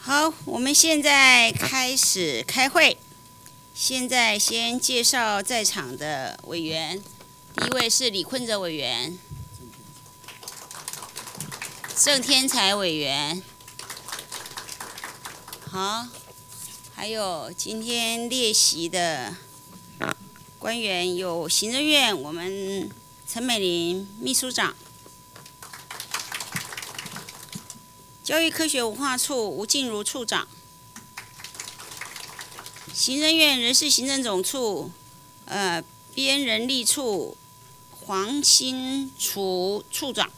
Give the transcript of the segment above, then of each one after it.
好，我们现在开始开会。现在先介绍在场的委员，第一位是李坤哲委员，郑天才委员。好，还有今天列席的官员有行政院我们陈美玲秘书长，教育科学文化处吴静茹处长，行政院人事行政总处编人力处黄新楚处长，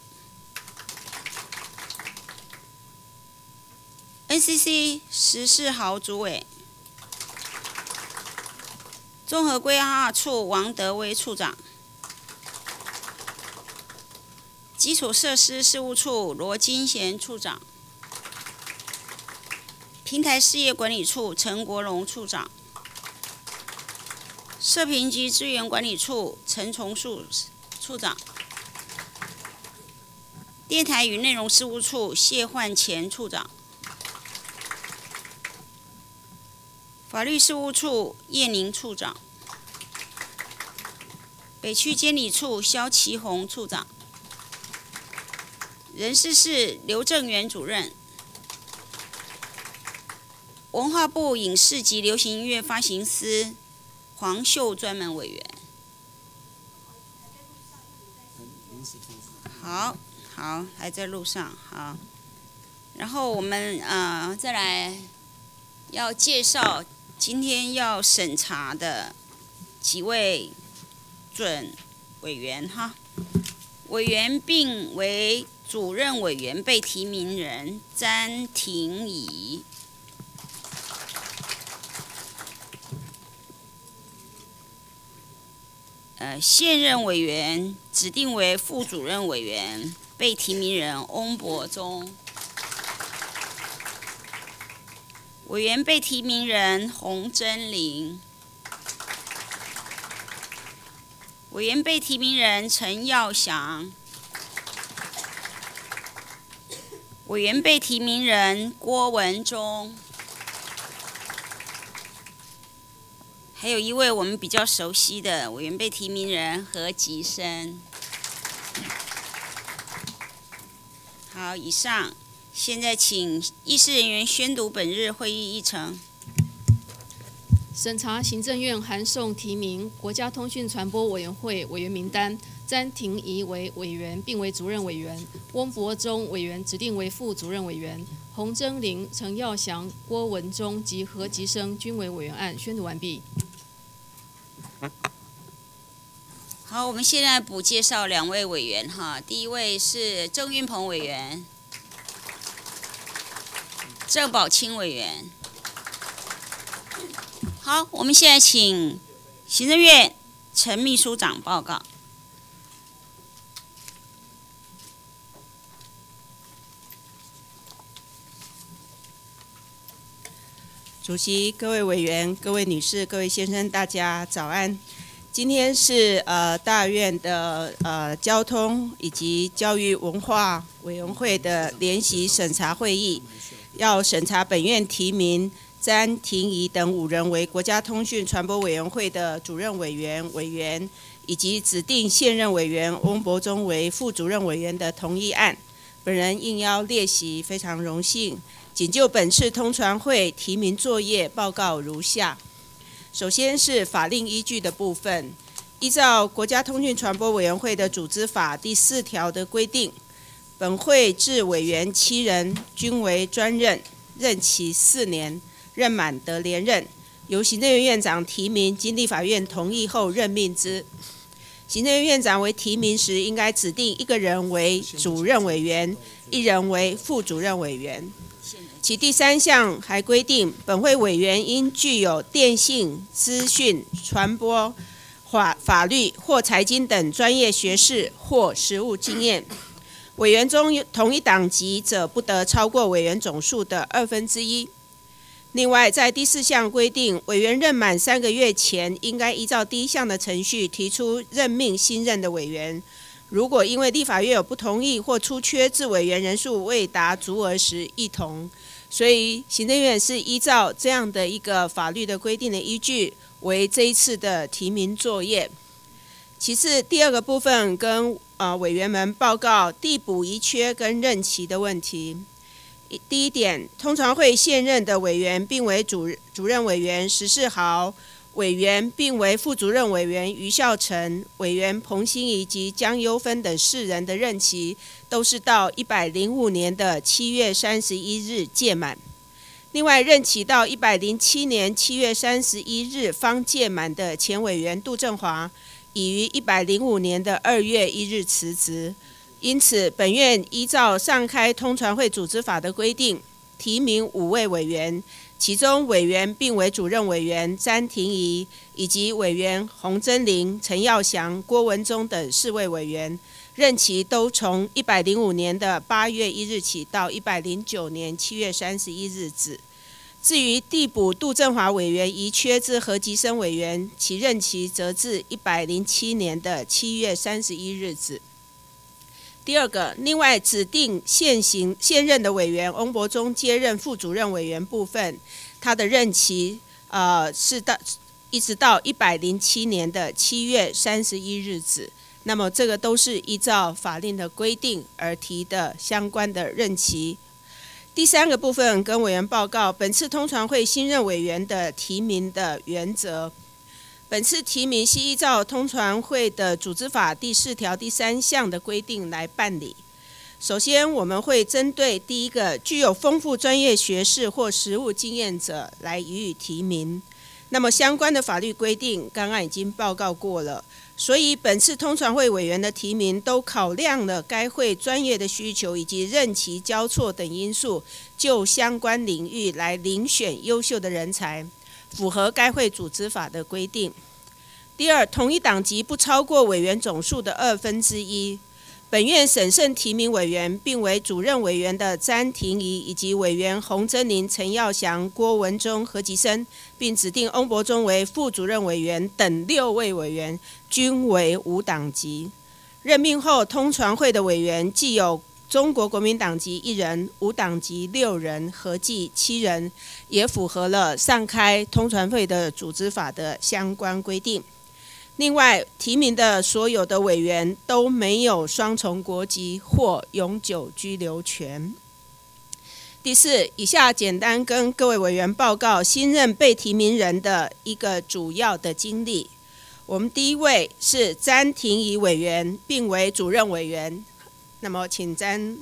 NCC 石世豪主委，综合规划处王德威处长，基础设施事务处罗金贤处长，平台事业管理处陈国荣处长，社评及资源管理处陈崇树处长，电台与内容事务处谢焕乾处长，法律事务处叶宁处长，北区监理处萧其宏处长，人事室刘正元主任，文化部影视及流行音乐发行司黄秀专门委员。好，还在路上。好，然后我们再来要介绍今天要审查的几位准委员哈。委员并为主任委员被提名人詹婷怡。现任委员指定为副主任委员被提名人翁博忠，委员被提名人洪真玲，委员被提名人陈耀祥，委员被提名人郭文忠。还有一位我们比较熟悉的委员被提名人何吉生。好，以上，现在请议事人员宣读本日会议议程。 审查行政院函送提名国家通讯传播委员会委员名单，詹婷怡为委员并为主任委员，翁博忠委员指定为副主任委员，洪真玲、陈耀祥、郭文忠及何吉生均为委员案。宣读完毕。 好，我们现在补介绍两位委员哈。第一位是郑运鹏委员，郑宝清委员。好，我们现在请行政院陈秘书长报告。 主席、各位委员、各位女士、各位先生，大家早安。今天是大院的交通以及教育文化委员会的联席审查会议，要审查本院提名詹婷怡等5人为国家通讯传播委员会的主任委员，以及指定现任委员翁博忠为副主任委员的同意案。本人应邀列席，非常荣幸。仅就本次通传会提名作业报告如下。首先是法令依据的部分，依照国家通讯传播委员会的组织法第4条的规定，本会置委员7人，均为专任，任期4年，任满得连任，由行政院院长提名，经立法院同意后任命之。行政院院长为提名时，应该指定1个人为主任委员，1人为副主任委员。其第3项还规定，本会委员应具有电信、资讯、传播、法律或财经等专业学士或实务经验。委员中同一党籍者，不得超过委员总数的1/2。另外，在第4项规定，委员任满3个月前，应该依照第1项的程序提出任命新任的委员， 如果因为立法院有不同意或出缺至委员人数未达足额时一同。所以行政院是依照这样的一个法律的规定的依据为这一次的提名作业。其次，第二个部分跟委员们报告递补遗缺跟任期的问题。第一点，通传会现任的委员并为主任委员石世豪，委员并为副主任委员于孝成、委员彭欣怡及江优芬等4人的任期都是到105年的7月31日届满。另外，任期到107年7月31日方届满的前委员杜正华，已于105年的2月1日辞职。因此，本院依照上开通传会组织法的规定，提名5位委员，其中委员并为主任委员詹婷怡以及委员洪真麟、陈耀祥、郭文忠等4位委员，任期都从105年的8月1日起到109年7月31日止。至于递补杜正华委员遗缺之何吉生委员，其任期则至107年的7月31日止。第二个，另外指定现任的委员翁博忠接任副主任委员部分，他的任期是一直到107年的7月31日止。那么这个都是依照法令的规定而提的相关的任期。第三个部分跟委员报告本次通传会新任委员的提名的原则。本次提名是依照通传会的组织法第4条第3项的规定来办理。首先，我们会针对第一个具有丰富专业学识或实务经验者来予以提名。那么相关的法律规定刚刚已经报告过了，所以本次通传会委员的提名都考量了该会专业的需求以及任期交错等因素，就相关领域来遴选优秀的人才，符合该会组织法的规定。第二，同一党籍不超过委员总数的1/2。本院审慎提名委员，并为主任委员的詹婷怡以及委员洪真麟、陈耀祥、郭文忠、何吉生，并指定翁博忠为副主任委员等6位委员，均为无党籍。任命后，通传会的委员既有中国国民党籍1人，无党籍6人，合计7人，也符合了上开通传会的组织法的相关规定。另外，提名的所有的委员都没有双重国籍或永久居留权。第四，以下简单跟各位委员报告新任被提名人的一个主要的经历。我们第一位是詹婷怡委员，并为主任委员。那么，请詹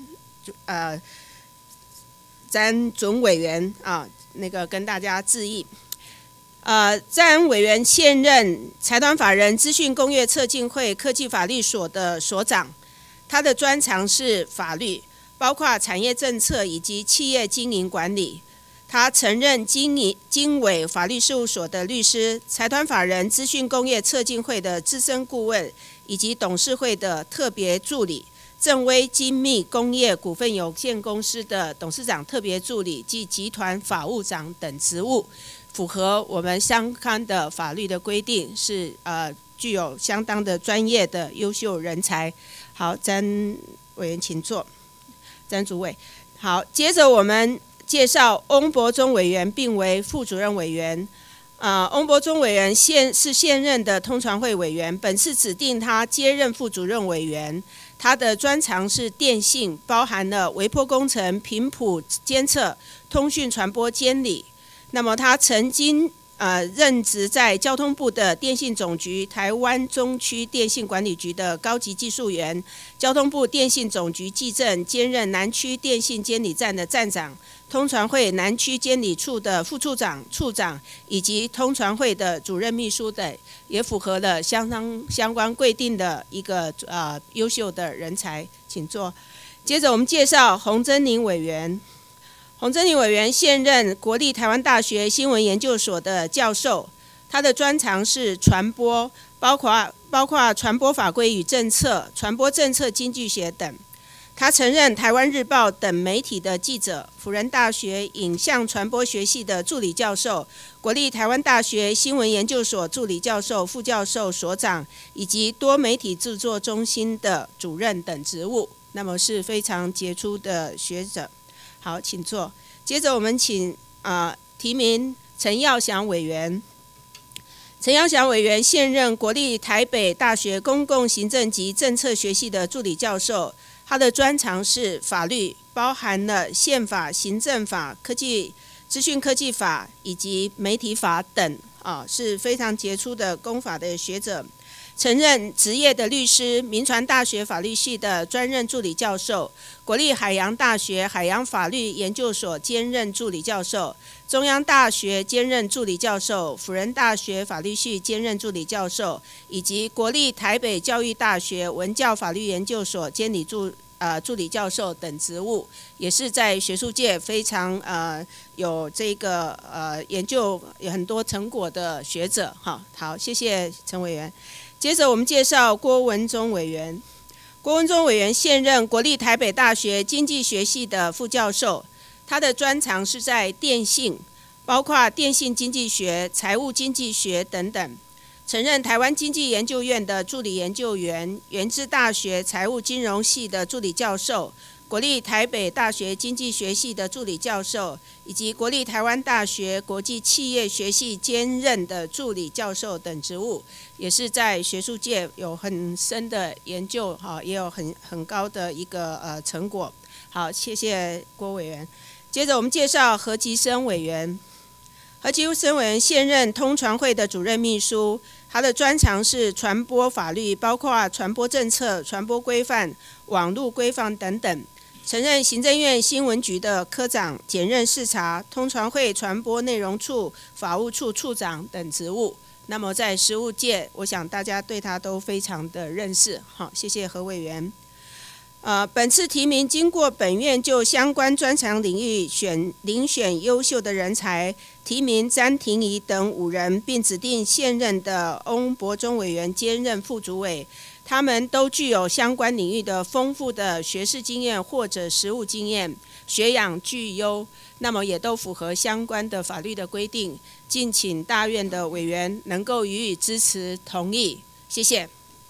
准委员跟大家致意。詹委员现任财团法人资讯工业策进会科技法律所的所长，他的专长是法律，包括产业政策以及企业经营管理。他曾任经纬法律事务所的律师，财团法人资讯工业策进会的资深顾问，以及董事会的特别助理，正威精密工业股份有限公司的董事长特别助理及集团法务长等职务，符合我们相关的法律的规定，是具有相当的专业的优秀人才。好，詹委员请坐。詹主委。好，接着我们介绍翁博忠委员，并为副主任委员。翁博忠委员是现任的通传会委员，本次指定他接任副主任委员。他的专长是电信，包含了微波工程、频谱监测、通讯传播监理。那么他曾经任职在交通部的电信总局、台湾中区电信管理局的高级技术员，交通部电信总局技正，兼任南区电信监理站的站长，通传会南区监理处的副处长、处长，以及通传会的主任秘书等，也符合了相关规定的一个优秀的人才，请坐。接着我们介绍洪真麟委员。洪真麟委员现任国立台湾大学新闻研究所的教授，他的专长是传播，包括传播法规与政策、传播政策经济学等。 他曾任台湾日报等媒体的记者，辅仁大学影像传播学系的助理教授，国立台湾大学新闻研究所助理教授、副教授、所长，以及多媒体制作中心的主任等职务，那么是非常杰出的学者。好，请坐。接着我们请提名陈耀祥委员。陈耀祥委员现任国立台北大学公共行政及政策学系的助理教授，他的专长是法律，包含了宪法、行政法、资讯科技法以及媒体法等，是非常杰出的公法的学者。曾任职业的律师，铭传大学法律系的专任助理教授，国立海洋大学海洋法律研究所兼任助理教授，中央大学兼任助理教授，辅仁大学法律系兼任助理教授，以及国立台北教育大学文教法律研究所监理助理教授等职务，也是在学术界非常有这个研究有很多成果的学者。好，谢谢陈委员。接着我们介绍郭文忠委员。郭文忠委员现任国立台北大学经济学系的副教授，他的专长是在电信，包括电信经济学、财务经济学等等。曾任台湾经济研究院的助理研究员，元智大学财务金融系的助理教授，国立台北大学经济学系的助理教授，以及国立台湾大学国际企业学系兼任的助理教授等职务，也是在学术界有很深的研究，也有很高的一个成果。好，谢谢郭委员。接着我们介绍何吉生委员。何吉生委员现任通传会的主任秘书，他的专长是传播法律，包括传播政策、传播规范、网络规范等等。曾任行政院新闻局的科长，兼任视察、通传会传播内容处、法务处处长等职务。那么在实务界，我想大家对他都非常的认识。好，谢谢何委员。本次提名经过本院就相关专长领域遴选优秀的人才，提名詹婷怡等5人，并指定现任的翁博忠委员兼任副主委。他们都具有相关领域的丰富的学识经验或者实务经验，学养具优，那么也都符合相关的法律的规定，敬请大院的委员能够予以支持同意。谢谢。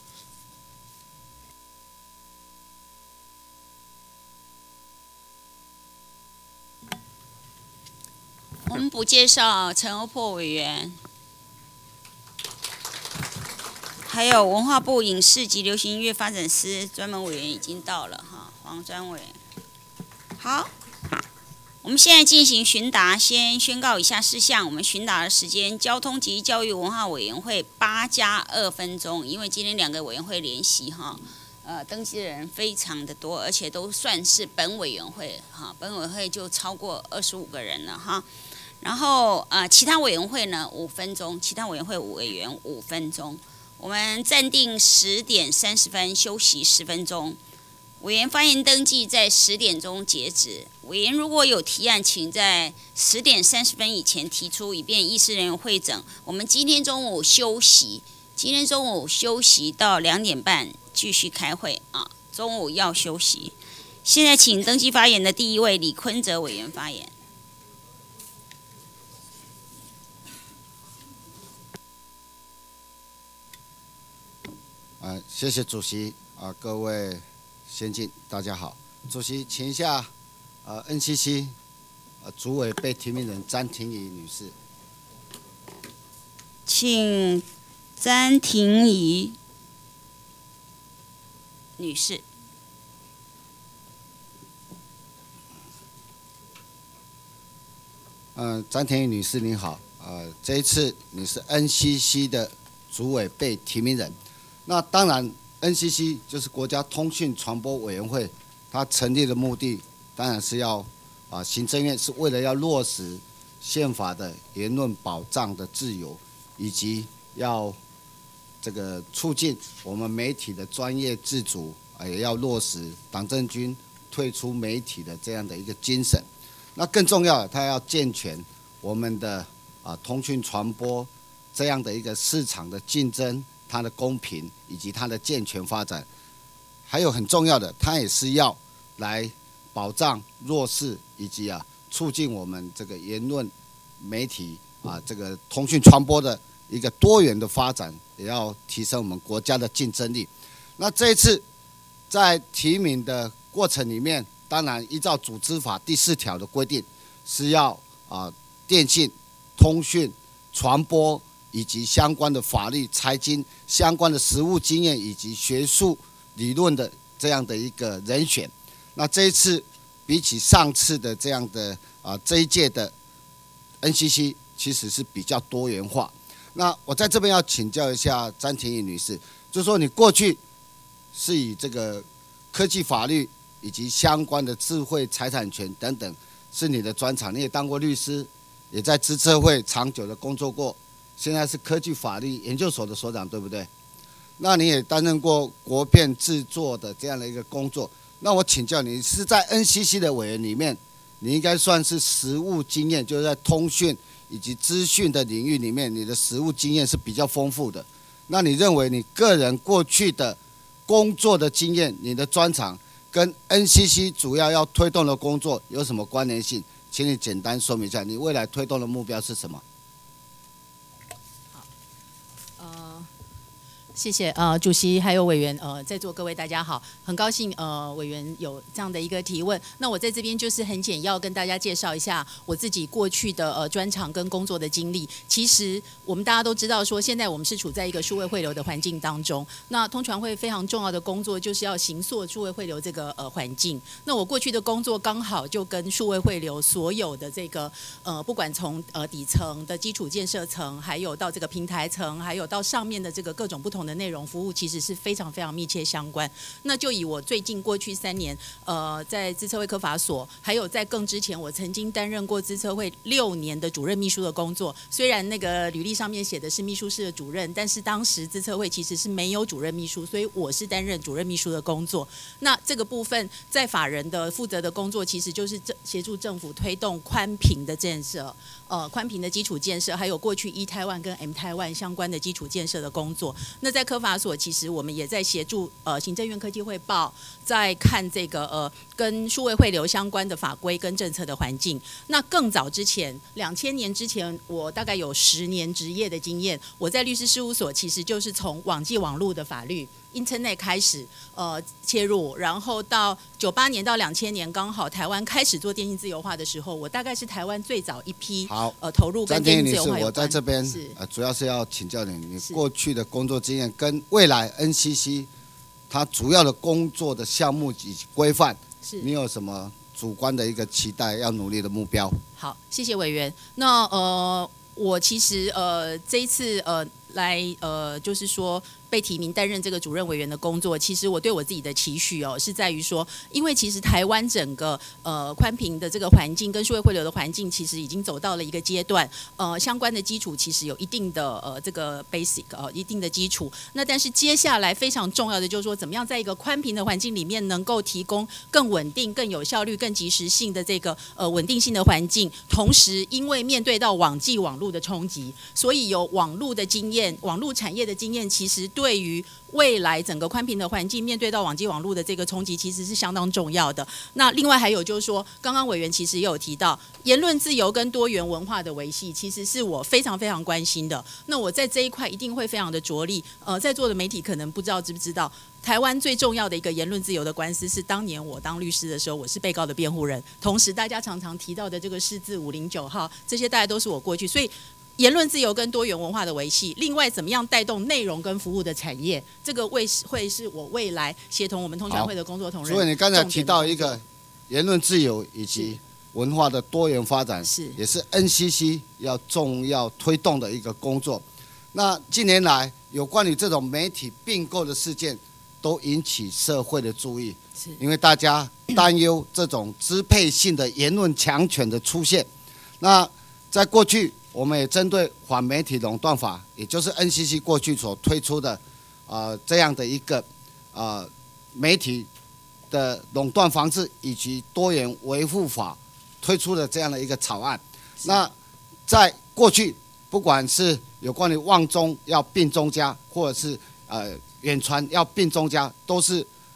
我们不介绍陈欧珀委员，还有文化部影视及流行音乐发展司专门委员已经到了黄专委。好，我们现在进行询答，先宣告以下事项。我们询答的时间，交通及教育文化委员会8+2分钟，因为今天2个委员会联席登记的人非常的多，而且都算是本委员会本委员会就超过25个人了然后其他委员会呢5分钟，其他委员会委员5分钟。我们暂定10点30分休息10分钟。委员发言登记在10点钟截止。委员如果有提案，请在10点30分以前提出，以便议事人员会诊。我们今天中午休息到2点半继续开会中午要休息。现在请登记发言的第1位李坤哲委员发言。 谢谢主席各位先进大家好。主席，请一下NCC 主委被提名人詹婷怡女士。 请詹婷怡女士。 詹婷怡女士您好，这一次你是 NCC 的主委被提名人。那当然 NCC 就是国家通讯传播委员会，它成立的目的当然是要行政院是为了要落实宪法的言论保障的自由，以及要这个促进我们媒体的专业自主，也要落实党政军退出媒体的这样的一个精神。那更重要的，它要健全我们的通讯传播这样的一个市场的竞争，它的公平以及它的健全发展。还有很重要的，它也是要来保障弱势以及促进我们这个言论媒体这个通讯传播的一个多元的发展，也要提升我们国家的竞争力。那这一次在提名的过程里面，当然依照组织法第4条的规定，是要电信、通讯、传播以及相关的法律、财经相关的实务经验以及学术理论的这样的一个人选。那这一次比起上次的这样的这一届的 NCC 其实是比较多元化。那我在这边要请教一下詹婷怡女士，就是说你过去是以这个科技法律以及相关的智慧财产权等等是你的专长，你也当过律师，也在资策会长久的工作过，现在是科技法律研究所的所长，对不对？那你也担任过国片制作的这样的一个工作。那我请教你，是在 NCC 的委员里面，你应该算是实务经验，就是在通讯以及资讯的领域里面，你的实务经验是比较丰富的。那你认为你个人过去的工作的经验，你的专长跟 NCC 主要推动的工作有什么关联性？请你简单说明一下，你未来推动的目标是什么？ 谢谢主席还有委员在座各位大家好，很高兴委员有这样的一个提问。那我在这边就是很简要跟大家介绍一下我自己过去的专长跟工作的经历。其实我们大家都知道说，现在我们是处在一个数位汇流的环境当中，那通传会非常重要的工作就是要形塑数位汇流这个环境。那我过去的工作刚好就跟数位汇流所有的这个不管从底层的基础建设层，还有到这个平台层，还有到上面的这个各种不同的内容服务，其实是非常非常密切相关。那就以我最近过去3年，在资策会科法所，还有在更之前，我曾经担任过资策会6年的主任秘书的工作。虽然那个履历上面写的是秘书室的主任，但是当时资策会其实是没有主任秘书，所以我是担任主任秘书的工作。那这个部分在法人的负责的工作，其实就是协助政府推动宽频的建设，宽频的基础建设，还有过去E-Taiwan跟 M-Taiwan 相关的基础建设的工作。那在科法所，其实我们也在协助行政院科技汇报，在看这个跟数位汇流相关的法规跟政策的环境。那更早之前，2000年之前，我大概有10年职业的经验。我在律师事务所，其实就是从网际网路的法律 Internet 开始切入，然后到98年到2000年，刚好台湾开始做电信自由化的时候，我大概是台湾最早一批投入跟电信自由化有关。 我在这边主要是要请教你过去的工作经验跟未来 NCC 它主要的工作的项目以及规范，你有什么主观的一个期待要努力的目标？ 好，谢谢委员。那我其实这一次来就是说被提名担任这个主任委员的工作，其实我对我自己的期许是在于说，因为其实台湾整个宽频的这个环境跟数位汇流的环境，其实已经走到了一个阶段，相关的基础其实有一定的这个 basic 一定的基础。那但是接下来非常重要的就是说，怎么样在一个宽频的环境里面，能够提供更稳定、更有效率、更及时性的这个稳定性的环境。同时，因为面对到网际网路的冲击，所以有网路的经验、网路产业的经验，其实对于未来整个宽频的环境面对到网际网路的这个冲击，其实是相当重要的。那另外还有就是说，刚刚委员其实也有提到言论自由跟多元文化的维系，其实是我非常非常关心的。那我在这一块一定会非常的着力。在座的媒体可能不知道知不知道，台湾最重要的一个言论自由的官司是当年我当律师的时候，我是被告的辩护人。同时大家常常提到的这个释字509号，这些大概都是我过去，所以言论自由跟多元文化的维系，另外怎么样带动内容跟服务的产业，这个会是我未来协同我们通传会的工作同仁。 所以你刚才提到一个言论自由以及文化的多元发展，也是 NCC 要重要推动的一个工作。那近年来有关于这种媒体并购的事件，都引起社会的注意，因为大家担忧这种支配性的言论强权的出现。那在过去，我们也针对反媒体垄断法，也就是 NCC 过去所推出的这样的一个媒体的垄断防治以及多元维护法推出的这样的一个草案。那在过去，不管是有关于旺中要并中家，或者是远传要并中家，都是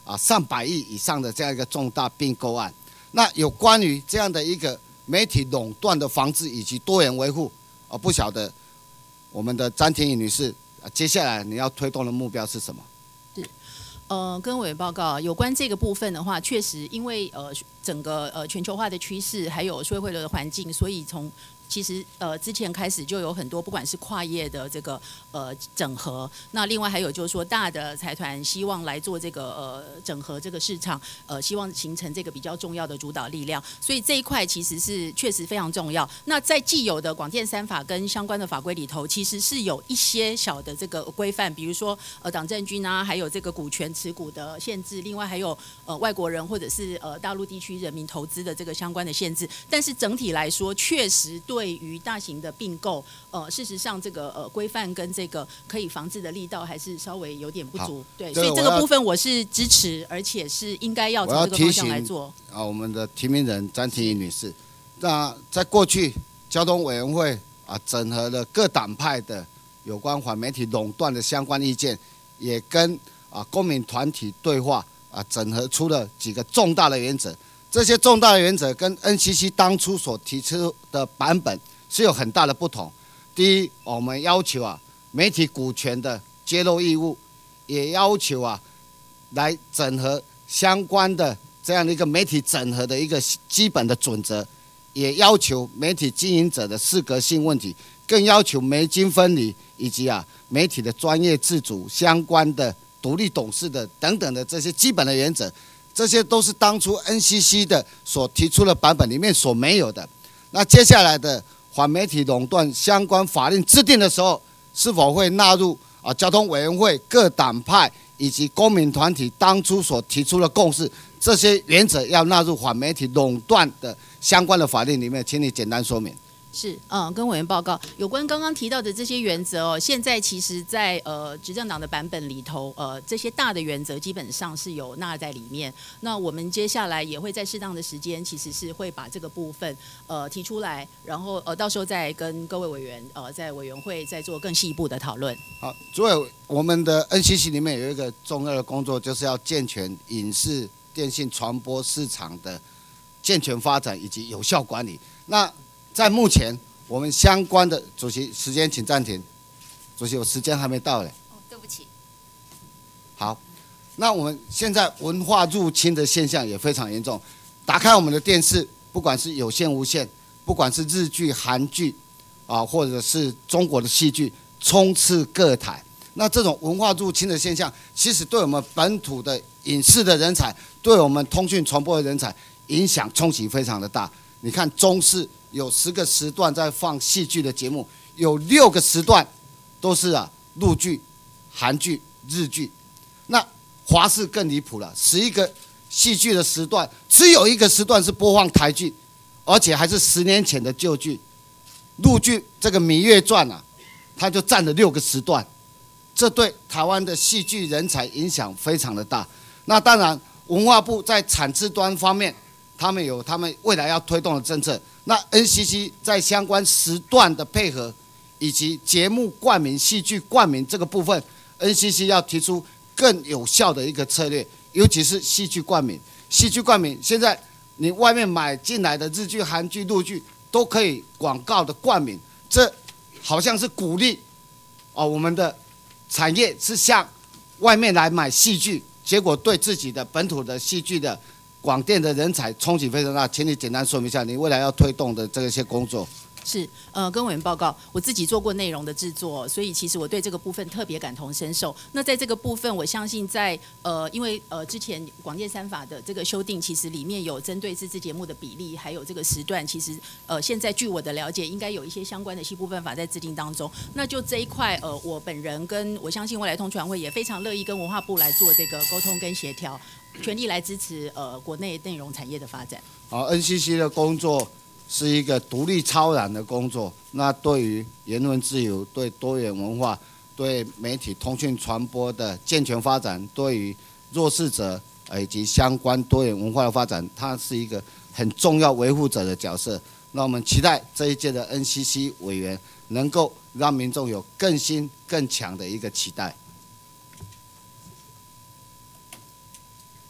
上百亿以上的这样一个重大并购案。那有关于这样的一个媒体垄断的防治以及多元维护，不晓得我们的詹婷仪女士，接下来你要推动的目标是什么？ 跟委员报告有关这个部分的话，确实因为整个全球化的趋势，还有社会的环境，所以其实之前开始就有很多不管是跨业的这个整合，那另外还有就是说大的财团希望来做这个整合这个市场，希望形成这个比较重要的主导力量，所以这一块其实是确实非常重要。那在既有的广电三法跟相关的法规里头，其实是有一些小的这个规范，比如说党政军啊，还有这个股权持股的限制，另外还有外国人或者是大陆地区人民投资的这个相关的限制，但是整体来说，确实对于大型的并购，事实上这个规范跟这个可以防治的力道还是稍微有点不足，对，所以这个部分我是支持，而且是应该要朝这个方向来做。 我们的提名人詹婷仪女士，那在过去交通委员会整合了各党派的有关反媒体垄断的相关意见，也跟公民团体对话，整合出了几个重大的原则。这些重大的原则跟 NCC 当初所提出的版本是有很大的不同。第一，我们要求媒体股权的揭露义务，也要求来整合相关的这样的一个媒体整合的一个基本的准则，也要求媒体经营者的适格性问题，更要求媒金分离以及媒体的专业自主相关的独立董事的等等的这些基本的原则。这些都是当初 NCC 的所提出的版本里面所没有的。那接下来的反媒体垄断相关法令制定的时候，是否会纳入交通委员会各党派以及公民团体当初所提出的共识？这些原则要纳入反媒体垄断的相关的法令里面，请你简单说明。 是，跟委员报告有关刚刚提到的这些原则现在其实在执政党的版本里头，这些大的原则基本上是有纳在里面。那我们接下来也会在适当的时间，其实是会把这个部分提出来，然后到时候再跟各位委员在委员会再做更细一步的讨论。 好，主委，我们的 NCC 里面有一个重要的工作，就是要健全影视电信传播市场的健全发展以及有效管理。那在目前，我们相关的主席，时间请暂停。主席，我时间还没到嘞。 对不起。 好，那我们现在文化入侵的现象也非常严重。打开我们的电视，不管是有线无线，不管是日剧、韩剧，或者是中国的戏剧，充斥各台。那这种文化入侵的现象，其实对我们本土的影视的人才，对我们通讯传播的人才，影响冲击非常的大。你看中视有10个时段在放戏剧的节目，有6个时段都是陆剧、韩剧、日剧。那华视更离谱了，11个戏剧的时段，只有1个时段是播放台剧，而且还是10年前的旧剧。陆剧这个《芈月传》它就占了6个时段，这对台湾的戏剧人才影响非常的大。那当然，文化部在产制端方面，他们有他们未来要推动的政策。那 NCC 在相关时段的配合，以及节目冠名、戏剧冠名这个部分 ，NCC 要提出更有效的一个策略，尤其是戏剧冠名。戏剧冠名现在你外面买进来的日剧、韩剧、陆剧都可以广告的冠名，这好像是鼓励我们的产业是向外面来买戏剧，结果对自己的本土的戏剧的广电的人才冲击非常大，请你简单说明一下你未来要推动的这些工作。 是，跟委员报告，我自己做过内容的制作，所以其实我对这个部分特别感同身受。那在这个部分，我相信在因为之前广电三法的这个修订，其实里面有针对自制节目的比例，还有这个时段，其实现在据我的了解，应该有一些相关的细部分法在制定当中。那就这一块，我本人跟我相信未来通传会也非常乐意跟文化部来做这个沟通跟协调，全力来支持国内内容产业的发展。 好 ，NCC 的工作是一个独立超然的工作，那对于言论自由、对多元文化、对媒体通讯传播的健全发展，对于弱势者以及相关多元文化的发展，它是一个很重要维护者的角色。那我们期待这一届的 NCC 委员能够让民众有更新更强的一个期待。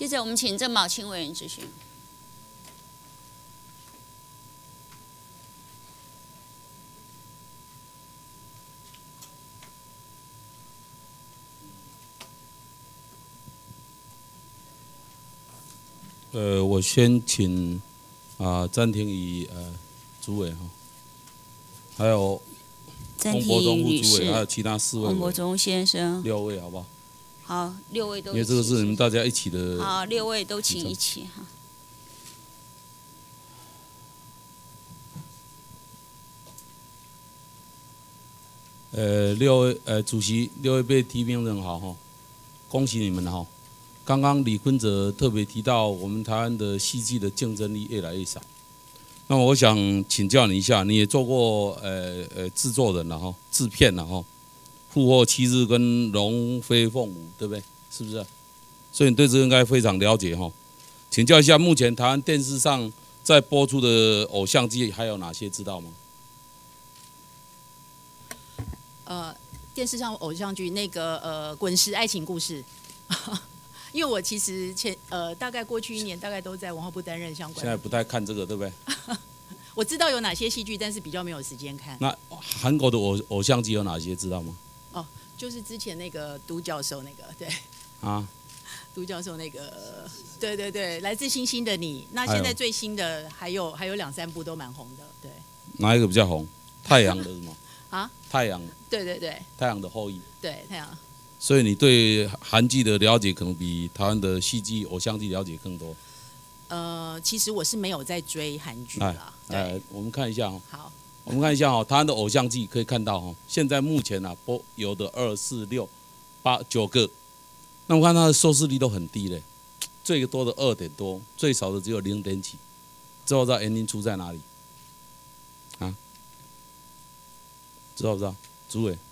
接着我们请郑宝清委员质询。 我先请詹婷仪主委哈，还有詹洪国婷仪女忠副主委，还有士、 其他4位洪国忠先生， 6位好不好？ 好，6位都一起。 因为这个是你们大家一起的。 好，6位都请一起哈。 主席6位被提名人好哈，恭喜你们哈。刚刚李坤哲特别提到，我们台湾的戏剧的竞争力越来越少。那我想请教你一下，你也做过制作人了哈，制片了哈，《富货七日》跟《龙飞凤舞》，对不对？是不是？所以你对这个应该非常了解哈。请教一下，目前台湾电视上在播出的偶像剧还有哪些，知道吗？ 电视上偶像剧那个滚石爱情故事。因为我其实大概过去1年大概都在文化部担任相关。 现在不太看这个，对不对？ 我知道有哪些戏剧，但是比较没有时间看。 那韩国的偶像剧有哪些，知道吗？ 哦，就是之前那个都教授那个，对。 啊。 都教授那个，对对对，来自星星的你。那现在最新的还有2、3部都蛮红的，对。 哪一个比较红？太阳的什么？ 啊？ 太阳。 对对对。 太阳的后裔。 对，太阳。 所以你对韩剧的了解可能比台湾的戏剧、偶像剧了解更多。 其实我是没有在追韩剧啦。 我们看一下哈。 好。 我们看一下哈，台湾的偶像剧可以看到哈，现在目前播有的2、4、6、8、9个，那我看它的收视率都很低嘞，最多的2点多，最少的只有0点几，知不知道原因出在哪里？啊？知道不知道？主委。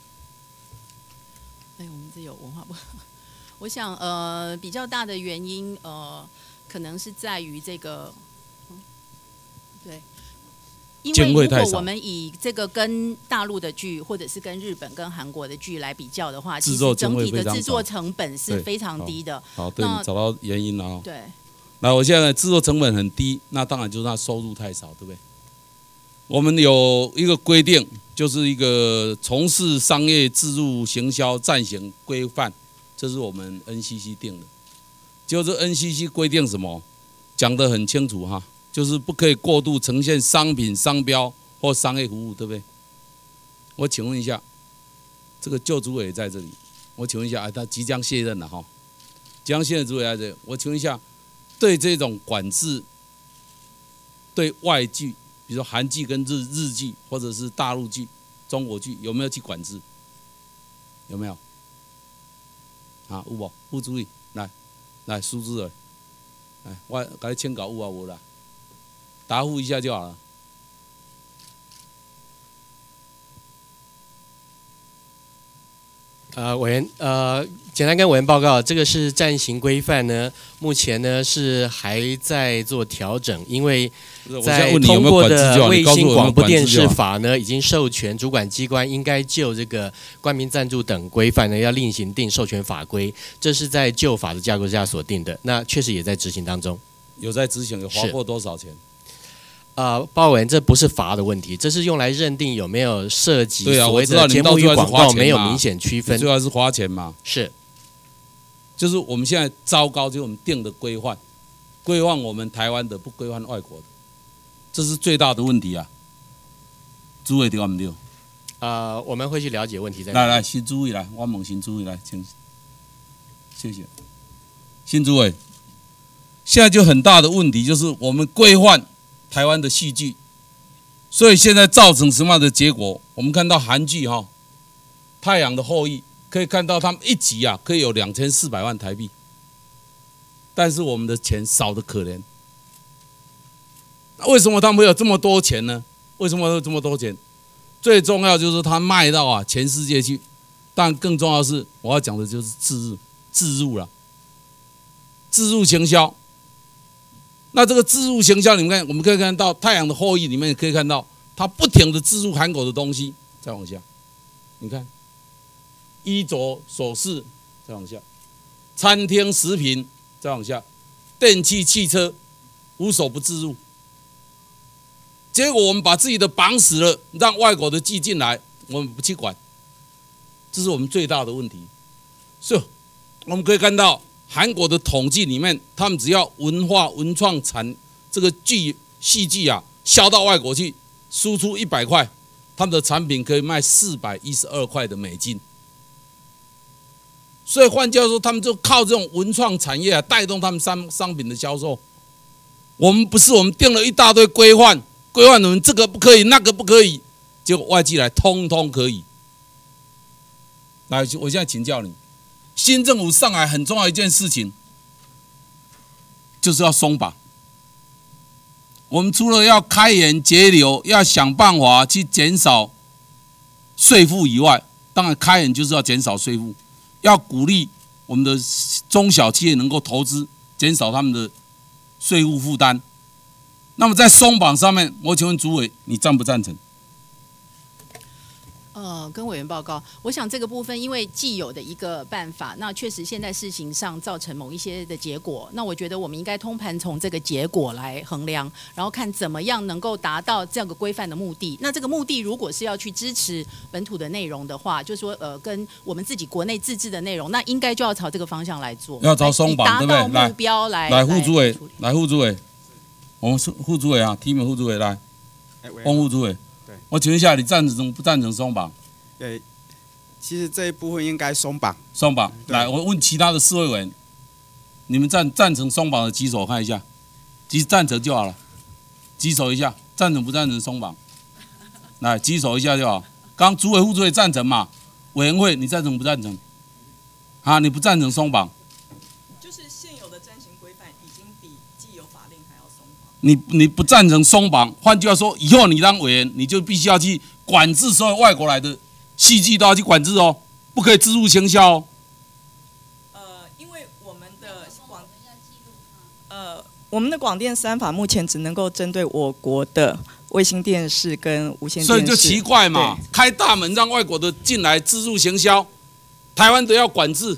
我们这有文化部。我想比较大的原因可能是在于这个，对，因为如果我们以这个跟大陆的剧或者是跟日本跟韩国的剧来比较的话，其实整体的制作成本是非常低的。 好，对，你找到原因了哦。 对。 那我现在制作成本很低，那当然就是它收入太少，对不对？我们有一个规定，就是一个从事商业置入行销暂行规范，这是我们 NCC 定的。就是 NCC 规定什么，讲得很清楚哈，就是不可以过度呈现商品、商标或商业服务，对不对？我请问一下，这个旧主委也在这里，我请问一下，他即将卸任了哈，即将卸任主委在这里，我请问一下，对这种管制，对外剧。比如说韩剧跟日剧，或者是大陆剧、中国剧，有没有去管制？有没有？啊，有无？副主委来，苏志伟，来，我给你签稿有啊无啦？答复一下就好了。 委员，简单跟委员报告，这个是暂行规范呢，目前呢是还在做调整，因为在通过的卫星广播电视法呢，已经授权主管机关应该就这个冠名赞助等规范呢，要另行定授权法规，这是在旧法的架构下所定的，那确实也在执行当中。 有在执行，有花过多少钱？ 报委员，这不是罚的问题，这是用来认定有没有涉及所谓的节目与广告没有明显区分。 最后还是花钱嘛？ 是， 就是我们现在糟糕，就是我们定的规范我们台湾的，不规范外国的，这是最大的问题啊。主委对我们对？ 我们会去了解问题在。 来，新主委来，我问新主委来，请，谢谢。新主委，现在就很大的问题就是我们规范台湾的戏剧，所以现在造成什么样的结果？我们看到韩剧《太阳的后裔》，可以看到他们一集可以有2400万台币，但是我们的钱少得可怜。为什么他们会有这么多钱呢？为什么会有这么多钱？最重要就是他卖到全世界去，但更重要的是我要讲的就是置入了，置入行销。那这个置入行销，你们看，我们可以看到《太阳的后裔》里面也可以看到，它不停的置入韩国的东西。再往下，你看，衣着首饰，再往下，餐厅食品， 再往下，电气汽车无所不置入。结果我们把自己的绑死了，让外国的寄进来，我们不去管，这是我们最大的问题。所以我们可以看到韩国的统计里面，他们只要文化文创产这个戏剧啊销到外国去，输出100块，他们的产品可以卖412块的美金。所以换句话说，他们就靠这种文创产业啊，带动他们商品的销售。我们不是，我们定了一大堆规范我们这个不可以，那个不可以，结果外籍来通通可以。来，我现在请教你，新政府上来很重要一件事情，就是要松绑。我们除了要开源节流，要想办法去减少税负以外，当然开源就是要减少税负，要鼓励我们的中小企业能够投资，减少他们的税务负担。那么在松绑上面，我请问主委，你赞不赞成？ 跟委员报告，我想这个部分因为既有的一个办法，那确实现在事情上造成某一些的结果，那我觉得我们应该通盘从这个结果来衡量，然后看怎么样能够达到这样个规范的目的。那这个目的如果是要去支持本土的内容的话，就是说跟我们自己国内自制的内容，那应该就要朝这个方向来做， 要朝松绑，对不对？ 达到目标来副主委，来副主委，我们副主委啊，提名副主委来，翁副主委，我请问一下，你赞成不赞成松绑？ 其实这一部分应该松绑。 松绑，来，我问其他的4位委员，你们赞成松绑的举手看一下，赞成就好了，举手一下，赞成不赞成松绑？来，举手一下就好。刚主委、副主委赞成嘛？委员会你赞成不赞成？啊，你不赞成松绑？ 就是现有的暂行规范已经比既有法令还要松绑。 你不赞成松绑，换句话说，以后你当委员，你就必须要去管制所有外国来的戏剧都要去管制哦，不可以置入行销哦。 因为我们的广电3法目前只能够针对我国的卫星电视跟无线电视， 所以就奇怪嘛，开大门让外国的进来置入行销，台湾都要管制，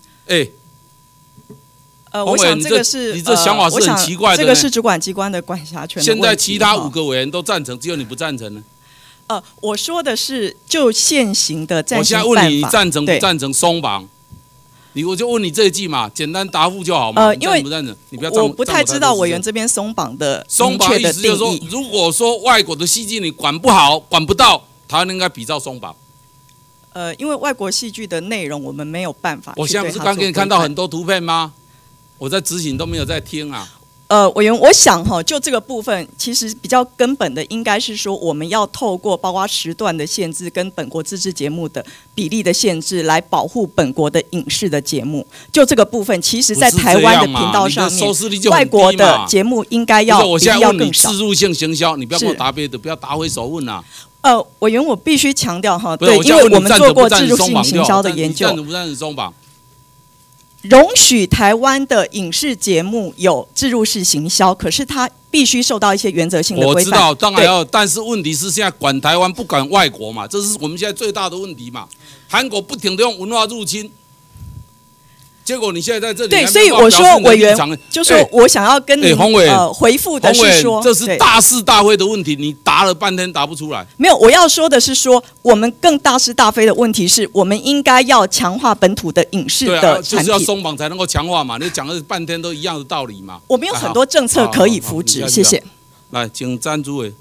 我想这个是你这想法是很奇怪的， 这个是主管机关的管辖权的问题。 现在其他5个委员都赞成，只有你不赞成呢？ 我说的是就现行的暂行办法。 我现在问你赞成不赞成松绑？我就问你这一句嘛，简单答复就好嘛。 因为不赞成，你不要我不太知道委员这边松绑的松绑意思就是说，如果说外国的戏剧你管不好、管不到，台湾应该比照松绑。 因为外国戏剧的内容我们没有办法。 我现在不是刚给你看到很多图片吗？我在执行都没有在听啊。 委员，我想就这个部分，其实比较根本的应该是说，我们要透过包括时段的限制跟本国自制节目的比例的限制，来保护本国的影视的节目。就这个部分，其实在台湾的频道上面，外国的节目应该要我现在问你更少。 置入性行销，你不要跟我答别的，不要答回手问啊。 委员，我必须强调对，因为我们做过置入性行销的研究。 赞成不赞成松绑？ 容许台湾的影视节目有置入式行销，可是它必须受到一些原则性的规范。 我知道，当然要，但是问题是现在管台湾不管外国嘛，这是我们现在最大的问题嘛。韩国不停的用文化入侵，结果你现在在这里对，所以我说委员就说我想要跟你回复的是说， 这是大是大非的问题，你答了半天答不出来。 没有，我要说的是说，我们更大是大非的问题是我们应该要强化本土的影视的产品， 就是要松绑才能够强化嘛。你讲了半天都一样的道理嘛。 我们有很多政策可以扶植，谢谢。 来，请詹主委。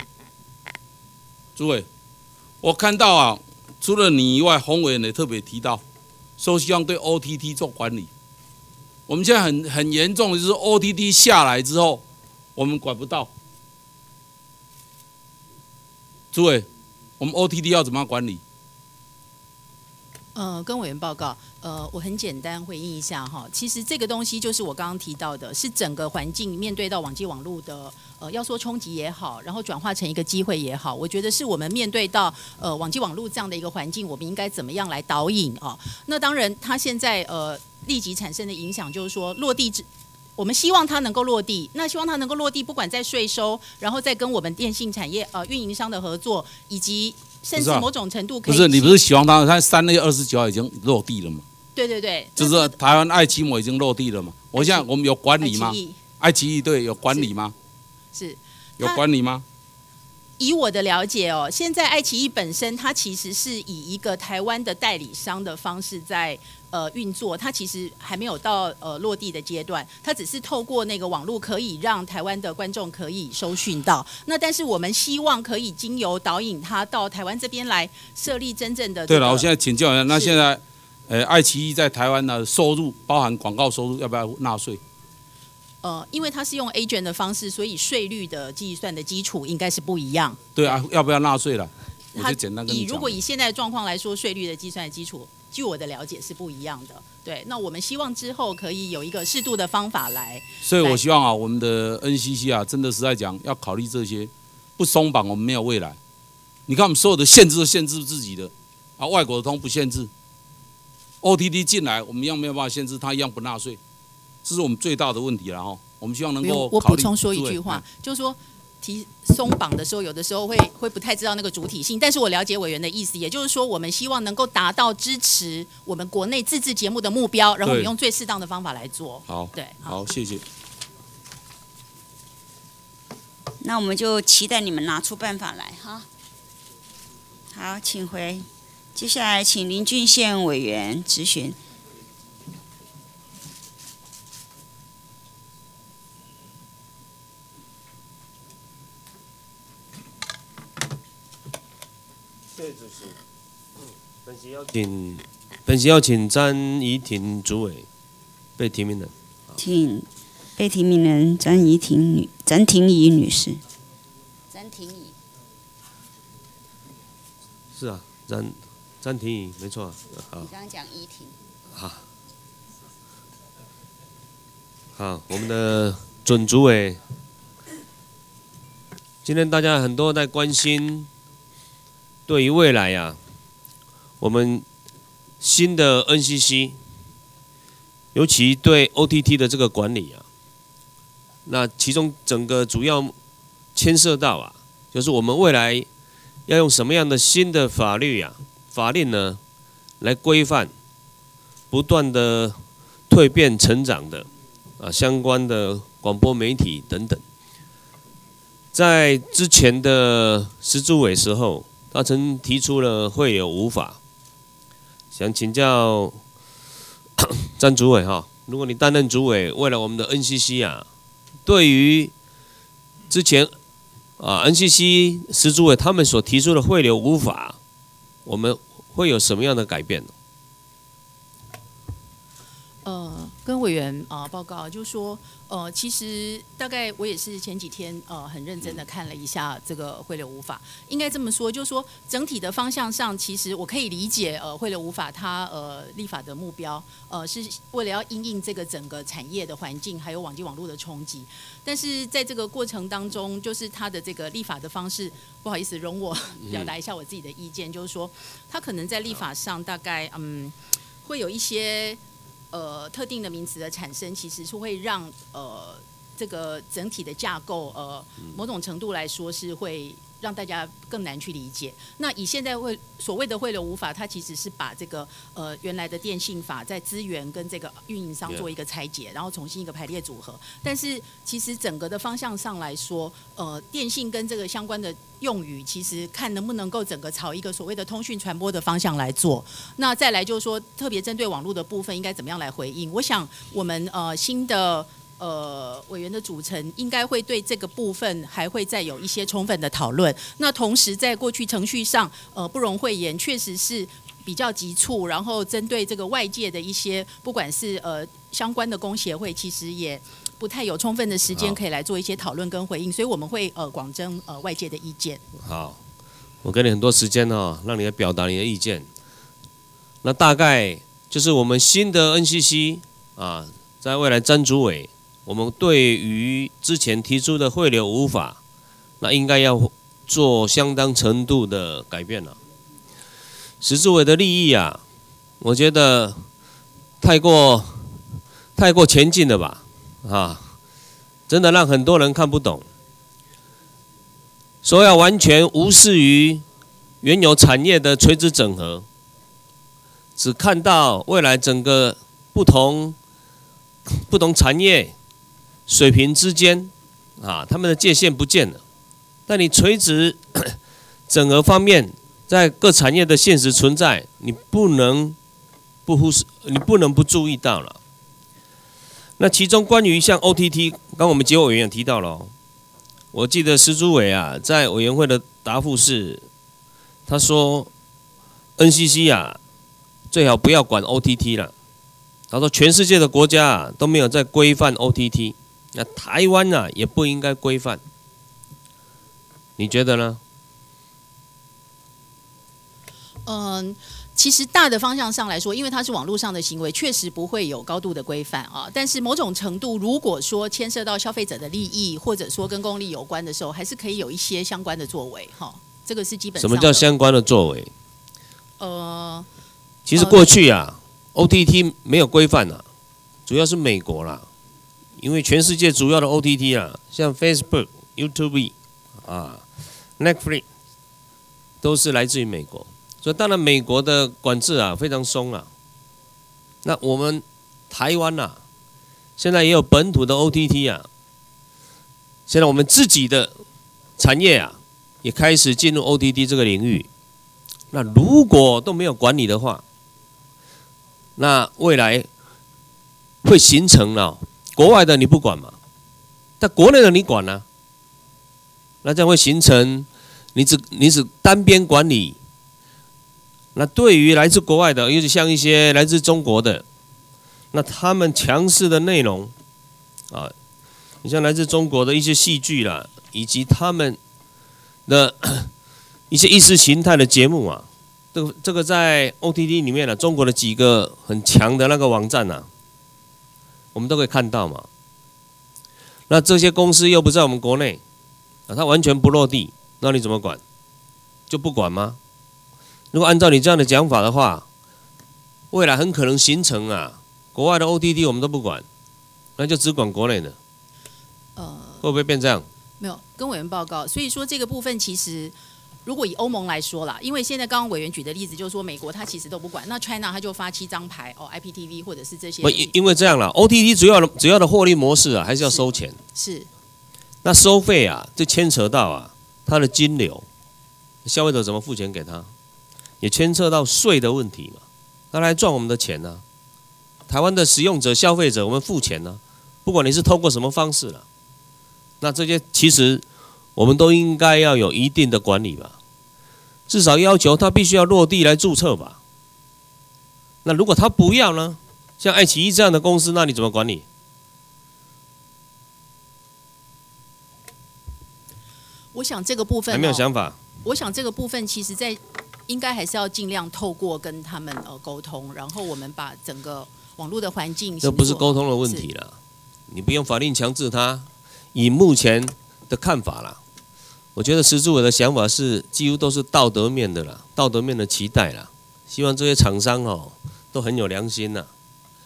主委，我看到啊，除了你以外，洪委员也特别提到。说希望对 OTT 做管理，我们现在很严重的就是 OTT 下来之后，我们管不到。诸位，我们 OTT 要怎么样管理？ 跟委员报告，我很简单回应一下哈。其实这个东西就是我刚刚提到的，是整个环境面对到网际网络的，要说冲击也好，然后转化成一个机会也好，我觉得是我们面对到网际网络这样的一个环境，我们应该怎么样来导引啊？那当然，它现在立即产生的影响就是说落地我们希望它能够落地，那希望它能够落地，不管在税收，然后再跟我们电信产业运营商的合作，以及甚至某种程度可以。 不是你不是希望它3月29号已经落地了吗？ 对对对， 就是台湾爱奇摩已经落地了嘛？我想我们有管理吗？爱奇艺对有管理吗？ 是有管理吗？ 以我的了解哦，现在爱奇艺本身它其实是以一个台湾的代理商的方式在运作，它其实还没有到落地的阶段，它只是透过那个网络可以让台湾的观众可以收讯到。那但是我们希望可以经由导引它到台湾这边来设立真正的、 对了，我现在请教一下，那现在爱奇艺在台湾的收入，包含广告收入，要不要纳税？ 因为它是用 agent 的方式，所以税率的计算的基础应该是不一样。 对啊，要不要纳税了？我就简单跟你讲。 如果以现在的状况来说，税率的计算的基础，据我的了解是不一样的。对，那我们希望之后可以有一个适度的方法来。 所以我希望啊，我们的 NCC 啊，真的实在讲，要考虑这些，不松绑我们没有未来。你看我们所有的限制都限制自己的，啊，外国的通不限制 ，OTT 进来我们一样没有办法限制，他一样不纳税。这是我们最大的问题了哈，我们希望能够我补充说一句话，就是说提松绑的时候，有的时候会不太知道那个主体性，但是我了解委员的意思，也就是说，我们希望能够达到支持我们国内自制节目的目标，然后我们用最适当的方法来做。 好， 对， 好，谢谢。 那我们就期待你们拿出办法来哈。好，请回。接下来请林俊宪委员质询。 谢谢主席。本席邀请詹怡婷主委被提名人。 请被提名人詹婷怡女士。詹婷怡。 是啊，詹婷怡，没错。好。 你刚刚讲怡婷。 好，我们的准主委，今天大家很多在关心。对于未来啊，我们新的 NCC， 尤其对 OTT 的这个管理啊，那其中整个主要牵涉到啊，就是我们未来要用什么样的新的法令呢，来规范不断的蜕变成长的相关的广播媒体等等。在之前的十主委时候，他曾提出了汇流无法，想请教詹主委哈，如果你担任主委，未来我们的 NCC 啊，对于之前NCC 十主委他们所提出的汇流无法，我们会有什么样的改变呢？ 跟委员报告，就是说其实大概我也是前几天很认真的看了一下这个汇流无法，应该这么说，就是说整体的方向上，其实我可以理解汇流无法它立法的目标是为了要因应这个整个产业的环境，还有网际网络的冲击，但是在这个过程当中，就是它的这个立法的方式，不好意思，容我表达一下我自己的意见，就是说它可能在立法上大概会有一些。特定的名词的产生，其实是会让这个整体的架构某种程度来说是会让大家更难去理解。那以现在所谓的汇流无法，它其实是把这个原来的电信法在资源跟这个运营商做一个拆解，然后重新一个排列组合。但是其实整个的方向上来说，电信跟这个相关的用语，其实看能不能够整个朝一个所谓的通讯传播的方向来做。那再来就是说，特别针对网络的部分，应该怎么样来回应？我想我们新的。委员的组成应该会对这个部分还会再有一些充分的讨论。那同时在过去程序上，不容讳言，确实是比较急促，然后针对这个外界的一些，不管是相关的工协会，其实也不太有充分的时间可以来做一些讨论跟回应，所以我们会广征外界的意见。 好，我给你很多时间哦，让你来表达你的意见。那大概就是我们新的 NCC 在未来詹主委。我们对于之前提出的汇流无法，那应该要做相当程度的改变了。十主委的利益啊，我觉得太过前进了吧，真的让很多人看不懂。说要完全无视于原有产业的垂直整合， 只看到未来整个不同产业水平之间他们的界限不见了。但你垂直整合方面，在各产业的现实存在，你不能不忽视，你不能不注意到了。那其中关于像 OTT， 刚我们几位委员提到了我记得施主委在委员会的答复是，他说 NCC 最好不要管 OTT 了。他说全世界的国家都没有在规范 OTT， 那台湾也不应该规范。你觉得呢？ 其实大的方向上来说，因为它是网络上的行为，确实不会有高度的规范但是某种程度，如果说牵涉到消费者的利益，或者说跟公利有关的时候，还是可以有一些相关的作为这个是基本上。 什么叫相关的作为？其实过去OTT 没有规范主要是美国啦，因为全世界主要的 OTT 像 Facebook、YouTube Netflix 都是来自于美国。所以当然，美国的管制非常松了。那我们台湾现在也有本土的 OTT 现在我们自己的产业也开始进入 OTT 这个领域。那如果都没有管理的话，那未来会形成国外的你不管嘛，但国内的你管那这样会形成你只单边管理。那对于来自国外的，尤其像一些来自中国的，那他们强势的内容你像来自中国的一些戏剧啦，以及他们的一些意识形态的节目这个在 OTT 里面中国的几个很强的那个网站我们都可以看到嘛。那这些公司又不在我们国内它完全不落地，那你怎么管？就不管吗？如果按照你这样的讲法的话，未来很可能形成国外的 OTT 我们都不管，那就只管国内的，会不会变这样？ 没有，跟委员报告。所以说这个部分其实，如果以欧盟来说啦，因为现在刚刚委员举的例子就是说美国它其实都不管，那 China 它就发7张牌IPTV 或者是这些。 因为这样啦 ，OTT 主要的获利模式还是要收钱。 是。 那收费就牵扯到它的金流，消费者怎么付钱给他？也牵涉到税的问题嘛，他来赚我们的钱台湾的使用者、消费者，我们付钱不管你是透过什么方式那这些其实我们都应该要有一定的管理吧，至少要求他必须要落地来注册吧。那如果他不要呢？像爱奇艺这样的公司，那你怎么管理？ 我想这个部分还没有想法。 我想这个部分其实在应该还是要尽量透过跟他们沟通，然后我们把整个网络的环境。 这不是沟通的问题了，你不用法令强制他。以目前的看法啦，我觉得施主委的想法是几乎都是道德面的啦，道德面的期待啦。希望这些厂商都很有良心啦。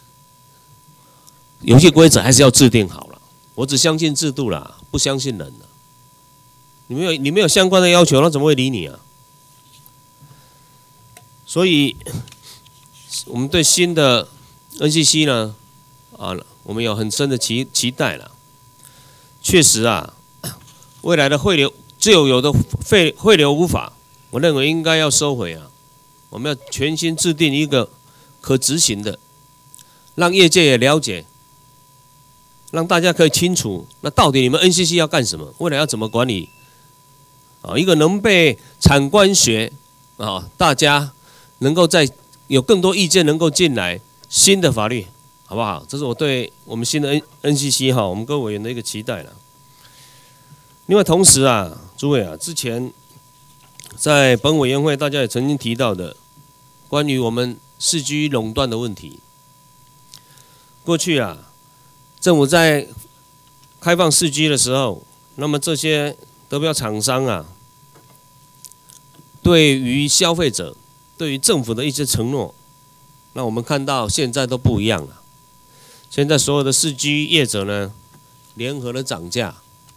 游戏规则还是要制定好了，我只相信制度啦，不相信人啦。你没有相关的要求，那怎么会理你所以，我们对新的 NCC 呢，我们有很深的期待了。确实未来的自有的汇流无法，我认为应该要收回我们要全新制定一个可执行的，让业界也了解，让大家可以清楚，那到底你们 NCC 要干什么，未来要怎么管理一个能被产官学大家能够有更多意见能够进来新的法律，好不好？这是我对我们新的 NCC 我们各位委员的一个期待了。另外，同时诸位之前在本委员会大家也曾经提到的关于我们4G 垄断的问题，过去政府在开放4G 的时候，那么这些得标厂商对于消费者、对于政府的一些承诺，那我们看到现在都不一样了。现在所有的4G 业者呢，联合了涨价。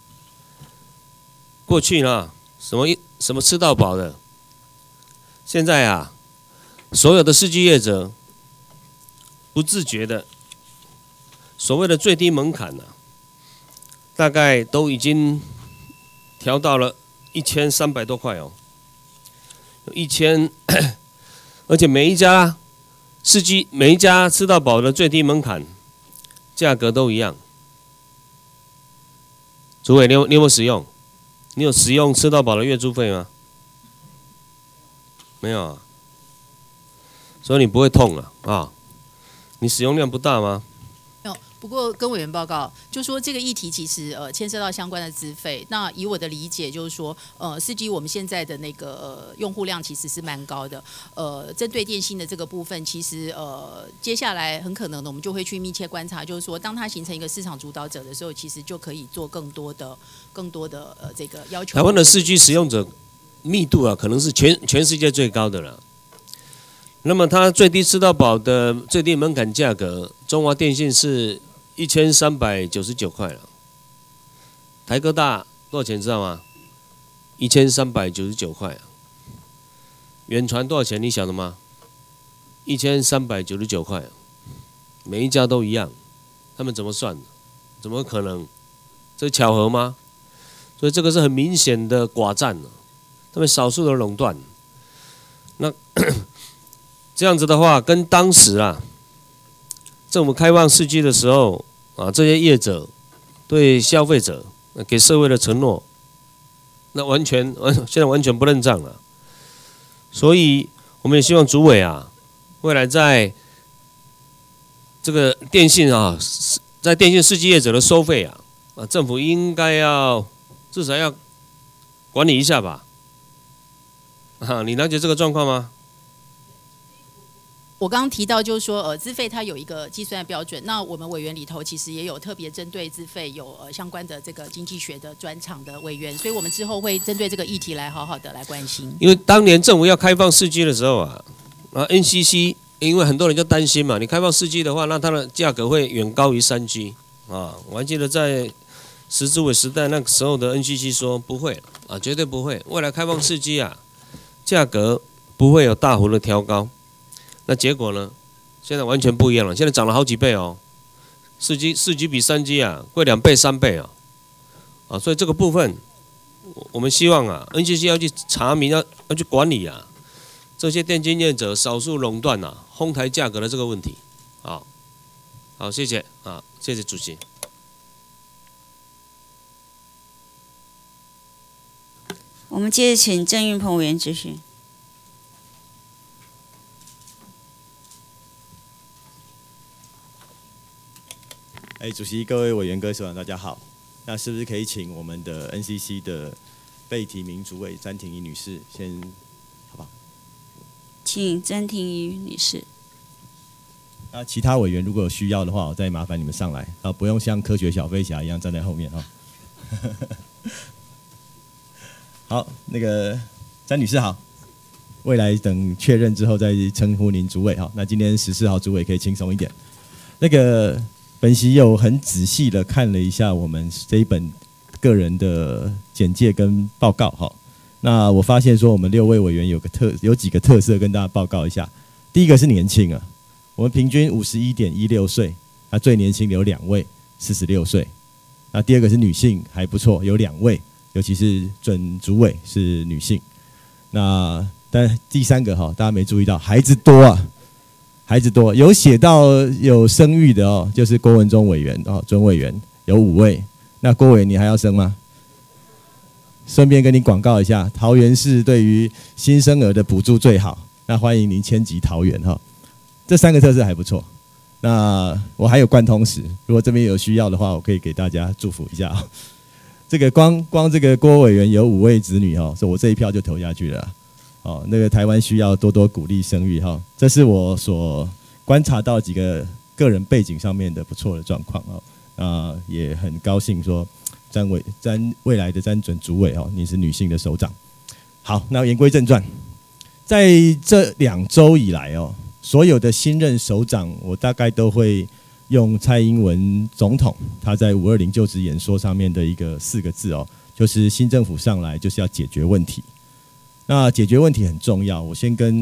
过去呢，什么吃到饱的，现在所有的司机业者不自觉的，所谓的最低门槛呢、大概都已经调到了1300多块哦，1000，而且每一家司机每一家吃到饱的最低门槛价格都一样。主委，你有没有使用？你有使用吃到饱的月租费吗？没有啊，所以你不会痛了啊？你使用量不大吗？ 不过跟委员报告，就说这个议题其实牵涉到相关的资费。那以我的理解，就是说司机我们现在的那个用户量其实是蛮高的。针对电信的这个部分，其实接下来很可能呢，我们就会去密切观察，就是说当它形成一个市场主导者的时候，其实就可以做更多的这个要求。 台湾的4G 使用者密度啊，可能是全世界最高的了。那么它最低吃到饱的最低门槛价格，中华电信是1399块了。台哥大多少钱知道吗？1399块。远传多少钱你晓得吗？1399块。每一家都一样，他们怎么算的？怎么可能？这巧合吗？所以这个是很明显的寡占了，他们少数的垄断。那这样子的话，跟当时啊政府开放4G的时候啊，这些业者对消费者给社会的承诺，那现在完全不认账了。所以我们也希望主委啊，未来在这个电信啊，在电信4G业者的收费啊，政府应该要至少要管理一下吧。你了解这个状况吗？ 我刚刚提到就是说，资费它有一个计算的标准。那我们委员里头其实也有特别针对资费有相关的这个经济学的专长的委员，所以我们之后会针对这个议题来好好的来关心。 因为当年政府要开放4G的时候啊，NCC 因为很多人就担心嘛，你开放4G的话，那它的价格会远高于3G 啊。我还记得在石志伟时代那个时候的 NCC 说不会啊，绝对不会，未来开放4G啊，价格不会有大幅的调高。那结果呢？现在完全不一样了，现在涨了好几倍哦。4G 比3G啊贵2倍3倍啊，所以这个部分我们希望啊 ，NCC 要去查明，要去管理啊，这些电信业者少数垄断啊，哄抬价格的这个问题。好，谢谢啊，谢谢主席。 我们接着请郑运鹏委员质询。 主席、各位委员、各位首长，大家好。那是不是可以请我们的 NCC 的被提名主委詹婷怡女士先，好不好？ 请詹婷怡女士。 那其他委员如果有需要的话，我再麻烦你们上来啊，不用像科学小飞侠一样站在后面啊。好，那个詹女士好，未来等确认之后再称呼您主委哈。那今天14号主委可以轻松一点。那个。本席有很仔细的看了一下我们这一本个人的简介跟报告哈。那我发现说我们6位委员有几个特色跟大家报告一下。第一个是年轻啊，我们平均51.16岁，那最年轻的有2位46岁。那第二个是女性还不错，有2位，尤其是准主委是女性。那但第三个哈，大家没注意到，孩子多啊。孩子多，有写到有生育的哦，就是郭文忠委员哦，准委员有5位。那郭委你还要生吗？顺便跟你广告一下，桃园市对于新生儿的补助最好，那欢迎您迁籍桃园哈。这3个特色还不错。那我还有贯通史，如果这边有需要的话，我可以给大家祝福一下。这个光这个郭委员有5位子女哦，所以我这一票就投下去了。哦，那个台湾需要多多鼓励生育哈，这是我所观察到几个个人背景上面的不错的状况哦，也很高兴说未来的詹准主委哦，你是女性的首长。好，那言归正传，在这2周以来哦，所有的新任首长，我大概都会用蔡英文总统他在520就职演说上面的一个4个字哦，就是新政府上来就是要解决问题。那解决问题很重要，我先跟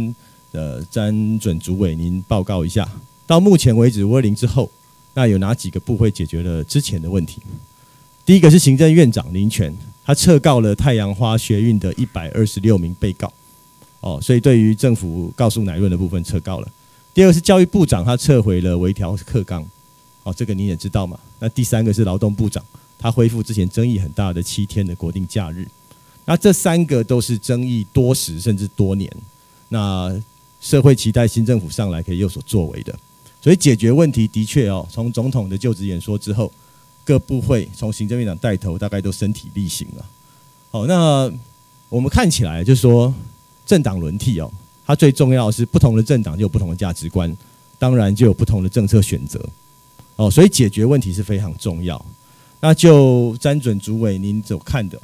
詹准主委您报告一下，到目前为止520之后，那有哪几个部会解决了之前的问题？第一个是行政院长林权，他撤告了太阳花学运的126名被告，所以对于政府告诉乃论的部分撤告了。第二个是教育部长，他撤回了微调课纲，这个你也知道嘛。那第三个是劳动部长，他恢复之前争议很大的7天的国定假日。那这3个都是争议多时甚至多年，那社会期待新政府上来可以有所作为的。所以解决问题的确从总统的就职演说之后，各部会从行政院长带头，大概都身体力行了。好，那我们看起来就是说政党轮替它最重要的是不同的政党就有不同的价值观，当然就有不同的政策选择。所以解决问题是非常重要。那就詹准主委您所看的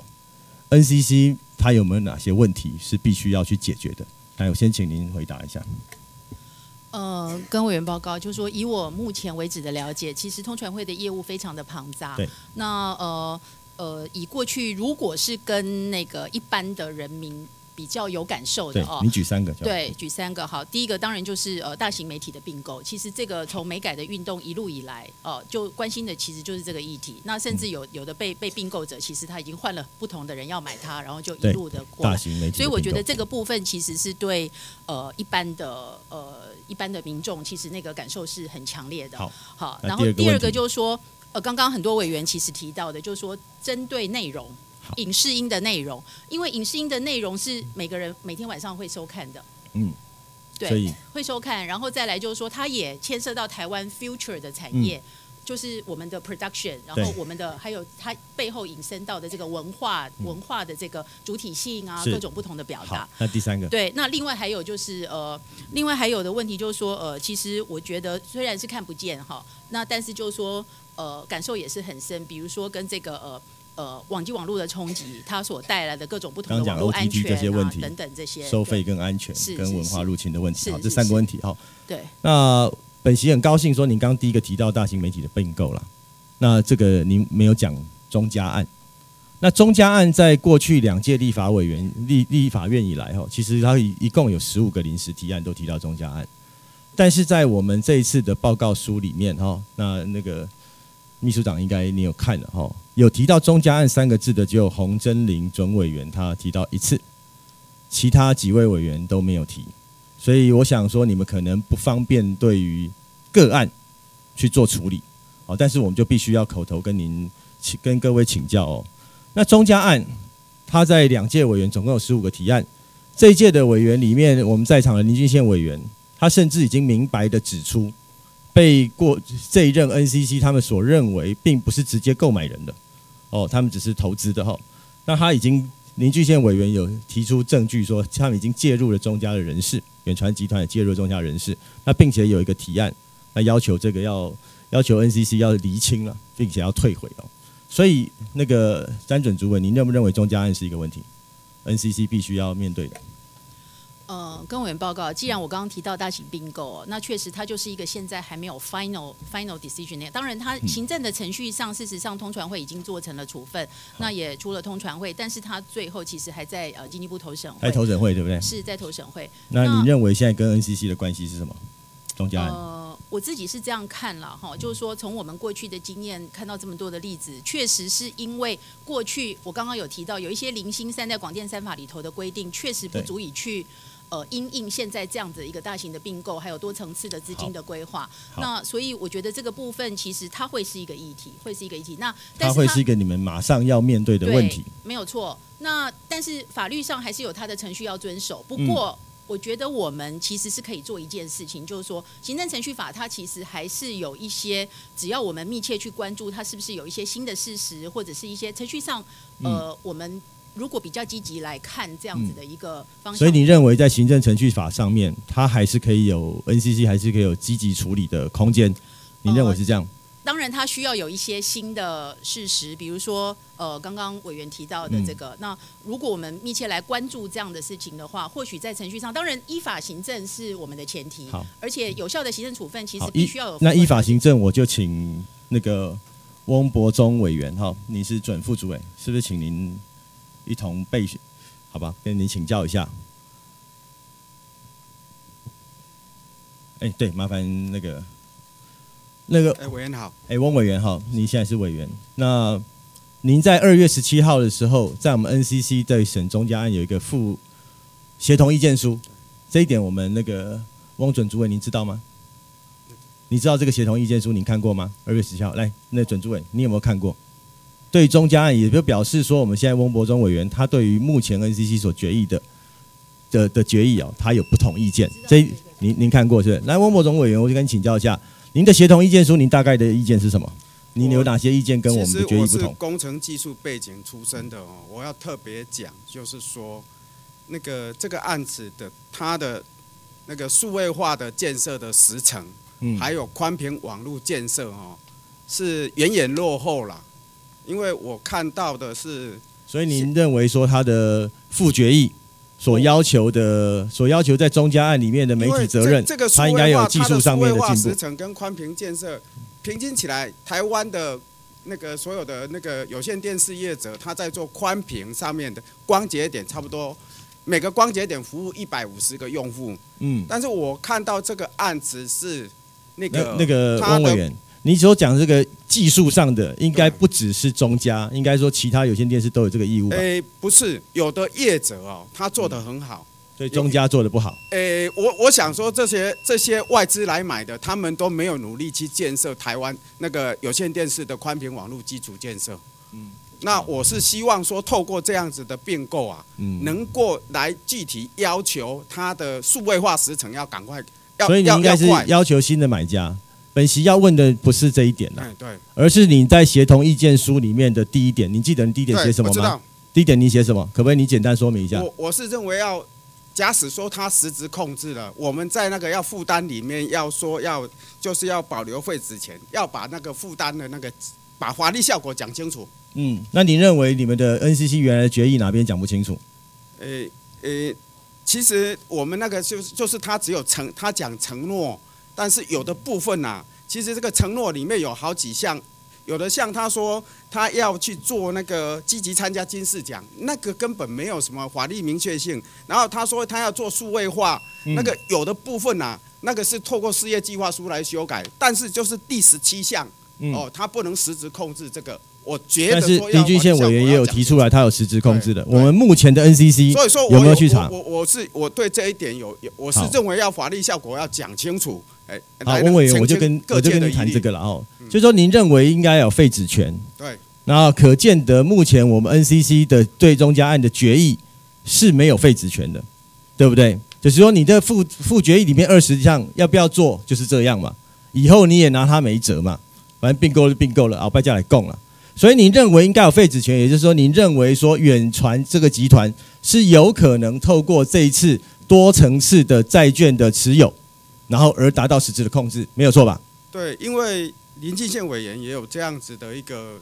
NCC 它有没有哪些问题是必须要去解决的？那我先请您回答一下。 跟委员报告，就是说以我目前为止的了解，其实通传会的业务非常的庞杂。 对。 那以过去如果是跟那个一般的人民比较有感受的你举3个。 对，举3个。好，第一个当然就是大型媒体的并购。其实这个从美改的运动一路以来，就关心的其实就是这个议题。那甚至有的被并购者，其实他已经换了不同的人要买它，然后就一路的过来。 大型媒体。 所以我觉得这个部分其实是对一般的民众，其实那个感受是很强烈的。好，然后第二个就是说，刚刚很多委员其实提到的，就是说针对内容。影视音的内容，因为影视音的内容是每个人每天晚上会收看的，对，会收看，然后再来就是说，它也牵涉到台湾 future 的产业，就是我们的 production， 然后我们的还有它背后引申到的这个文化的这个主体性啊，各种不同的表达。 那第3个， 对，那另外还有就是另外还有的问题就是说其实我觉得虽然是看不见那但是就是说感受也是很深，比如说跟这个网际网络的冲击，它所带来的各种不同的网络安全这些问题等等这些收费跟安全跟文化入侵的问题，好，这3个问题对。 那本席很高兴说您刚第一个提到大型媒体的并购了，那这个您没有讲中嘉案。那中嘉案在过去2届立法委员立法院以来其实它一共有15个临时提案都提到中嘉案，但是在我们这一次的报告书里面那个秘书长应该你有看了有提到中嘉案3个字的只有洪真菱准委员他提到1次，其他几位委员都没有提，所以我想说你们可能不方便对于个案去做处理，但是我们就必须要口头跟各位请教那中嘉案他在2届委员总共有15个提案，这一届的委员里面，我们在场的林俊宪委员他甚至已经明白的指出，被过这一任 NCC 他们所认为并不是直接购买人的他们只是投资的那他已经林俊宪委员有提出证据说，他们已经介入了中嘉的人士，远传集团也介入了中嘉人士，那并且有一个提案，那要求NCC 要厘清了，并且要退回所以那个詹准主委，您认不认为中嘉案是一个问题 ？NCC 必须要面对的。 跟委员报告，既然我刚刚提到大型并购那确实它就是一个现在还没有 final decision。当然，它行政的程序上，事实上通传会已经做成了处分，那也出了通传会，但是它最后其实还在经济部投审会。 在投审会对不对？ 是在投审会。 那你认为现在跟 NCC 的关系是什么？中嘉案？ 我自己是这样看啦就是说从我们过去的经验看到这么多的例子，确实是因为过去我刚刚有提到有一些零星3在广电3法里头的规定，确实不足以去因应现在这样子一个大型的并购，还有多层次的资金的规划。那所以我觉得这个部分其实它会是一个议题，那但是它会是一个你们马上要面对的问题， 没有错。那但是法律上还是有它的程序要遵守。不过我觉得我们其实是可以做一件事情，就是说行政程序法它其实还是有一些，只要我们密切去关注它是不是有一些新的事实，或者是一些程序上我们如果比较积极来看这样子的一个方向。 所以你认为在行政程序法上面它还是可以有 NCC 还是可以有积极处理的空间，你认为是这样？ 当然它需要有一些新的事实，比如说刚刚委员提到的这个那如果我们密切来关注这样的事情的话，或许在程序上，当然依法行政是我们的前提，而且有效的行政处分其实必须要有。 那依法行政我就请那个翁博中委员你是准副主委，是不是请您一同备选？好吧，跟您请教一下。 对，麻烦那个， 委员好， 翁委员好，你现在是委员。那您在2月17号的时候，在我们 NCC 对审中家案有一个附协同意见书，这一点我们那个翁准主委您知道吗？你知道这个协同意见书您看过吗？2月17号，来，那准主委你有没有看过？对中家案也就表示说，我们现在翁博中委员他对于目前 NCC 所决议的决议他有不同意见。这您看过是不是？来，翁博中委员，我就跟你请教一下，您的协同意见书，您大概的意见是什么？您有哪些意见跟我们的决议不同？ 其实我是工程技术背景出身的我要特别讲，就是说，这个案子的它的那个数位化的建设的时程，还有宽频网络建设是远远落后了。因为我看到的是， 所以您认为说它的附决议所要求在中家案里面的媒体责任，它应该有技术上面的进步。 时程跟宽频建设平均起来，台湾的所有的有线电视业者，他在做宽频上面的光节点，差不多每个光节点服务150个用户。但是我看到这个案子是那个翁委员，你所讲这个技术上的，应该不只是中家，应该说其他有线电视都有这个义务吧？ 不是，有的业者他做得很好， 所以中家做得不好。 我想说这些外资来买的，他们都没有努力去建设台湾有线电视的宽频网络基础建设。那我是希望说，透过这样子的并购能够来具体要求它的数位化时程要赶快， 所以你应该是要求新的买家。本席要问的不是这一点对， 而是你在协同意见书里面的第一点，你记得你第一点写什么吗？第一点你写什么？可不可以你简单说明一下？ 我是认为假使说他实质控制了，我们在要负担里面就是要保留废纸钱，要把负担的把法律效果讲清楚。 那你认为你们的 NCC 原来的决议哪边讲不清楚？ 其实我们就是他只有他讲承诺。但是有的部分其实这个承诺里面有好几项，有的像他说他要去做积极参加金视奖，根本没有什么法律明确性。然后他说他要做数位化，有的部分是透过事业计划书来修改，但是就是第17项他不能实质控制这个。我觉得，但是林俊宪委员也有提出来，他有实质控制的。我们目前的 NCC 所以说有没有去查？ 我对这一点我是认为要法律效果要讲清楚。 好，翁委员，我就跟你谈这个了就是说您认为应该有废止权。 对。 然后可见得目前我们 NCC 的对中家案的决议是没有废止权的，对不对？就是说你的附决议里面20项要不要做，就是这样嘛。以后你也拿它没辙嘛，反正并购就并购了，拜家来供了。所以你认为应该有废止权，也就是说，你认为说远传这个集团是有可能透过这一次多层次的债券的持有，然后而达到实质的控制，没有错吧？ 对，因为林俊宪委员也有这样子的一个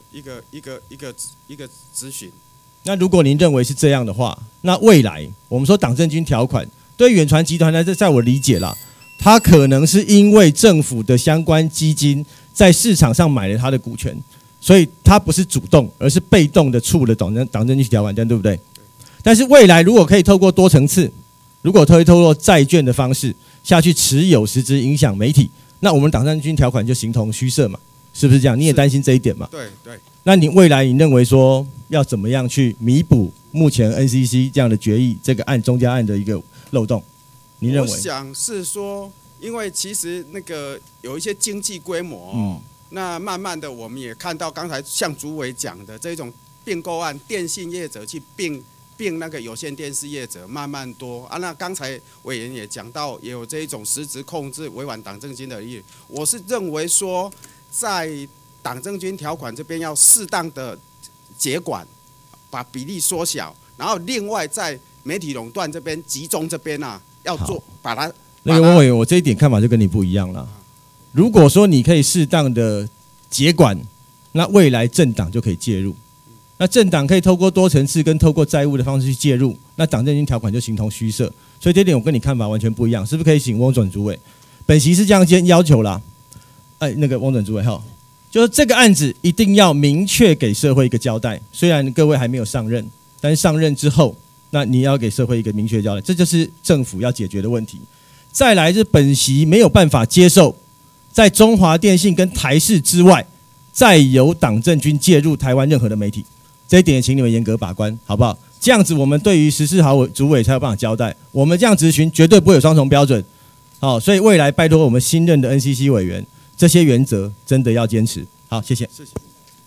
咨询。 那如果您认为是这样的话，那未来我们说党政军条款对远传集团呢，在我理解啦，它可能是因为政府的相关基金在市场上买了它的股权。所以它不是主动，而是被动的触了党政军条款，这样对不对？但是未来如果可以透过多层次，如果可以透过债券的方式下去持有实质影响媒体，那我们党政军条款就形同虚设嘛，是不是这样？你也担心这一点嘛？ 对。 那你未来你认为说要怎么样去弥补目前 NCC 这样的决议这个中家案的一个漏洞？你认为？ 我想是说，因为其实有一些经济规模那慢慢的，我们也看到刚才像主委讲的这种并购案，电信业者去并有线电视业者慢慢多那刚才委员也讲到，也有这一种实质控制违反党政军的意。我是认为说，在党政军条款这边要适当的接管，把比例缩小，然后另外在媒体垄断这边集中这边要做把它。 翁委员，我这一点看法就跟你不一样了。如果说你可以适当的接管，那未来政党就可以介入。那政党可以透过多层次跟透过债务的方式去介入，那党政军条款就形同虚设。所以这点我跟你看法完全不一样，是不是可以请翁准主委？本席是这样要求啦。翁准主委就是这个案子一定要明确给社会一个交代。虽然各位还没有上任，但是上任之后，那你要给社会一个明确交代，这就是政府要解决的问题。 再来是本席没有办法接受，在中华电信跟台视之外，再由党政军介入台湾任何的媒体，这一点请你们严格把关，好不好？这样子我们对于14号主委才有办法交代。我们这样质询绝对不会有双重标准，好，所以未来拜托我们新任的 NCC 委员，这些原则真的要坚持。好，谢谢。 谢谢。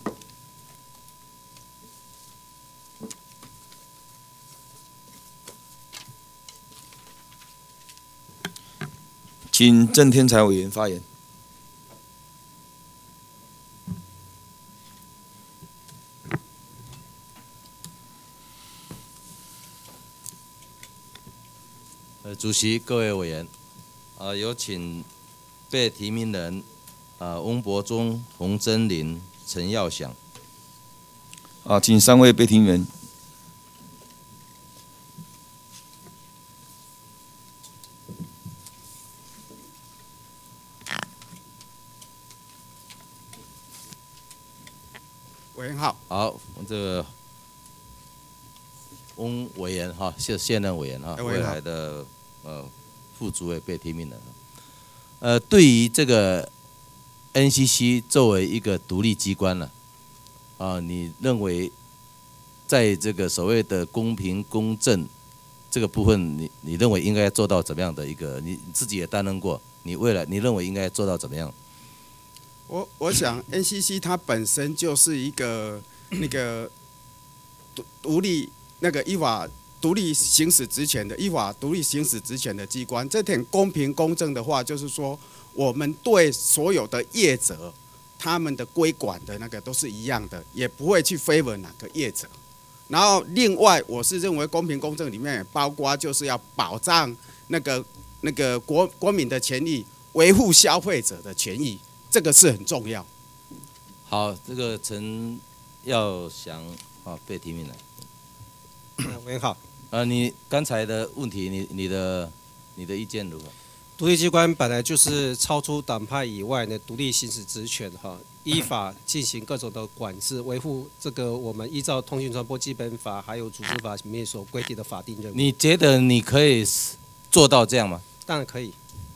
请郑天才委员发言。 主席、各位委员，有请被提名人翁博忠、洪真林、陈耀祥。 请3位被提名人。 委员好。 好，这个翁委员哈，现任委员哈，未来的副主委被提名人。对于这个 NCC 作为一个独立机关呢，你认为在这个所谓的公平公正这个部分，你认为应该做到怎么样的一个？你自己也担任过，你未来你认为应该做到怎么样？ 我想 NCC 它本身就是一个那个独立那个依法独立行使职权的机关。这点公平公正的话，就是说我们对所有的业者，他们的归管的那个都是一样的，也不会去 favor 哪个业者。然后另外，我是认为公平公正里面也包括就是要保障那个国民的权益，维护消费者的权益。这个是很重要。 好，这个陈耀祥被提名了。 委员好。 你刚才的问题，你的意见如何？ 独立机关本来就是超出党派以外的独立行使职权依法进行各种的管制，维护这个我们依照通讯传播基本法还有组织法里面所规定的法定任务。 你觉得你可以做到这样吗？ 当然可以。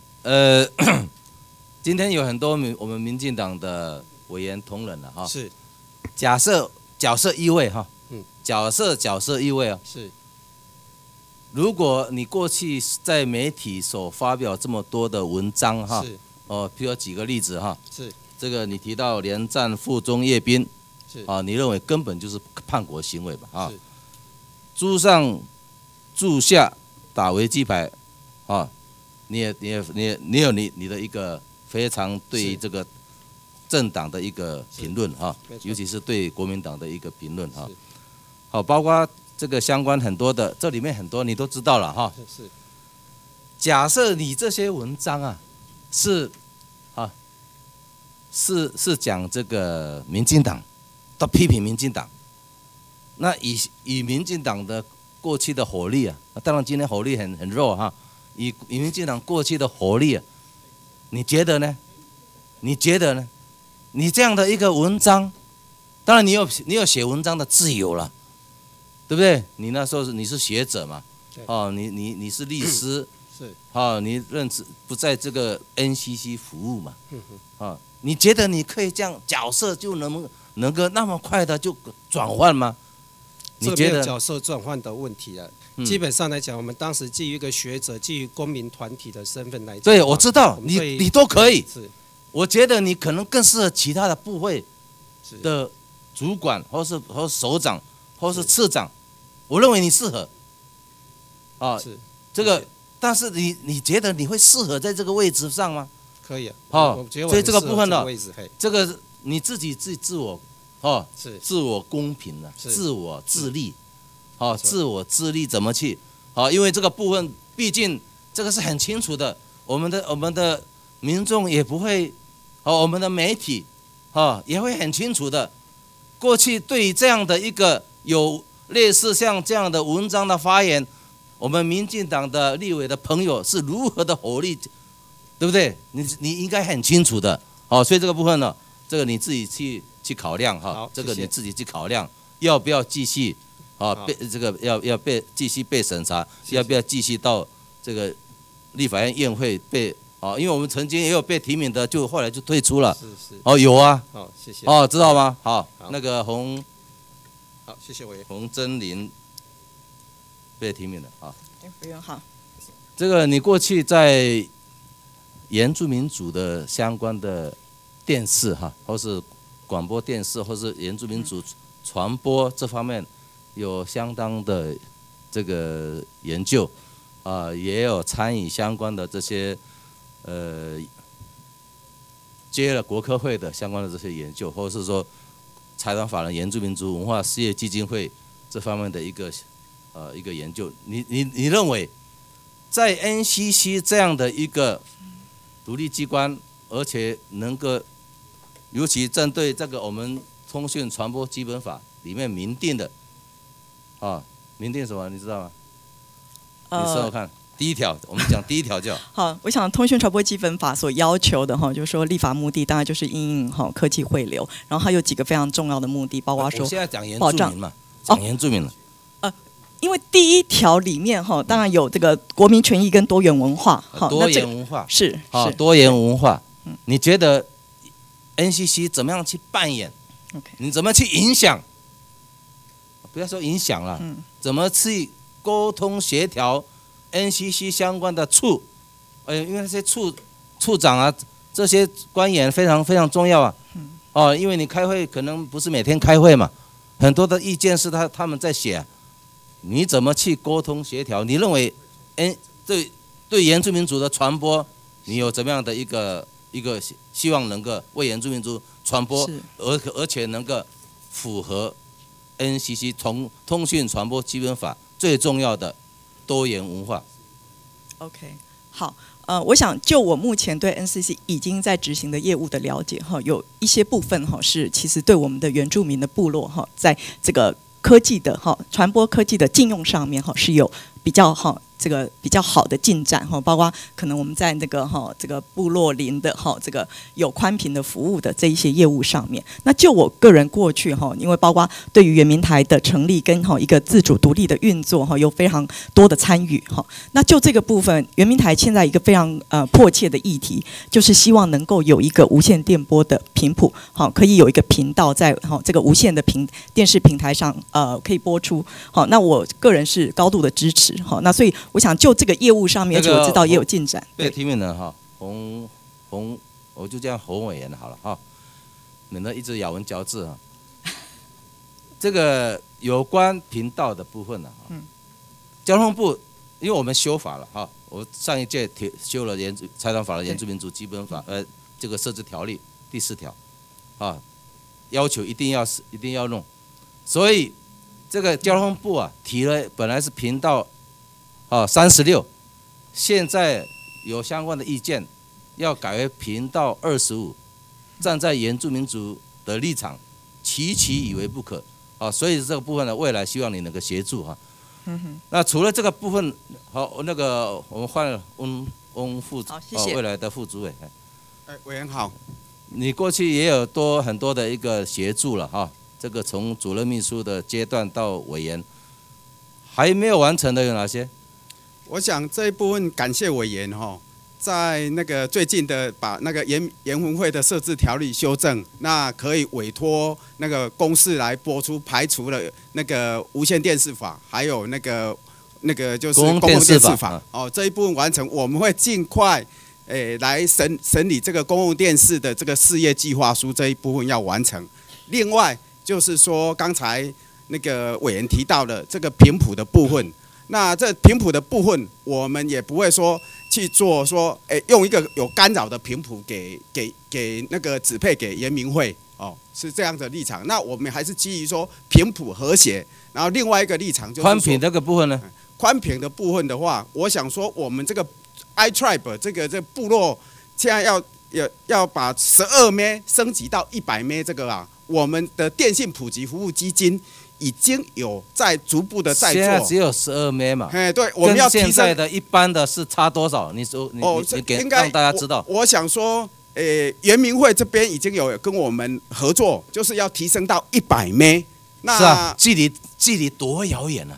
今天有很多我们民进党的委员同仁了哈， 是角色意味哈，角色意味啊， 是。 如果你过去在媒体所发表这么多的文章哈， 是譬如举个例子哈， 是这个你提到连战附中叶兵， 是你认为根本就是叛国行为吧啊？诸上诸下打维基牌你有你的一个。非常对于这个政党的一个评论尤其是对国民党的一个评论好，包括这个相关很多的，这里面很多你都知道了哈。 是。 假设你这些文章是讲这个民进党，都批评民进党，那以民进党的过去的火力当然今天火力很弱哈，以民进党过去的火力你觉得呢？你这样的一个文章，当然你有写文章的自由了，对不对？你那时候你是学者嘛，你是律师， 是你任职不在这个 NCC 服务嘛，你觉得你可以这样角色就能够那么快的就转换吗？你觉得角色转换的问题基本上来讲，我们当时基于一个学者、基于公民团体的身份来讲， 对，我知道你都可以。 是， 我觉得你可能更适合其他的部会的主管，或是首长，或是次长，我认为你适合。 是这个，但是你觉得你会适合在这个位置上吗？ 可以我觉得所以这个部分呢， 这个你自我是自我公平了，自我自立。自我自立怎么去？因为这个部分，毕竟这个是很清楚的，我们的民众也不会，我们的媒体，也会很清楚的。过去对于这样的一个有类似像这样的文章的发言，我们民进党的立委的朋友是如何的火力，对不对？你应该很清楚的。所以这个部分呢，这个你自己去考量这个你自己去考量，要不要继续？被这个要继续被审查，要不要继续到这个立法院院会被因为我们曾经也有被提名的，就后来就退出了。 是。 有啊。 好，谢谢。 知道吗？好，那个好， 谢谢委员。 洪真林被提名的啊。 委员好。 这个你过去在原住民族的相关的电视或是广播电视，或是原住民族传播这方面有相当的这个研究也有参与相关的这些接了国科会的相关的这些研究，或者是说财团法人原住民族文化事业基金会这方面的一个研究，你认为在 NCC 这样的一个独立机关，而且能够尤其针对这个我们通讯传播基本法里面明定的明定什么你知道吗？你说说看。第一条，我们讲第一条就好。我想通讯传播基本法所要求的就是说立法目的当然就是因应科技汇流，然后它有几个非常重要的目的，包括说我现在讲原住民嘛，讲原住民了。 因为第一条里面当然有这个国民权益跟多元文化。 多元文化是多元文化。你觉得 NCC 怎么样去扮演？你怎么去影响？不要说影响了，怎么去沟通协调 NCC 相关的处？因为那些处长啊，这些官员非常非常重要啊。因为你开会可能不是每天开会嘛，很多的意见是他们在写。你怎么去沟通协调？你认为对原住民族的传播，你有怎么样的一个希望能够为原住民族传播，而且能够符合 NCC 通讯传播基本法最重要的多元文化。 OK， 好。我想就我目前对 NCC 已经在执行的业务的了解有一些部分是其实对我们的原住民的部落在这个科技的传播科技的禁用上面是有比较好的进展包括可能我们在那个这个部落林的这个有宽频的服务的这一些业务上面。那就我个人过去因为包括对于原民台的成立跟一个自主独立的运作有非常多的参与那就这个部分，原民台现在一个非常迫切的议题，就是希望能够有一个无线电波的频谱可以有一个频道在这个无线的电视平台上可以播出那我个人是高度的支持那所以我想就这个业务上面，我知道也有进展。 被提名的洪，我就这样洪委员好了免得一直咬文嚼字这个有关频道的部分交通部因为我们修法了我上一届修了财团法的原住民族基本法这个设置条例第4条要求一定要弄，所以这个交通部提了本来是频道36，现在有相关的意见，要改为频道25，站在原住民族的立场，其以为不可所以这个部分呢，未来希望你能够协助那除了这个部分，那个我们换了翁副未来的副主委， 委员好， 你过去也有很多的一个协助了这个从主任秘书的阶段到委员，还没有完成的有哪些？ 我想这一部分感谢委员在那个最近的把那个原文会的设置条例修正，那可以委托那个公视来播出，排除了那个无线电视法，还有那个就是公共电视法这一部分完成，我们会尽快来审理这个公共电视的这个事业计划书这一部分要完成。另外就是说刚才那个委员提到的这个频谱的部分。那这频谱的部分，我们也不会说去做用一个有干扰的频谱给那个指配给原民会是这样的立场。那我们还是基于说频谱和谐，然后另外一个立场就是宽频这个部分呢？ 宽频的部分的话，我想说我们这个 iTribe 这部落现在要把12 M 升级到100 M 这个我们的电信普及服务基金。已经有在逐步的在做， 现在只有12 M 嘛。 对，我们要提升。 现在的一般的是差多少？你说你给让大家知道。 我想说，原民会这边已经有跟我们合作，就是要提升到100 M。 是啊，距离多遥远啊！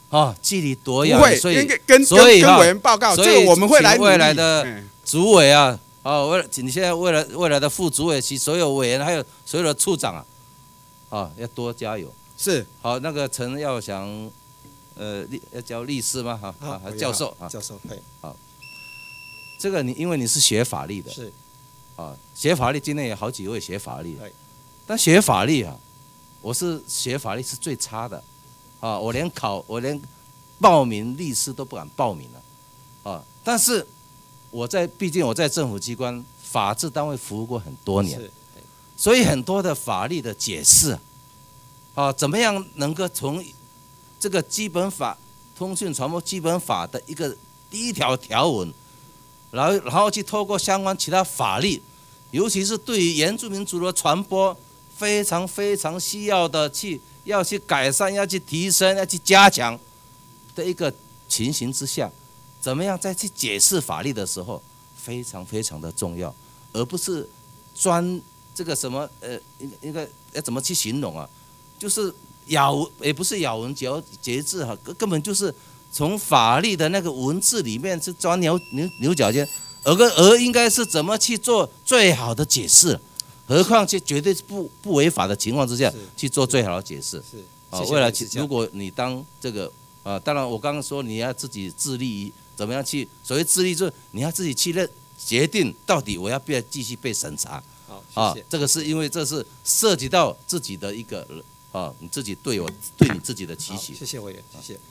距离多远？ 不会， 所以跟委员报告，这个我们会来未来的主委啊，你现在未来的副主委及所有委员还有所有的处长要多加油。 是， 好，那个陈耀祥，要叫律师吗？还教授教授， 好，这个因为你是学法律的， 是， 学法律，今天有好几位学法律，但学法律我是学法律是最差的，我连报名律师都不敢报名了，但是毕竟我在政府机关法制单位服务过很多年，所以很多的法律的解释，怎么样能够从这个基本法、通讯传播基本法的一个第一条条文，然后去透过相关其他法律，尤其是对于原住民族的传播，非常非常需要的要去改善、要去提升、要去加强的一个情形之下，怎么样再去解释法律的时候，非常非常的重要，而不是这个什么应该要怎么去形容啊？就是也不是咬文嚼字根本就是从法律的那个文字里面去钻牛角尖，而应该是怎么去做最好的解释，何况去绝对不违法的情况之下去做最好的解释。未来如果你当这个当然我刚刚说你要自己致力于怎么样去，所谓致力就是你要自己去决定到底我要不要继续被审查。 好，谢谢。 这个是因为这是涉及到自己的一个你自己对你自己的期许。 谢谢委员，谢谢。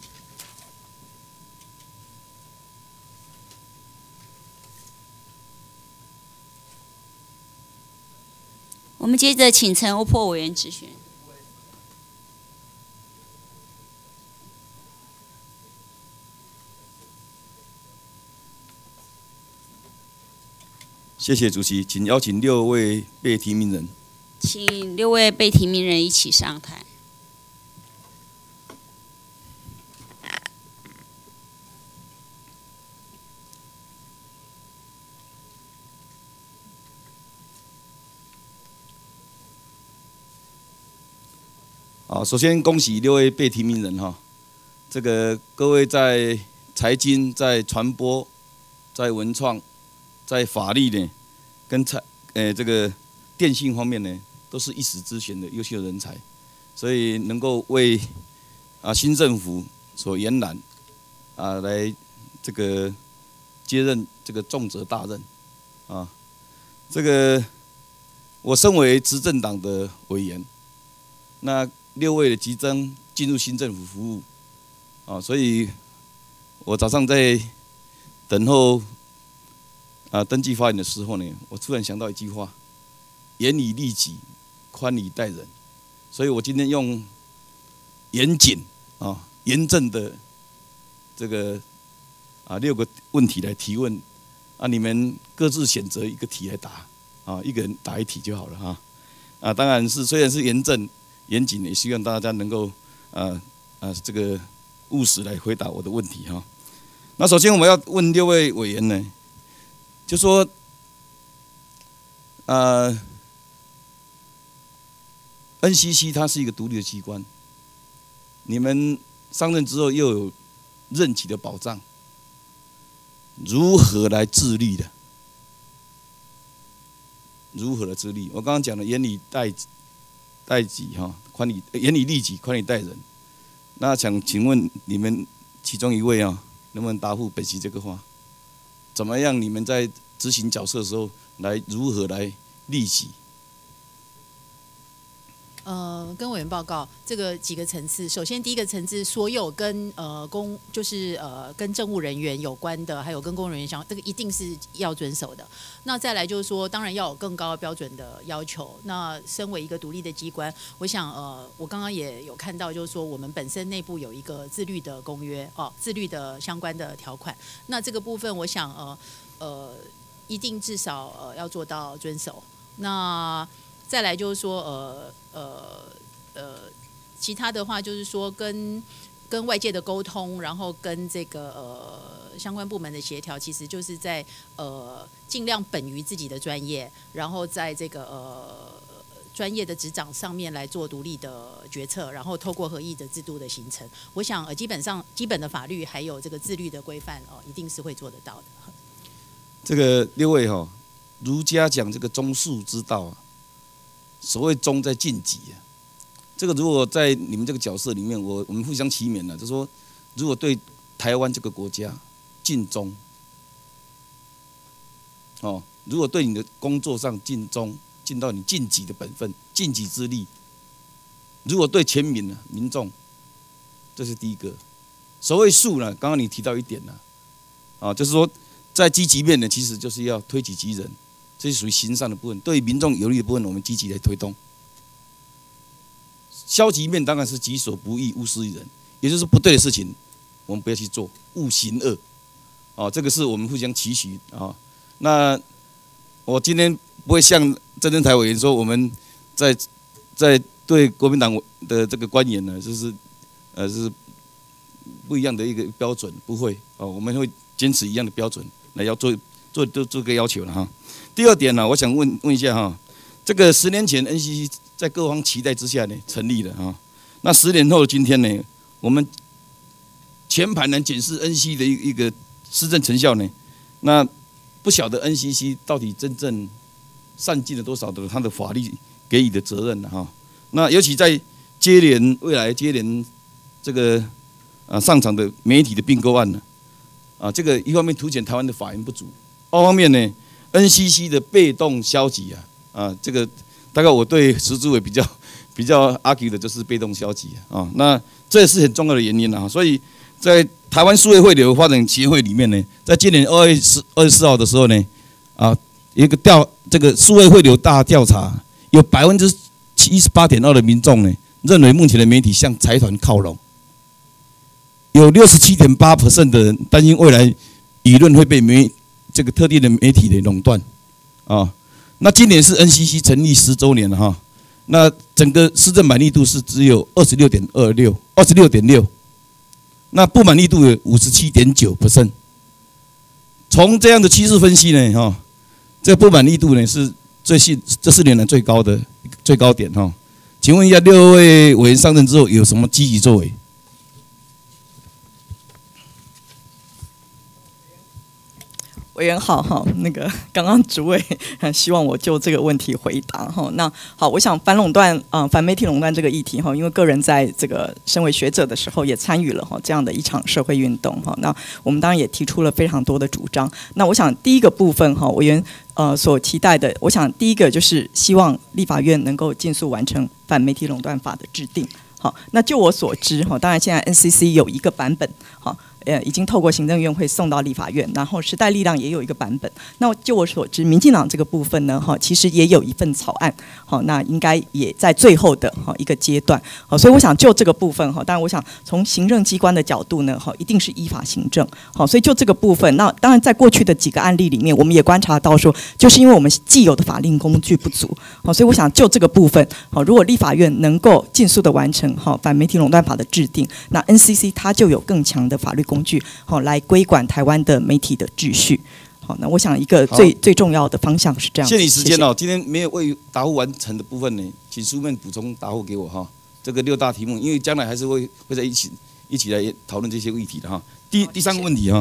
我们接着请陈欧珀委员质询。 谢谢主席，请邀请6位被提名人。 请6位被提名人一起上台。 好，首先恭喜6位被提名人这个各位在财经、在传播、在文创、在法律呢，跟这个电信方面呢，都是一时之选的优秀人才，所以能够为新政府所延揽来这个接任这个重责大任这个我身为执政党的委员，那6位的即将进入新政府服务所以我早上在等候登记发言的时候呢，我突然想到一句话：严以律己，宽以待人。所以我今天用严谨严正的这个6个问题来提问你们各自选择一个题来答一个人答一题就好了当然是虽然是严正严谨，也希望大家能够这个务实来回答我的问题那首先我们要问6位委员呢，就说NCC 它是一个独立的机关，你们上任之后又有任期的保障，如何来自律的？如何的自律？我刚刚讲的严以待己严以律己，宽以待人。那想请问你们其中一位能不能答复本席这个话？怎么样？你们在执行角色的时候，如何来律己？ 跟委员报告这个几个层次。首先，第一个层次，所有跟跟政务人员有关的，还有跟公务人员相关，这个一定是要遵守的。那再来就是说，当然要有更高标准的要求。那身为一个独立的机关，我想我刚刚也有看到，就是说我们本身内部有一个自律的公约自律的相关的条款。那这个部分，我想一定至少要做到遵守。那再来就是说其他的话就是说跟外界的沟通，然后跟这个相关部门的协调，其实就是在尽量本于自己的专业，然后在这个专业的执掌上面来做独立的决策，然后透过合议的制度的形成，我想基本上基本的法律还有这个自律的规范一定是会做得到的。 这个6位儒家讲这个忠恕之道啊，所谓忠在尽己啊。这个如果在你们这个角色里面，我们互相齐勉了，就是说，如果对台湾这个国家尽忠，如果对你的工作上尽忠，尽到你尽己的本分，尽己之力，如果对全民呢民众，这是第一个。所谓恕呢，刚刚你提到一点呢，就是说在积极面呢，其实就是要推己及人，这是属于行善的部分，对民众有利的部分，我们积极来推动。消极面当然是己所不欲，勿施于人，也就是不对的事情，我们不要去做，勿行恶。这个是我们互相期许啊。那我今天不会像郑登台委员说，我们在对国民党的这个官员呢，就是是不一样的一个标准，不会我们会坚持一样的标准来要做个要求了哈。第二点呢，我想问一下哈，这个10年前 NCC 在各方期待之下呢成立了哈，那10年后的今天呢，我们全盘来检视 NCC 的一个施政成效呢，那不晓得 NCC 到底真正善尽了多少的他的法律给予的责任了哈。那尤其在未来接连这个上场的媒体的并购案呢，这个一方面凸显台湾的法源不足，二方面呢 NCC 的被动消极这个大概我对石主委比较 argue 的就是被动消极那这也是很重要的原因所以在台湾数位汇流发展协会里面呢，在今年2月24号的时候呢，一个这个数位汇流大调查，有78.2%的民众呢认为目前的媒体向财团靠拢，有67.8% 的人担心未来舆论会被这个特定的媒体的垄断那今年是 NCC 成立10周年了哈，那整个施政满意度是只有26.6%，那不满意度有57.9%。从这样的趋势分析呢，这个不满意度呢是这4年来最高点哈。请问一下6位委员上任之后有什么积极作为？ 委员好那个刚刚主委希望我就这个问题回答那好，我想反媒体垄断这个议题因为个人在这个身为学者的时候也参与了这样的一场社会运动那我们当然也提出了非常多的主张。那我想第一个部分委员所期待的，我想第一个就是希望立法院能够尽速完成反媒体垄断法的制定。好，那就我所知当然现在 NCC 有一个版本已经透过行政院会送到立法院，然后时代力量也有一个版本。那就我所知，民进党这个部分呢，其实也有一份草案，那应该也在最后的一个阶段。所以我想就这个部分当然我想从行政机关的角度呢，一定是依法行政。所以就这个部分，那当然在过去的几个案例里面，我们也观察到说，就是因为我们既有的法令工具不足，所以我想就这个部分，如果立法院能够尽速的完成反媒体垄断法的制定，那 NCC 它就有更强的法律工具来规管台湾的媒体的秩序。好，那我想一个最重要的方向是这样。 限你时间今天没有为答复完成的部分呢，请书面补充答复给我这个6大题目，因为将来还是会在一起来讨论这些议题的第3个问题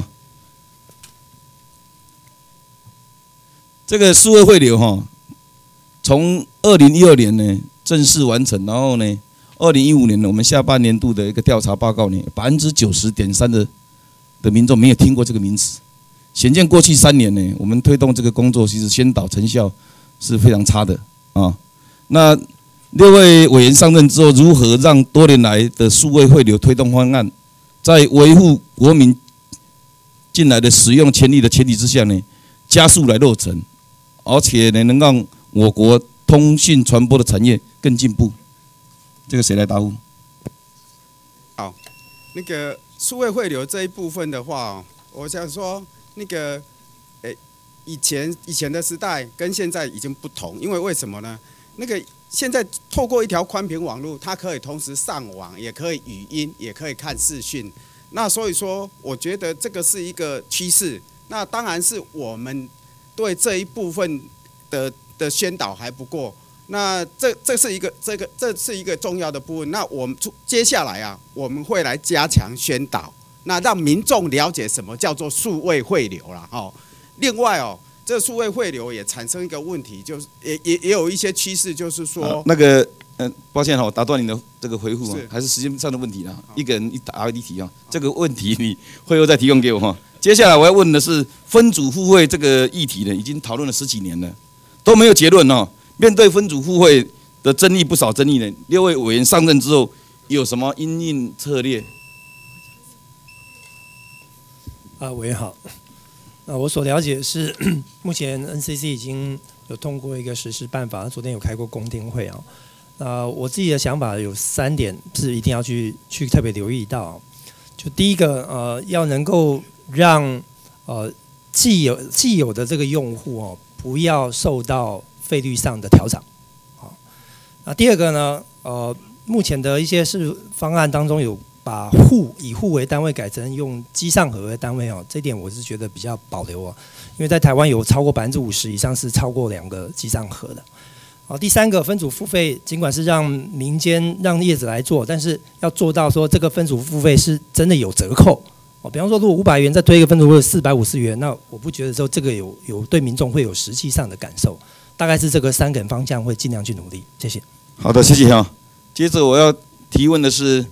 这个数位汇流从2012年呢正式完成，然后呢2015年呢我们下半年度的一个调查报告呢，90.3%的民众没有听过这个名词，显见过去3年呢，我们推动这个工作，其实宣导成效是非常差的那6位委员上任之后，如何让多年来的数位汇流推动方案，在维护国民进来的使用权利的前提之下呢，加速来落成，而且呢，能让我国通讯传播的产业更进步？这个谁来答复？ 好，那个数位汇流这一部分的话，我想说，那个，以前的时代跟现在已经不同，因为什么呢？那个现在透过一条宽频网络，它可以同时上网，也可以语音，也可以看视讯。那所以说，我觉得这个是一个趋势。那当然是我们对这一部分的宣导还不够。 那这是一个重要的部分。那我们接下来啊，我们会来加强宣导，那让民众了解什么叫做数位汇流啦。另外哦，这数位汇流也产生一个问题，就是也有一些趋势，就是说抱歉我打断你的这个回复啊，还是时间上的问题啊，一个人一答一题啊，这个问题你会后再提供给我哈。接下来我要问的是分组互惠这个议题呢，已经讨论了10几年了，都没有结论哦。面对分组互惠的争议，不少争议呢，6位委员上任之后有什么因应策略？ 委员好，我所了解的是，目前 NCC 已经有通过一个实施办法，昨天有开过公听会啊。我自己的想法有3点是一定要去特别留意到。就第一个，要能够让既有的这个用户不要受到费率上的调涨。那第二个呢，目前的一些方案当中有把以户为单位改成用机上盒为单位这一点我是觉得比较保留因为在台湾有超过50%以上是超过2个机上盒的。第三个分组付费，尽管是让民间让业者来做，但是要做到说这个分组付费是真的有折扣。比方说，如果500元再推一个分组会450元，那我不觉得说这个有对民众会有实际上的感受。大概是这个3个方向会尽量去努力。谢谢。 好的，谢谢哈。接着我要提问的是，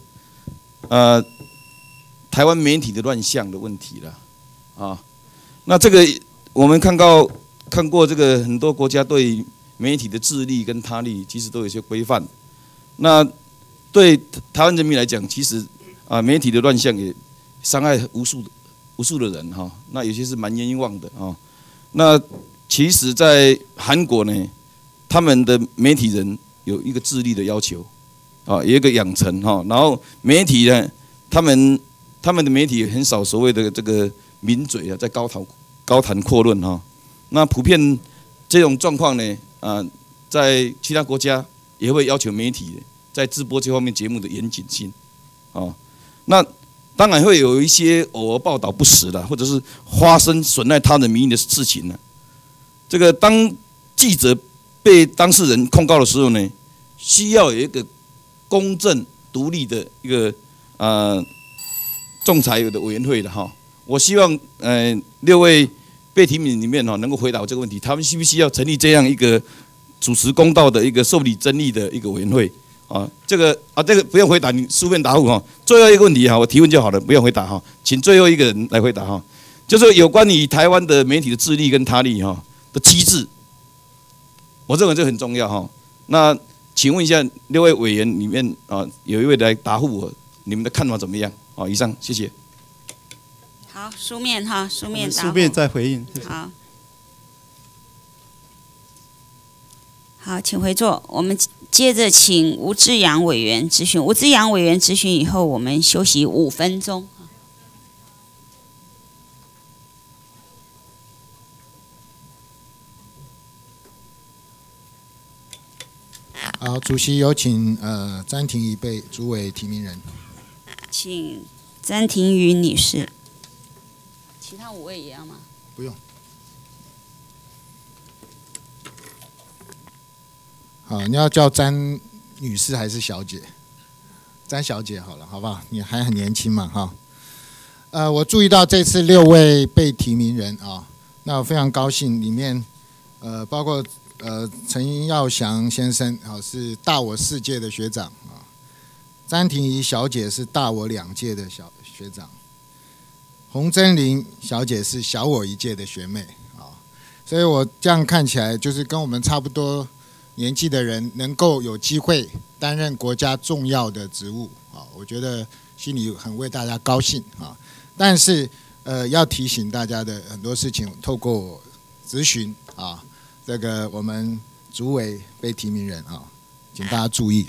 台湾媒体的乱象的问题了那这个我们看过这个很多国家对媒体的自律跟他律其实都有一些规范。那对台湾人民来讲，其实媒体的乱象也伤害无数的人那有些是蛮冤枉的那其实，在韩国呢，他们的媒体人有一个自律的要求有一个养成然后媒体呢，他们的媒体很少所谓的这个名嘴在高谈阔论那普遍这种状况呢在其他国家也会要求媒体在直播这方面节目的严谨性那当然会有一些偶尔报道不实的，或者是发生损害他人名誉的事情呢。这个当记者被当事人控告的时候呢，需要有一个公正独立的一个仲裁的委员会的我希望6位被提名里面能够回答我这个问题，他们需不需要成立这样一个主持公道的一个受理争议的一个委员会这个不用回答，你书面答复最后一个问题我提问就好了，不用回答请最后一个人来回答就是有关于台湾的媒体的自律跟他律的机制，我认为这很重要那请问一下6位委员里面有一位来答复我，你们的看法怎么样？以上，谢谢。 好，书面答复。 书面再回应。 好，请回座。我们接着请吴志阳委员质询。吴志阳委员质询以后，我们休息5分钟。 好，主席有请詹婷仪备主委提名人。 请詹婷瑜女士。其他5位也要吗？ 不用。好，你要叫詹女士还是小姐？詹小姐好了，好不好？你还很年轻嘛，我注意到这次6位被提名人那我非常高兴，里面包括陈耀祥先生是大我4届的学长詹婷仪小姐是大我2届的学长，洪真玲小姐是小我1届的学妹所以我这样看起来就是跟我们差不多年纪的人能够有机会担任国家重要的职务我觉得心里很为大家高兴但是要提醒大家的很多事情，透过我咨询这个我们主委被提名人请大家注意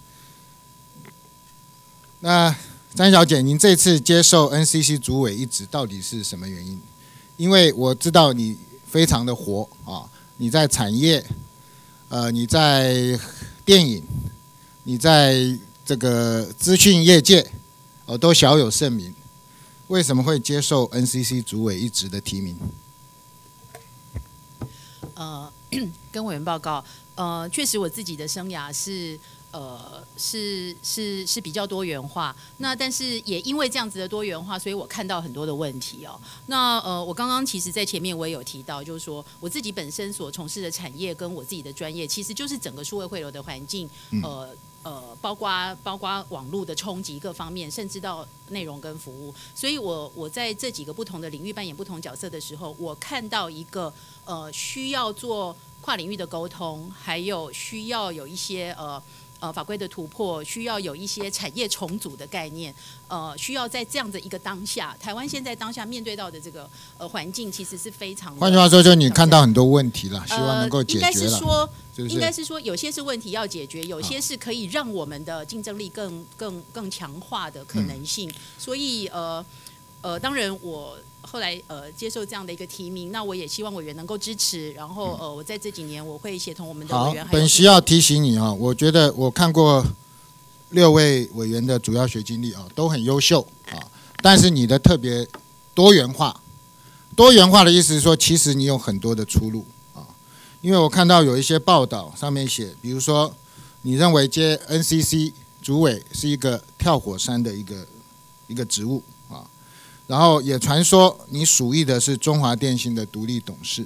那詹小姐，您这次接受 NCC 主委一职到底是什么原因？因为我知道你非常的活你在产业，你在电影，你在这个资讯业界都小有盛名，为什么会接受 NCC 主委一职的提名？ 跟委员报告，确实我自己的生涯是比较多元化。那但是也因为这样子的多元化，所以我看到很多的问题哦。那我刚刚其实在前面我也有提到，就是说我自己本身所从事的产业跟我自己的专业，其实就是整个数位汇流的环境，包括网络的冲击各方面，甚至到内容跟服务。所以我在这几个不同的领域扮演不同角色的时候，我看到一个需要做跨领域的沟通，还有需要有一些法规的突破，需要有一些产业重组的概念，需要在这样的一个当下，台湾现在当下面对到的这个环境，其实是非常。 换句话说，就你看到很多问题了，希望能够解决了。 应该是说，有些是问题要解决，有些是可以让我们的竞争力更强化的可能性。所以当然我后来接受这样的一个提名，那我也希望委员能够支持。然后我在这几年我会协同我们的委员。 本席要提醒你啊，我觉得我看过6位委员的主要学经历啊，都很优秀啊，但是你的特别多元化。多元化的意思是说，其实你有很多的出路啊，因为我看到有一些报道上面写，比如说你认为接 NCC 主委是一个跳火山的一个职务啊。然后也传说你属意的是中华电信的独立董事，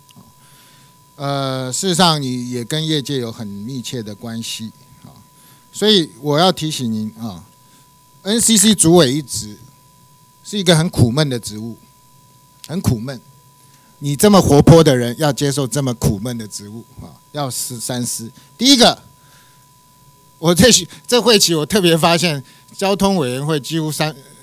事实上你也跟业界有很密切的关系啊，所以我要提醒您啊 ，NCC 主委一职是一个很苦闷的职务，很苦闷。你这么活泼的人要接受这么苦闷的职务啊，要三思。第一个，我这会期我特别发现，交通委员会几乎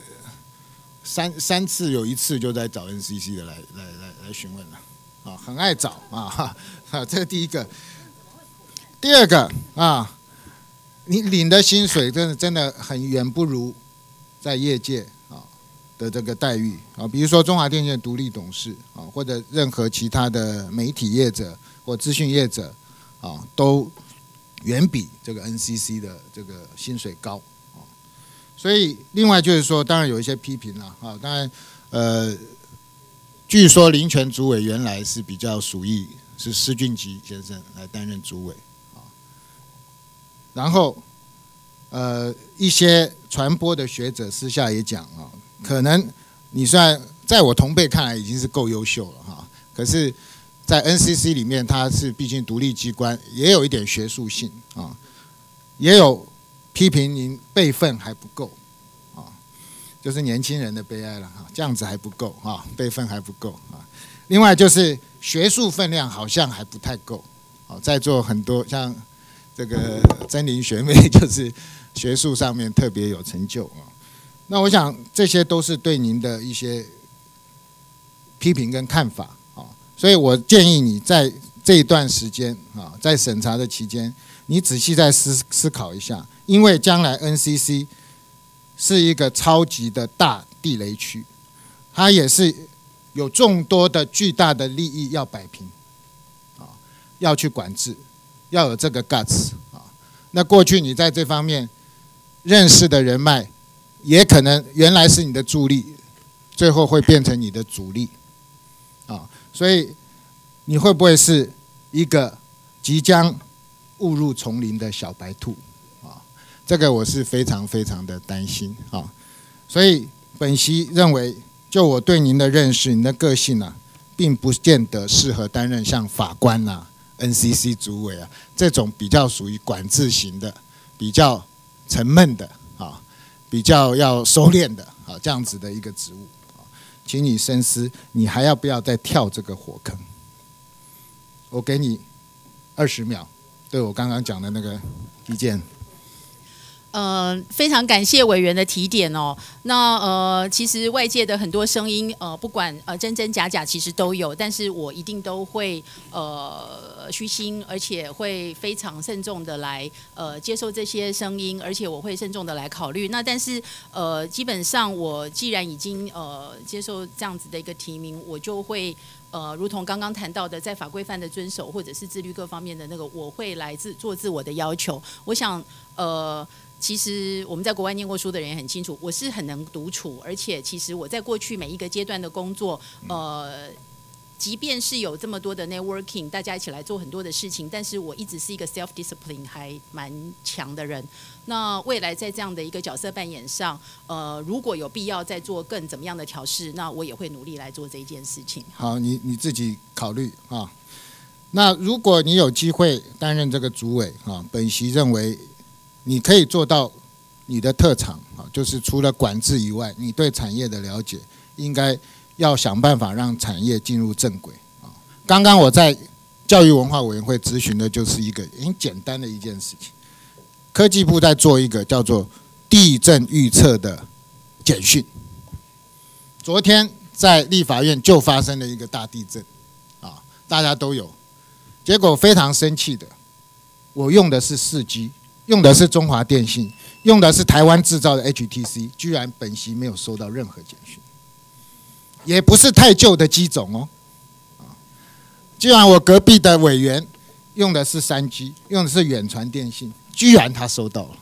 三次有一次就在找 NCC 的来询问了，啊，很爱找啊，这是第一个。第二个啊，你领的薪水真的很远不如在业界啊的这个待遇啊，比如说中华电信的独立董事啊，或者任何其他的媒体业者或资讯业者啊，都远比这个 NCC 的这个薪水高。所以，另外就是说，当然有一些批评了啊。当然，据说林权主委原来是比较属意是施俊吉先生来担任主委啊。然后，一些传播的学者私下也讲啊，可能你虽然在我同辈看来已经是够优秀了哈，可是，在 NCC 里面，它是毕竟独立机关，也有一点学术性啊，也有。批评您辈分还不够，啊，就是年轻人的悲哀了哈，这样子还不够啊，辈分还不够啊。另外就是学术分量好像还不太够，啊，在座很多像这个曾玲学妹就是学术上面特别有成就啊。那我想这些都是对您的一些批评跟看法啊，所以我建议你在这一段时间啊，在审查的期间，你仔细再思考一下。因为将来 NCC 是一个超级的大地雷区，它也是有众多的巨大的利益要摆平，啊，要去管制，要有这个 guts 啊。那过去你在这方面认识的人脉，也可能原来是你的助力，最后会变成你的主力，啊，所以你会不会是一个即将误入丛林的小白兔？这个我是非常非常的担心啊，所以本席认为，就我对您的认识，您的个性啊，并不见得适合担任像法官啊、NCC 主委啊这种比较属于管制型的、比较沉闷的啊、比较要收敛的啊这样子的一个职务啊，请你深思，你还要不要再跳这个火坑？我给你20秒，对我刚刚讲的那个意见。 非常感谢委员的提点哦。那其实外界的很多声音，不管真真假假，其实都有，但是我一定都会虚心，而且会非常慎重的来接受这些声音，而且我会慎重的来考虑。那但是基本上我既然已经接受这样子的一个提名，我就会如同刚刚谈到的，在法规范的遵守或者是自律各方面的那个，我会来做自我的要求。我想其实我们在国外念过书的人也很清楚，我是很能独处，而且其实我在过去每一个阶段的工作， 即便是有这么多的 networking， 大家一起来做很多的事情，但是我一直是一个 self discipline 还蛮强的人。那未来在这样的一个角色扮演上，如果有必要再做更怎么样的调试，那我也会努力来做这一件事情。 好，你自己考虑啊。那如果你有机会担任这个主委啊，本席认为你可以做到你的特长啊，就是除了管制以外，你对产业的了解，应该要想办法让产业进入正轨啊。刚刚我在教育文化委员会咨询的就是一个很简单的一件事情，科技部在做一个叫做地震预测的简讯。昨天在立法院就发生了一个大地震啊，大家都有。结果非常生气的，我用的是4G， 用的是中华电信，用的是台湾制造的 HTC， 居然本席没有收到任何简讯，也不是太旧的机种哦。居然我隔壁的委员用的是3G， 用的是远传电信，居然他收到了。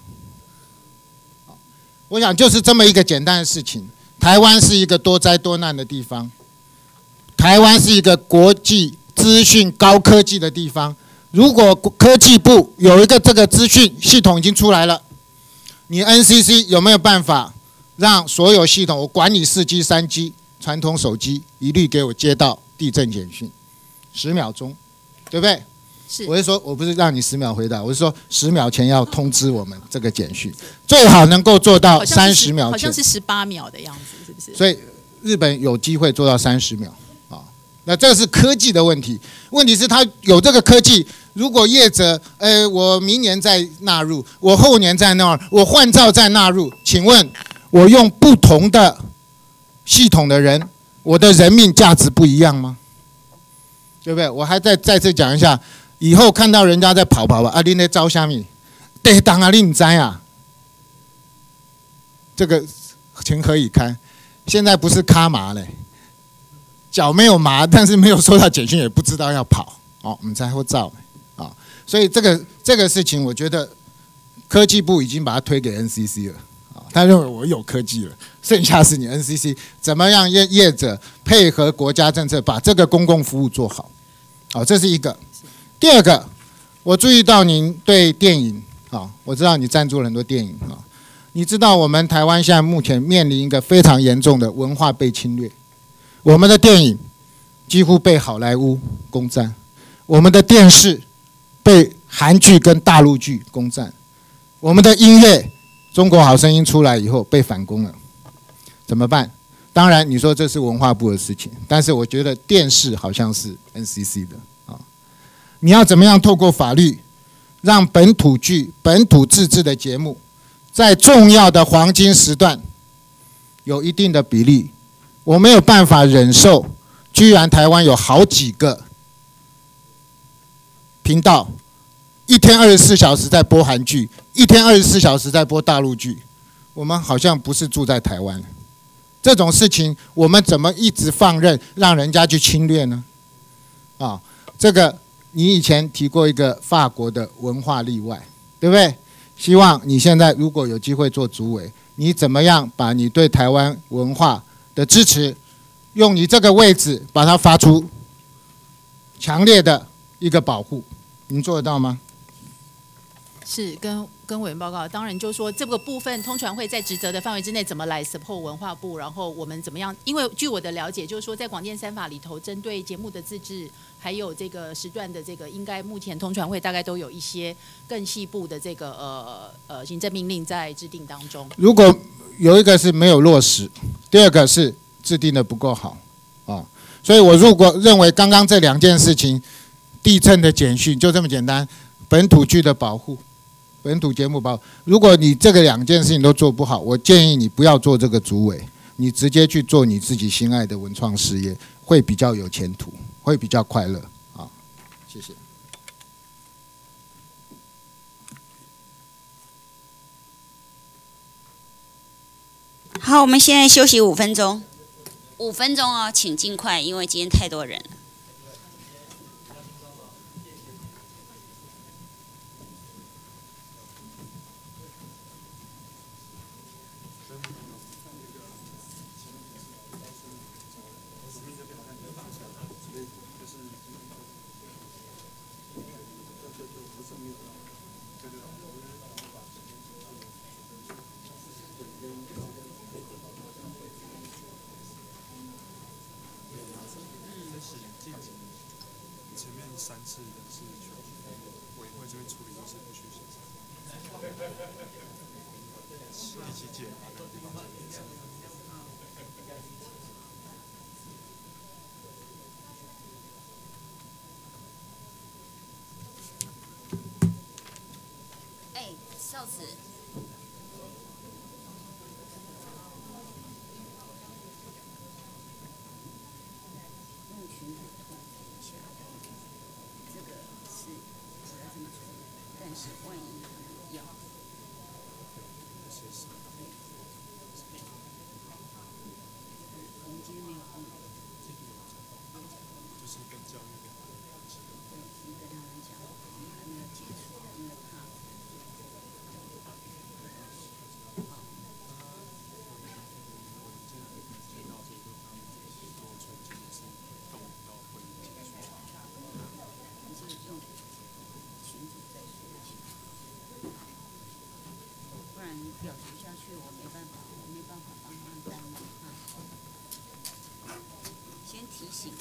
我想就是这么一个简单的事情。台湾是一个多灾多难的地方，台湾是一个国际资讯高科技的地方。如果科技部有一个这个资讯系统已经出来了，你 NCC 有没有办法让所有系统，我管你4G、3G 传统手机，一律给我接到地震简讯，10秒钟，对不对？ 是。 我是说，我不是让你10秒回答，我是说10秒前要通知我们这个简讯，最好能够做到30秒前。 好像是18秒的样子，是不是？ 所以日本有机会做到30秒啊。那这个是科技的问题，问题是他有这个科技，如果业者，我明年再纳入，我后年再纳入，我换照再纳入，请问我用不同的系统的人，我的人命价值不一样吗？对不对？我还再次讲一下，以后看到人家在跑吧，啊，你在招虾米？对，当然你不知啊，这个情何以堪？现在不是卡麻嘞，脚没有麻，但是没有收到简讯，也不知道要跑，哦，我们才会照啊。所以这个事情，我觉得科技部已经把它推给 NCC 了啊，他认为我有科技了，剩下是你 NCC 怎么样业者配合国家政策，把这个公共服务做好。好，这是一个。第二个，我注意到您对电影，我知道你赞助了很多电影啊。你知道我们台湾现在目前面临一个非常严重的文化被侵略，我们的电影几乎被好莱坞攻占，我们的电视被韩剧跟大陆剧攻占，我们的音乐《中国好声音》出来以后被反攻了，怎么办？当然你说这是文化部的事情，但是我觉得电视好像是 NCC 的啊。你要怎么样透过法律让本土剧、本土自制的节目在重要的黄金时段有一定的比例？我没有办法忍受，居然台湾有好几个频道，一天24小时在播韩剧，一天24小时在播大陆剧，我们好像不是住在台湾。这种事情我们怎么一直放任，让人家去侵略呢？啊，这个你以前提过一个法国的文化例外，对不对？希望你现在如果有机会做主委，你怎么样把你对台湾文化的支持，用你这个位置把它发出强烈的一个保护，您做得到吗？ 是跟委员报告，当然就是说这个部分通传会在职责的范围之内怎么来 support 文化部，然后我们怎么样？因为据我的了解，就是说在广电3法里头，针对节目的自制，还有这个时段的这个，应该目前通传会大概都有一些更细部的这个行政命令在制定当中。如果有一个是没有落实，第二个是制定的不够好啊，所以我如果认为刚刚这2件事情，地震的简讯就这么简单，本土剧的保护。本土节目包，如果你这个2件事情都做不好，我建议你不要做这个主委，你直接去做你自己心爱的文创事业，会比较有前途，会比较快乐啊！谢谢。 好，我们现在休息5分钟，5分钟哦，请尽快，因为今天太多人了。 3次人事权委员会这边处理就是不需协商。第7届那个地方是协商。 少子。这个是我要这么说，但是万一要，我们今天没有空， 就是跟教育的关系。 对，你跟他们讲，我们还没有结束，因为怕。不然表决下去，我没办法帮他担啊。先提醒。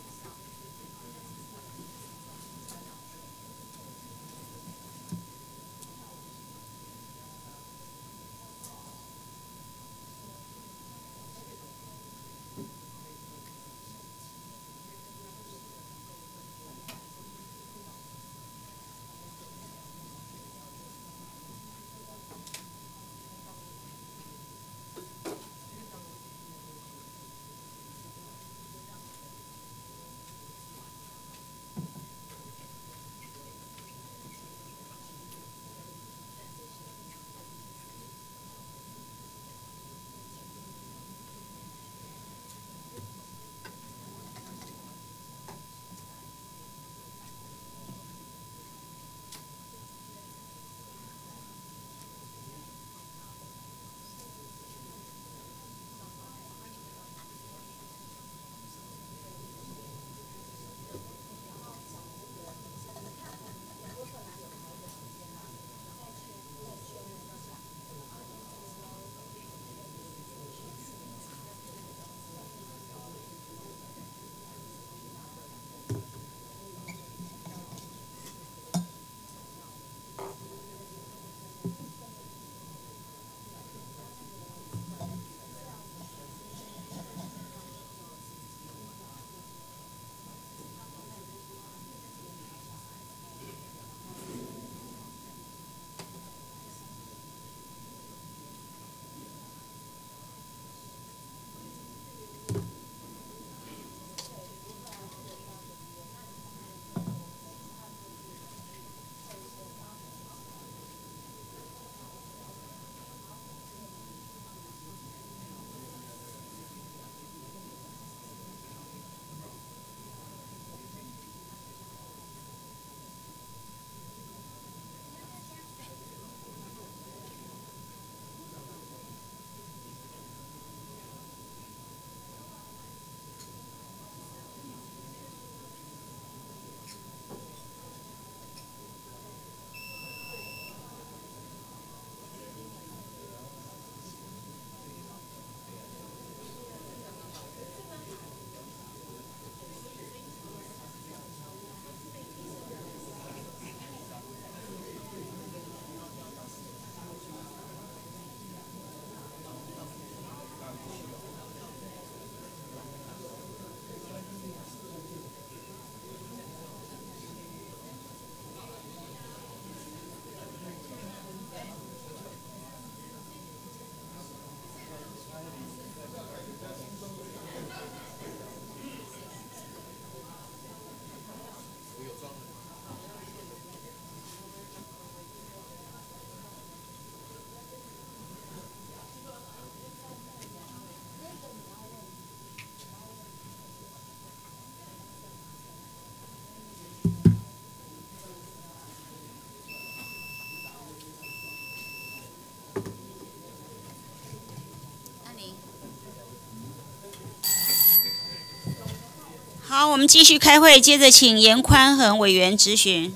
好，我们继续开会，接着请严宽恒委员质询。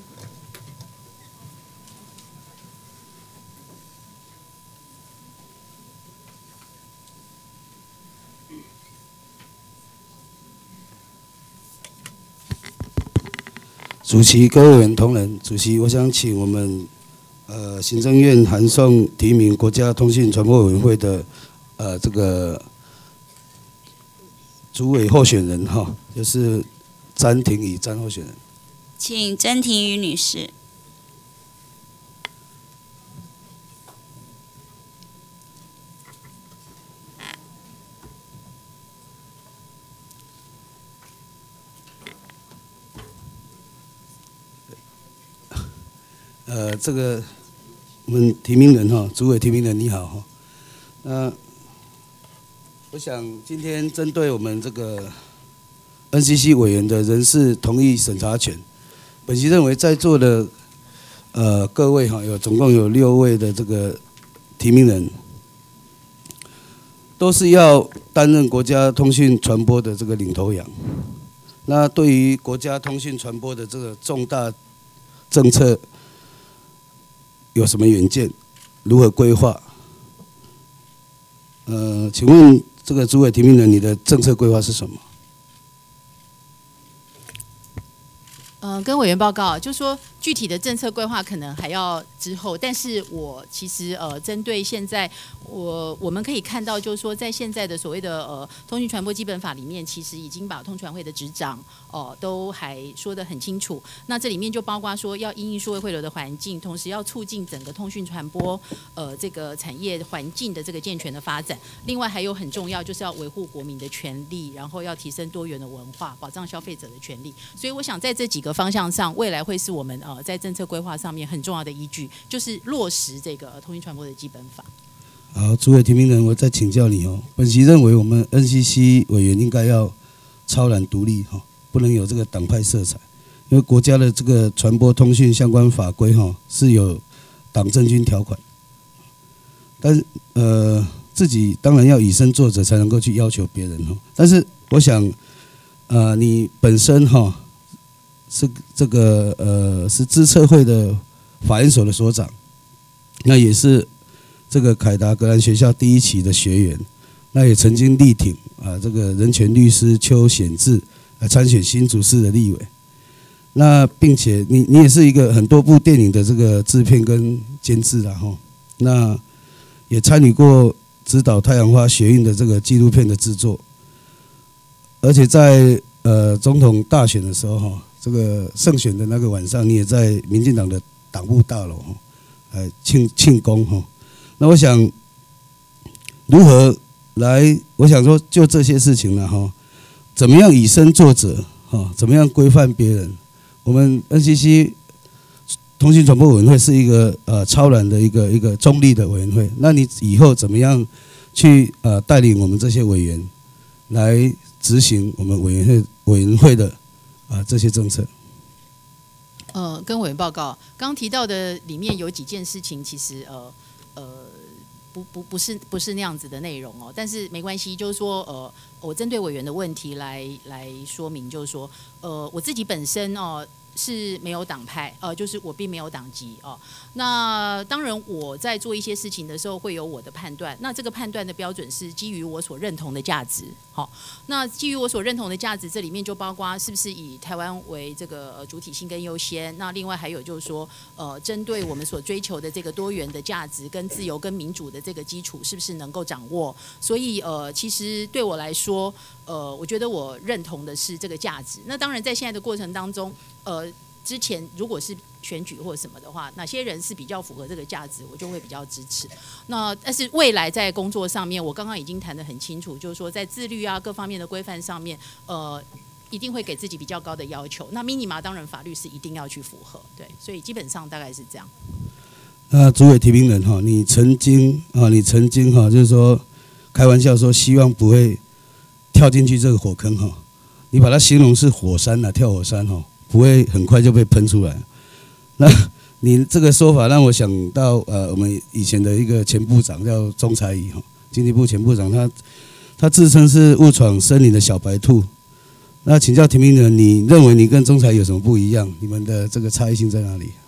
主席、各位委员同仁，主席，我想请我们行政院函送提名国家通讯传播委员会的这个主委候选人哈，就是詹婷仪詹候选人， 请詹婷仪女士。 这个我们提名人哈，主委提名人你好哈。我想今天针对我们这个 NCC 委员的人事同意审查权，本席认为在座的各位哈，总共有6位的这个提名人，都是要担任国家通讯传播的这个领头羊。那对于国家通讯传播的这个重大政策，有什么远见？如何规划？请问这个主委提名人，你的政策规划是什么？ 跟委员报告，就说具体的政策规划可能还要之后，但是我其实针对现在我们可以看到，就是说在现在的所谓的通讯传播基本法里面，其实已经把通传会的执掌都还说得很清楚。那这里面就包括说要因应数位汇流的环境，同时要促进整个通讯传播这个产业环境的这个健全的发展。另外还有很重要就是要维护国民的权利，然后要提升多元的文化，保障消费者的权利。所以我想在这几个方向上，未来会是我们在政策规划上面很重要的依据，就是落实这个通讯传播的基本法。 好，主委提名人，我再请教你哦。本席认为我们 NCC 委员应该要超然独立哈，不能有这个党派色彩，因为国家的这个传播通讯相关法规哈是有党政军条款，但是自己当然要以身作则，才能够去要求别人哈。但是我想你本身哈是这个是资策会的法研所的所长，那也是这个凯达格兰学校第1期的学员，那也曾经力挺这个人权律师邱显智参选新竹市的立委，那并且你也是一个很多部电影的这个制片跟监制啦哈，那也参与过指导太阳花学运的这个纪录片的制作，而且在总统大选的时候哈，这个胜选的那个晚上，你也在民进党的党部大楼哈，庆功哈。那我想如何来？我想说就这些事情了哈，怎么样以身作则哈？怎么样规范别人？我们 NCC 通讯传播委员会是一个超然的一个中立的委员会。那你以后怎么样去带领我们这些委员来执行我们委员会的这些政策？ 跟委员报告，刚提到的里面有几件事情，其实不是那样子的内容哦，但是没关系，就是说我针对委员的问题来说明，就是说我自己本身是没有党派，就是我并没有党籍哦。那当然我在做一些事情的时候会有我的判断，那这个判断的标准是基于我所认同的价值。好，那基于我所认同的价值，这里面就包括是不是以台湾为这个主体性跟优先。那另外还有就是说，针对我们所追求的这个多元的价值跟自由跟民主的这个基础，是不是能够掌握？所以其实对我来说，我觉得我认同的是这个价值。那当然在现在的过程当中，之前如果是选举或什么的话，哪些人是比较符合这个价值，我就会比较支持。那但是未来在工作上面，我刚刚已经谈得很清楚，就是说在自律各方面的规范上面，一定会给自己比较高的要求。那 minima 当然法律是一定要去符合，对，所以基本上大概是这样。 主委提名人哈，你曾经哈，就是说开玩笑说希望不会跳进去这个火坑哈，你把它形容是火山跳火山哈。不会很快就被喷出来。那你这个说法让我想到我们以前的一个前部长叫钟财仪哈，经济部前部长，他自称是误闯森林的小白兔。那请教提名人，你认为你跟钟财仪有什么不一样？你们的这个差异性在哪里？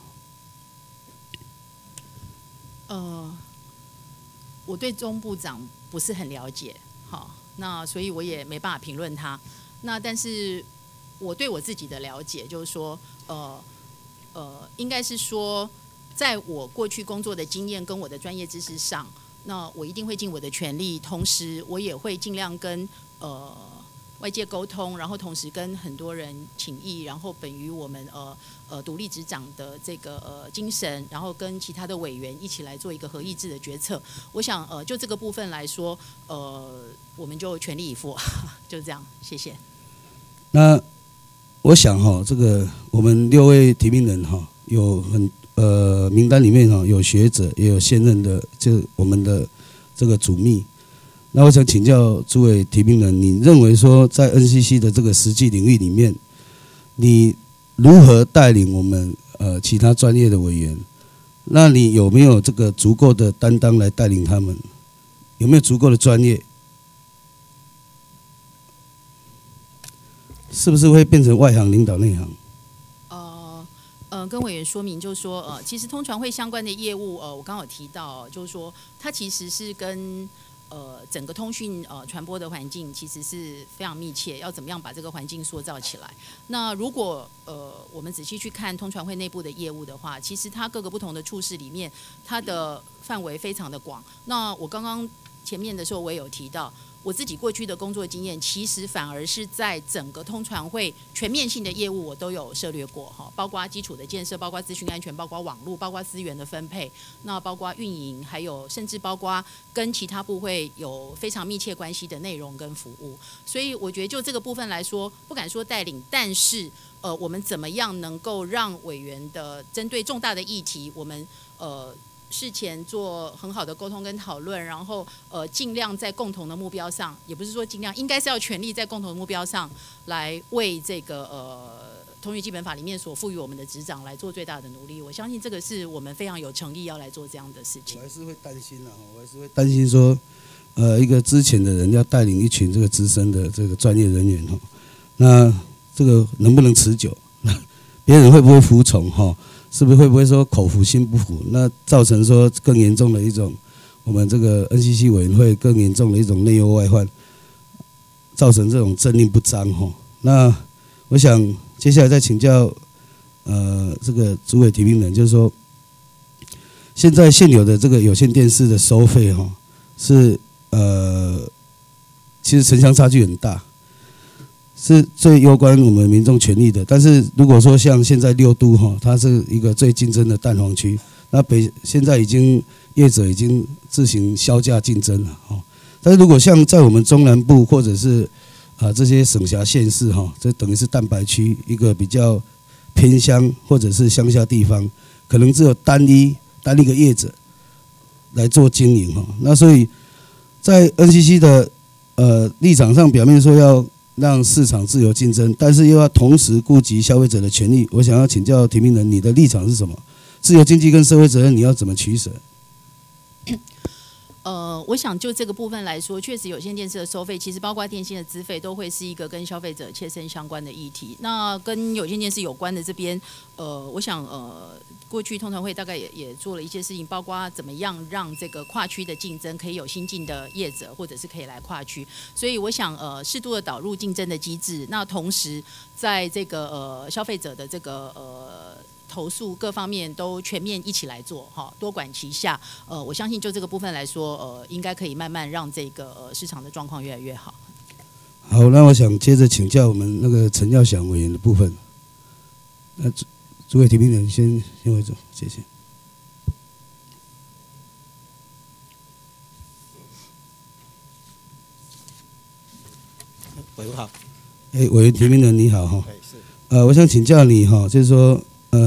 我对钟部长不是很了解，好，那所以我也没办法评论他。那但是我对我自己的了解就是说，应该是说，在我过去工作的经验跟我的专业知识上，那我一定会尽我的全力，同时我也会尽量跟外界沟通，然后同时跟很多人请益，然后本于我们独立执掌的这个精神，然后跟其他的委员一起来做一个合议制的决策。我想就这个部分来说，我们就全力以赴，就这样，谢谢。 那我想这个我们6位提名人有名单里面有学者，也有现任的，就我们的这个主秘。那我想请教诸位提名人，你认为说在 NCC 的这个实际领域里面，你如何带领我们其他专业的委员？那你有没有这个足够的担当来带领他们？有没有足够的专业？是不是会变成外行领导内行？ 跟委员说明，就是说其实通传会相关的业务，我刚好提到，就是说它其实是跟整个通讯传播的环境其实是非常密切，要怎么样把这个环境塑造起来？那如果我们仔细去看通传会内部的业务的话，其实它各个不同的处室里面，它的范围非常的广。那我刚刚前面的时候我也有提到，我自己过去的工作经验，其实反而是在整个通传会全面性的业务我都有涉猎过哈，包括基础的建设，包括资讯安全，包括网络，包括资源的分配，那包括运营，还有甚至包括跟其他部会有非常密切关系的内容跟服务。所以我觉得就这个部分来说，不敢说带领，但是我们怎么样能够让委员的针对重大的议题，我们事前做很好的沟通跟讨论，然后尽量在共同的目标上，也不是说尽量，应该是要全力在共同的目标上来为这个通讯基本法里面所赋予我们的执掌来做最大的努力。我相信这个是我们非常有诚意要来做这样的事情。 我还是会担心我还是会担心说，一个之前的人要带领一群这个资深的这个专业人员那这个能不能持久？别人会不会服从是不是会不会说口服心不服？那造成说更严重的一种，我们这个 NCC 委员会更严重的一种内忧外患，造成这种政令不彰那我想接下来再请教这个诸位提名人，就是说，现在现有的这个有线电视的收费是其实城乡差距很大。是最攸关我们民众权益的，但是如果说像现在6都它是一个最竞争的蛋黄区，那现在业者已经自行销价竞争了但是如果像在我们中南部或者是这些省辖县市这等于是蛋白区，一个比较偏乡或者是乡下地方，可能只有单一个业者来做经营那所以在 NCC 的立场上，表面说要让市场自由竞争，但是又要同时顾及消费者的权益。我想要请教提名人，你的立场是什么？自由经济跟社会责任，你要怎么取舍？ 我想就这个部分来说，确实有线电视的收费，其实包括电信的资费，都会是一个跟消费者切身相关的议题。那跟有线电视有关的这边，我想过去通传会大概也做了一些事情，包括怎么样让这个跨区的竞争可以有新进的业者，或者是可以来跨区。所以我想适度的导入竞争的机制，那同时在这个消费者的这个投诉各方面都全面一起来做多管齐下。我相信就这个部分来说，应该可以慢慢让这个市场的状况越来越好。 好，那我想接着请教我们那个陈耀祥委员的部分。那诸位提名人先为主，谢谢。 委员好。 委员提名人你好我想请教你就是说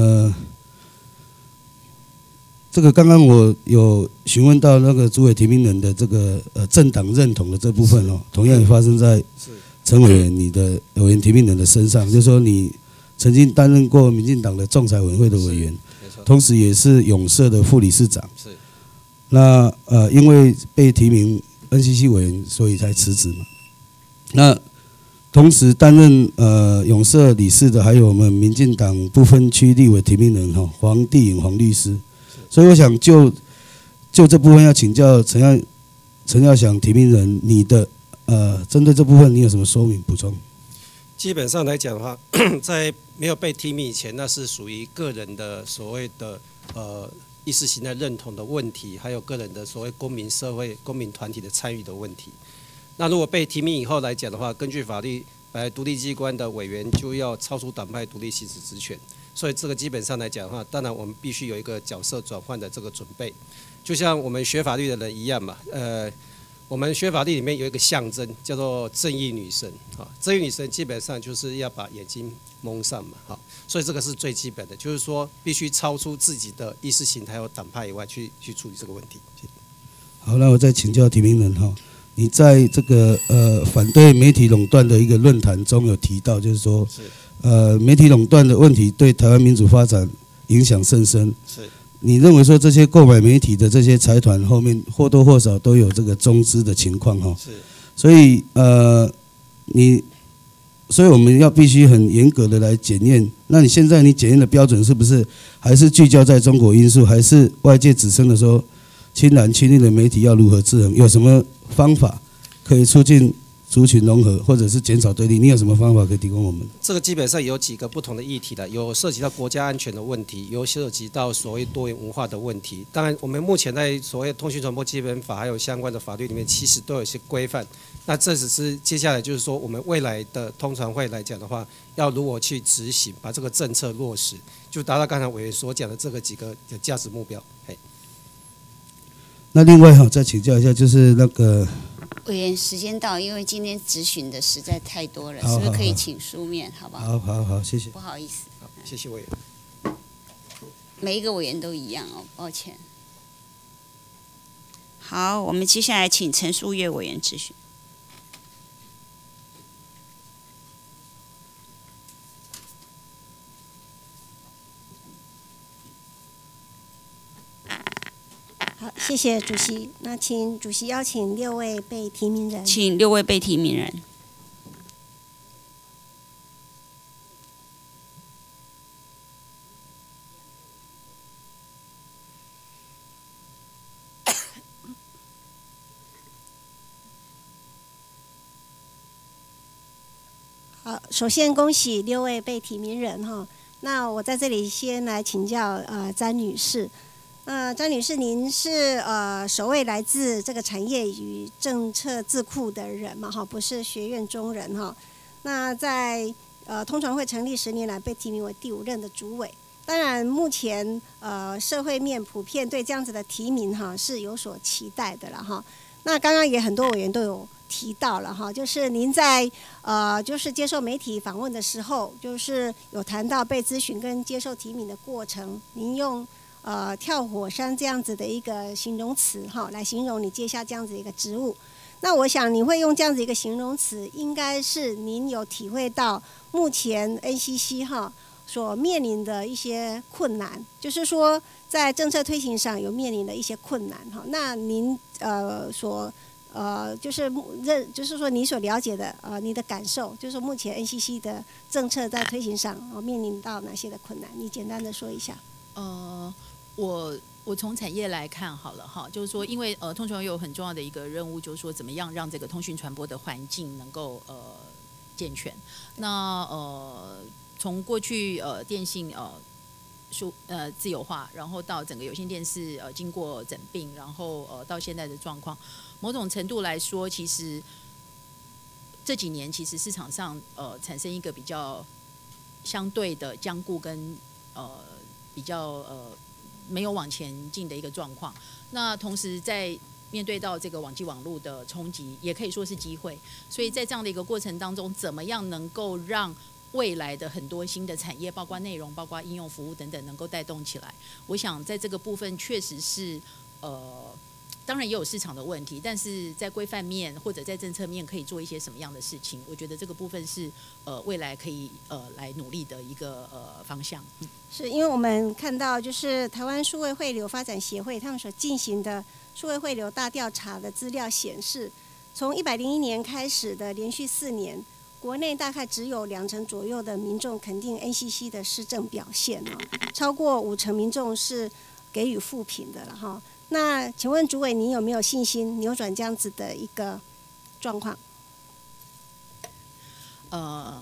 这个刚刚我有询问到那个诸位提名人的这个政党认同的这部分同样也发生在陈委员你的委员提名人的身上，就是说你曾经担任过民进党的仲裁委员会的委员，同时也是永社的副理事长。是。那因为被提名 NCC 委员，所以才辞职嘛。那同时担任永社理事的还有我们民进党不分区立委提名人黄帝颖黄律师。所以我想就这部分要请教陈耀祥提名人，你的针对这部分你有什么说明补充？ 基本上来讲的话，在没有被提名以前，那是属于个人的所谓的意识形态认同的问题，还有个人的所谓公民社会、公民团体的参与的问题。那如果被提名以后来讲的话，根据法律，独立机关的委员就要超出党派独立行使职权，所以这个基本上来讲的话，当然我们必须有一个角色转换的这个准备，就像我们学法律的人一样嘛，我们学法律里面有一个象征叫做正义女神，正义女神基本上就是要把眼睛蒙上嘛，所以这个是最基本的，就是说必须超出自己的意识形态和党派以外去处理这个问题。 好，那我再请教提名人哈，你在这个反对媒体垄断的一个论坛中有提到，就是说，媒体垄断的问题对台湾民主发展影响甚深。 是。 你认为说这些购买媒体的这些财团后面或多或少都有这个中资的情况哈？ 是。 所以所以我们要必须很严格的来检验。那你现在你检验的标准是不是还是聚焦在中国因素，还是外界指称的说亲蓝亲绿的媒体要如何制衡？有什么方法可以促进族群融合，或者是减少对立？你有什么方法可以提供我们？ 这个基本上有几个不同的议题的，有涉及到国家安全的问题，有涉及到所谓多元文化的问题。当然，我们目前在所谓通讯传播基本法还有相关的法律里面，其实都有一些规范。那这只是接下来就是说，我们未来的通传会来讲的话，要如何去执行，把这个政策落实，就达到刚才委员所讲的这个几个的价值目标。 那另外哈，再请教一下，就是那个。 委员，时间到，因为今天质询的实在太多了，是不是可以请书面，好不好？ 好，谢谢。 不好意思， 谢谢委员。 每一个委员都一样哦，抱歉。好，我们接下来请陈树岳委员质询。 好，谢谢主席。那请主席邀请6位被提名人。 请6位被提名人。 好，首先恭喜6位被提名人哈。那我在这里先来请教詹女士。张女士，您是首位来自这个产业与政策智库的人嘛？哈，不是学院中人哈。那在通传会成立10年来，被提名为第5任的主委。当然，目前社会面普遍对这样子的提名哈是有所期待的了哈。那刚刚也很多委员都有提到了哈，就是您在就是接受媒体访问的时候，就是有谈到被咨询跟接受提名的过程，您用跳火山这样子的一个形容词哈，来形容你接下这样子一个职务。那我想你会用这样子一个形容词，应该是您有体会到目前 NCC 哈所面临的一些困难，就是说在政策推行上有面临的一些困难哈。那您就是说你所了解的你的感受，就是说目前 NCC 的政策在推行上面临到哪些的困难？你简单的说一下。 我从产业来看好了哈，就是说，因为通传会有很重要的一个任务，就是说怎么样让这个通讯传播的环境能够健全。那从过去电信自由化，然后到整个有线电视经过整并，然后到现在的状况，某种程度来说，其实这几年其实市场上产生一个比较相对的僵固跟比较没有往前进的一个状况。那同时在面对到这个网际网络的冲击，也可以说是机会。所以在这样的一个过程当中，怎么样能够让未来的很多新的产业，包括内容、包括应用服务等等，能够带动起来？我想在这个部分确实是当然也有市场的问题，但是在规范面或者在政策面可以做一些什么样的事情？我觉得这个部分是未来可以来努力的一个方向。 是因为我们看到就是台湾数位汇流发展协会他们所进行的数位汇流大调查的资料显示，从101年开始的连续4年，国内大概只有2成左右的民众肯定 NCC 的施政表现超过5成民众是给予负评的了哈。那请问主委，你有没有信心扭转这样子的一个状况？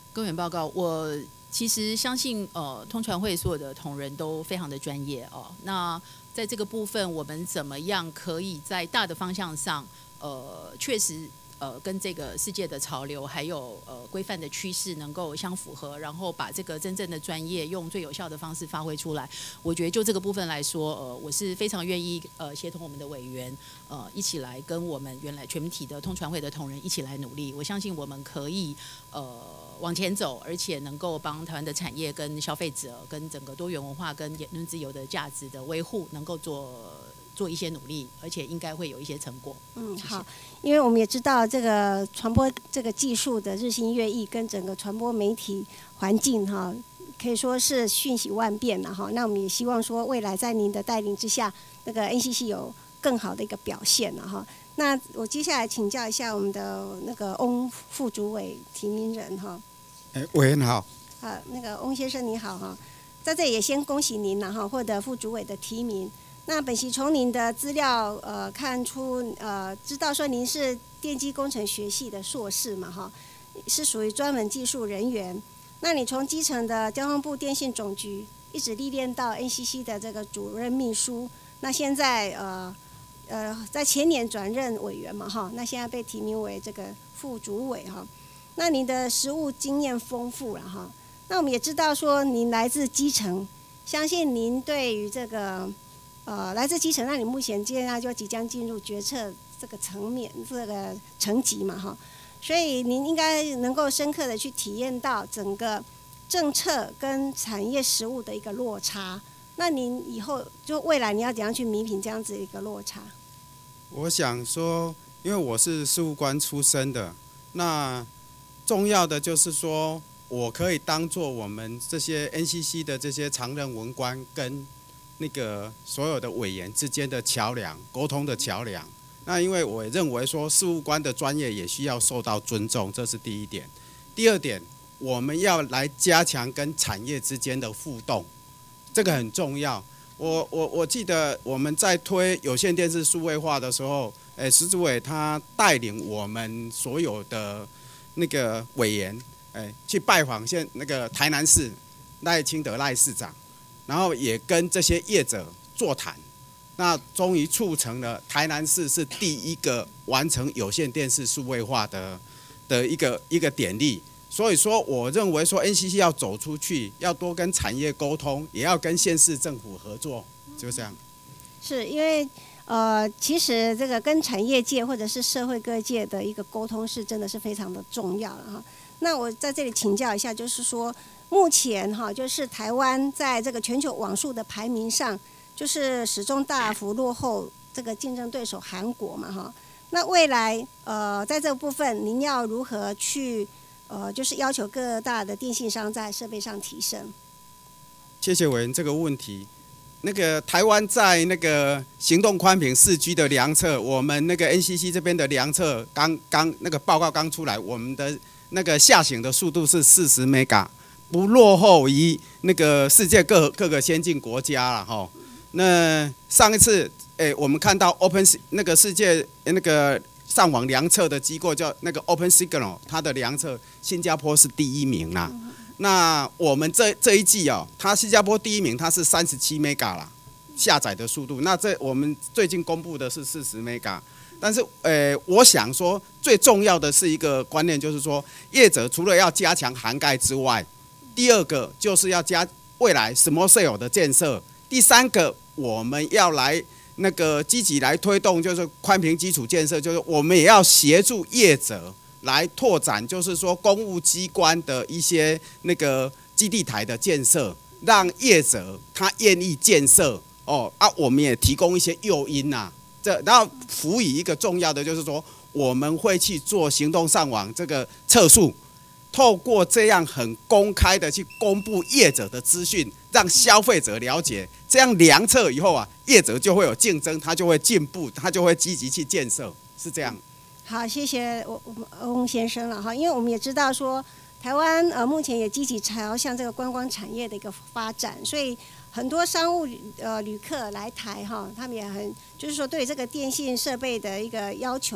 跟委员报告，我其实相信通传会所有的同仁都非常的专业哦。那在这个部分，我们怎么样可以在大的方向上，确实跟这个世界的潮流还有规范的趋势能够相符合，然后把这个真正的专业用最有效的方式发挥出来。我觉得就这个部分来说，我是非常愿意协同我们的委员一起来跟我们原来全体的通传会的同仁一起来努力。我相信我们可以往前走，而且能够帮台湾的产业跟消费者跟整个多元文化跟言论自由的价值的维护能够做一些努力，而且应该会有一些成果。 嗯， 谢谢。 好，因为我们也知道这个传播这个技术的日新月异，跟整个传播媒体环境哈，可以说是瞬息万变了哈。那我们也希望说，未来在您的带领之下，那个 NCC 有更好的一个表现了哈。那我接下来请教一下我们的那个翁副主委提名人哈。 委员好。 那个翁先生你好哈，在这里也先恭喜您了哈，获得副主委的提名。那本席从您的资料看出知道说您是电机工程学系的硕士嘛哈，是属于专门技术人员。那你从基层的交通部电信总局一直历练到 NCC 的这个主任秘书，那现在在前年转任委员嘛哈，那现在被提名为这个副主委哈。那您的实务经验丰富了哈。那我们也知道说您来自基层，相信您对于这个来自基层，那你目前现在就即将进入决策这个层面、这个层级嘛，哈，所以您应该能够深刻的去体验到整个政策跟产业实务的一个落差。那您以后就未来你要怎样去弥平这样子一个落差？ 我想说，因为我是事务官出身的，那重要的就是说，我可以当做我们这些 NCC 的这些常任文官跟那个所有的委员之间的桥梁，沟通的桥梁。那因为我认为说事务官的专业也需要受到尊重，这是第一点。第二点，我们要来加强跟产业之间的互动，这个很重要。我记得我们在推有线电视数位化的时候，石主委他带领我们所有的那个委员，去拜访那个台南市赖清德赖市长。然后也跟这些业者座谈，那终于促成了台南市是第一个完成有线电视数位化的一个典例。所以说，我认为说 NCC 要走出去，要多跟产业沟通，也要跟县市政府合作，就这样。 是因为其实这个跟产业界或者是社会各界的一个沟通是真的是非常的重要了哈。那我在这里请教一下，就是说。目前哈，就是台湾在这个全球网速的排名上，就是始终大幅落后这个竞争对手韩国嘛哈。那未来在这个部分，您要如何去就是要求各大的电信商在设备上提升？ 谢谢委员这个问题。那个台湾在那个行动宽频4G 的量测，我们那个 NCC 这边的量测刚那个报告刚出来，我们的那个下行的速度是40 Mega。不落后于那个世界各个先进国家了哈。那上一次，我们看到 那个世界那个上网量测的机构叫那个 Open Signal， 它的量测新加坡是第一名啦。那我们这一季哦，它新加坡第一名，它是37 Mega 啦，下载的速度。那我们最近公布的是40 Mega。但是，我想说，最重要的是一个观念，就是说，业者除了要加强涵盖之外，第二个就是要未来 small cell 的建设，第三个我们要来那个积极来推动，就是宽频基础建设，就是我们也要协助业者来拓展，就是说公务机关的一些那个基地台的建设，让业者他愿意建设我们也提供一些诱因呐。然后辅以一个重要的就是说，我们会去做行动上网这个测速。透过这样很公开的去公布业者的资讯，让消费者了解，这样量测以后啊，业者就会有竞争，他就会进步，他就会积极去建设，是这样。 好，谢谢翁先生了哈，因为我们也知道说，台湾目前也积极朝向这个观光产业的一个发展，所以很多商务旅客来台哈，他们也很就是说对这个电信设备的一个要求。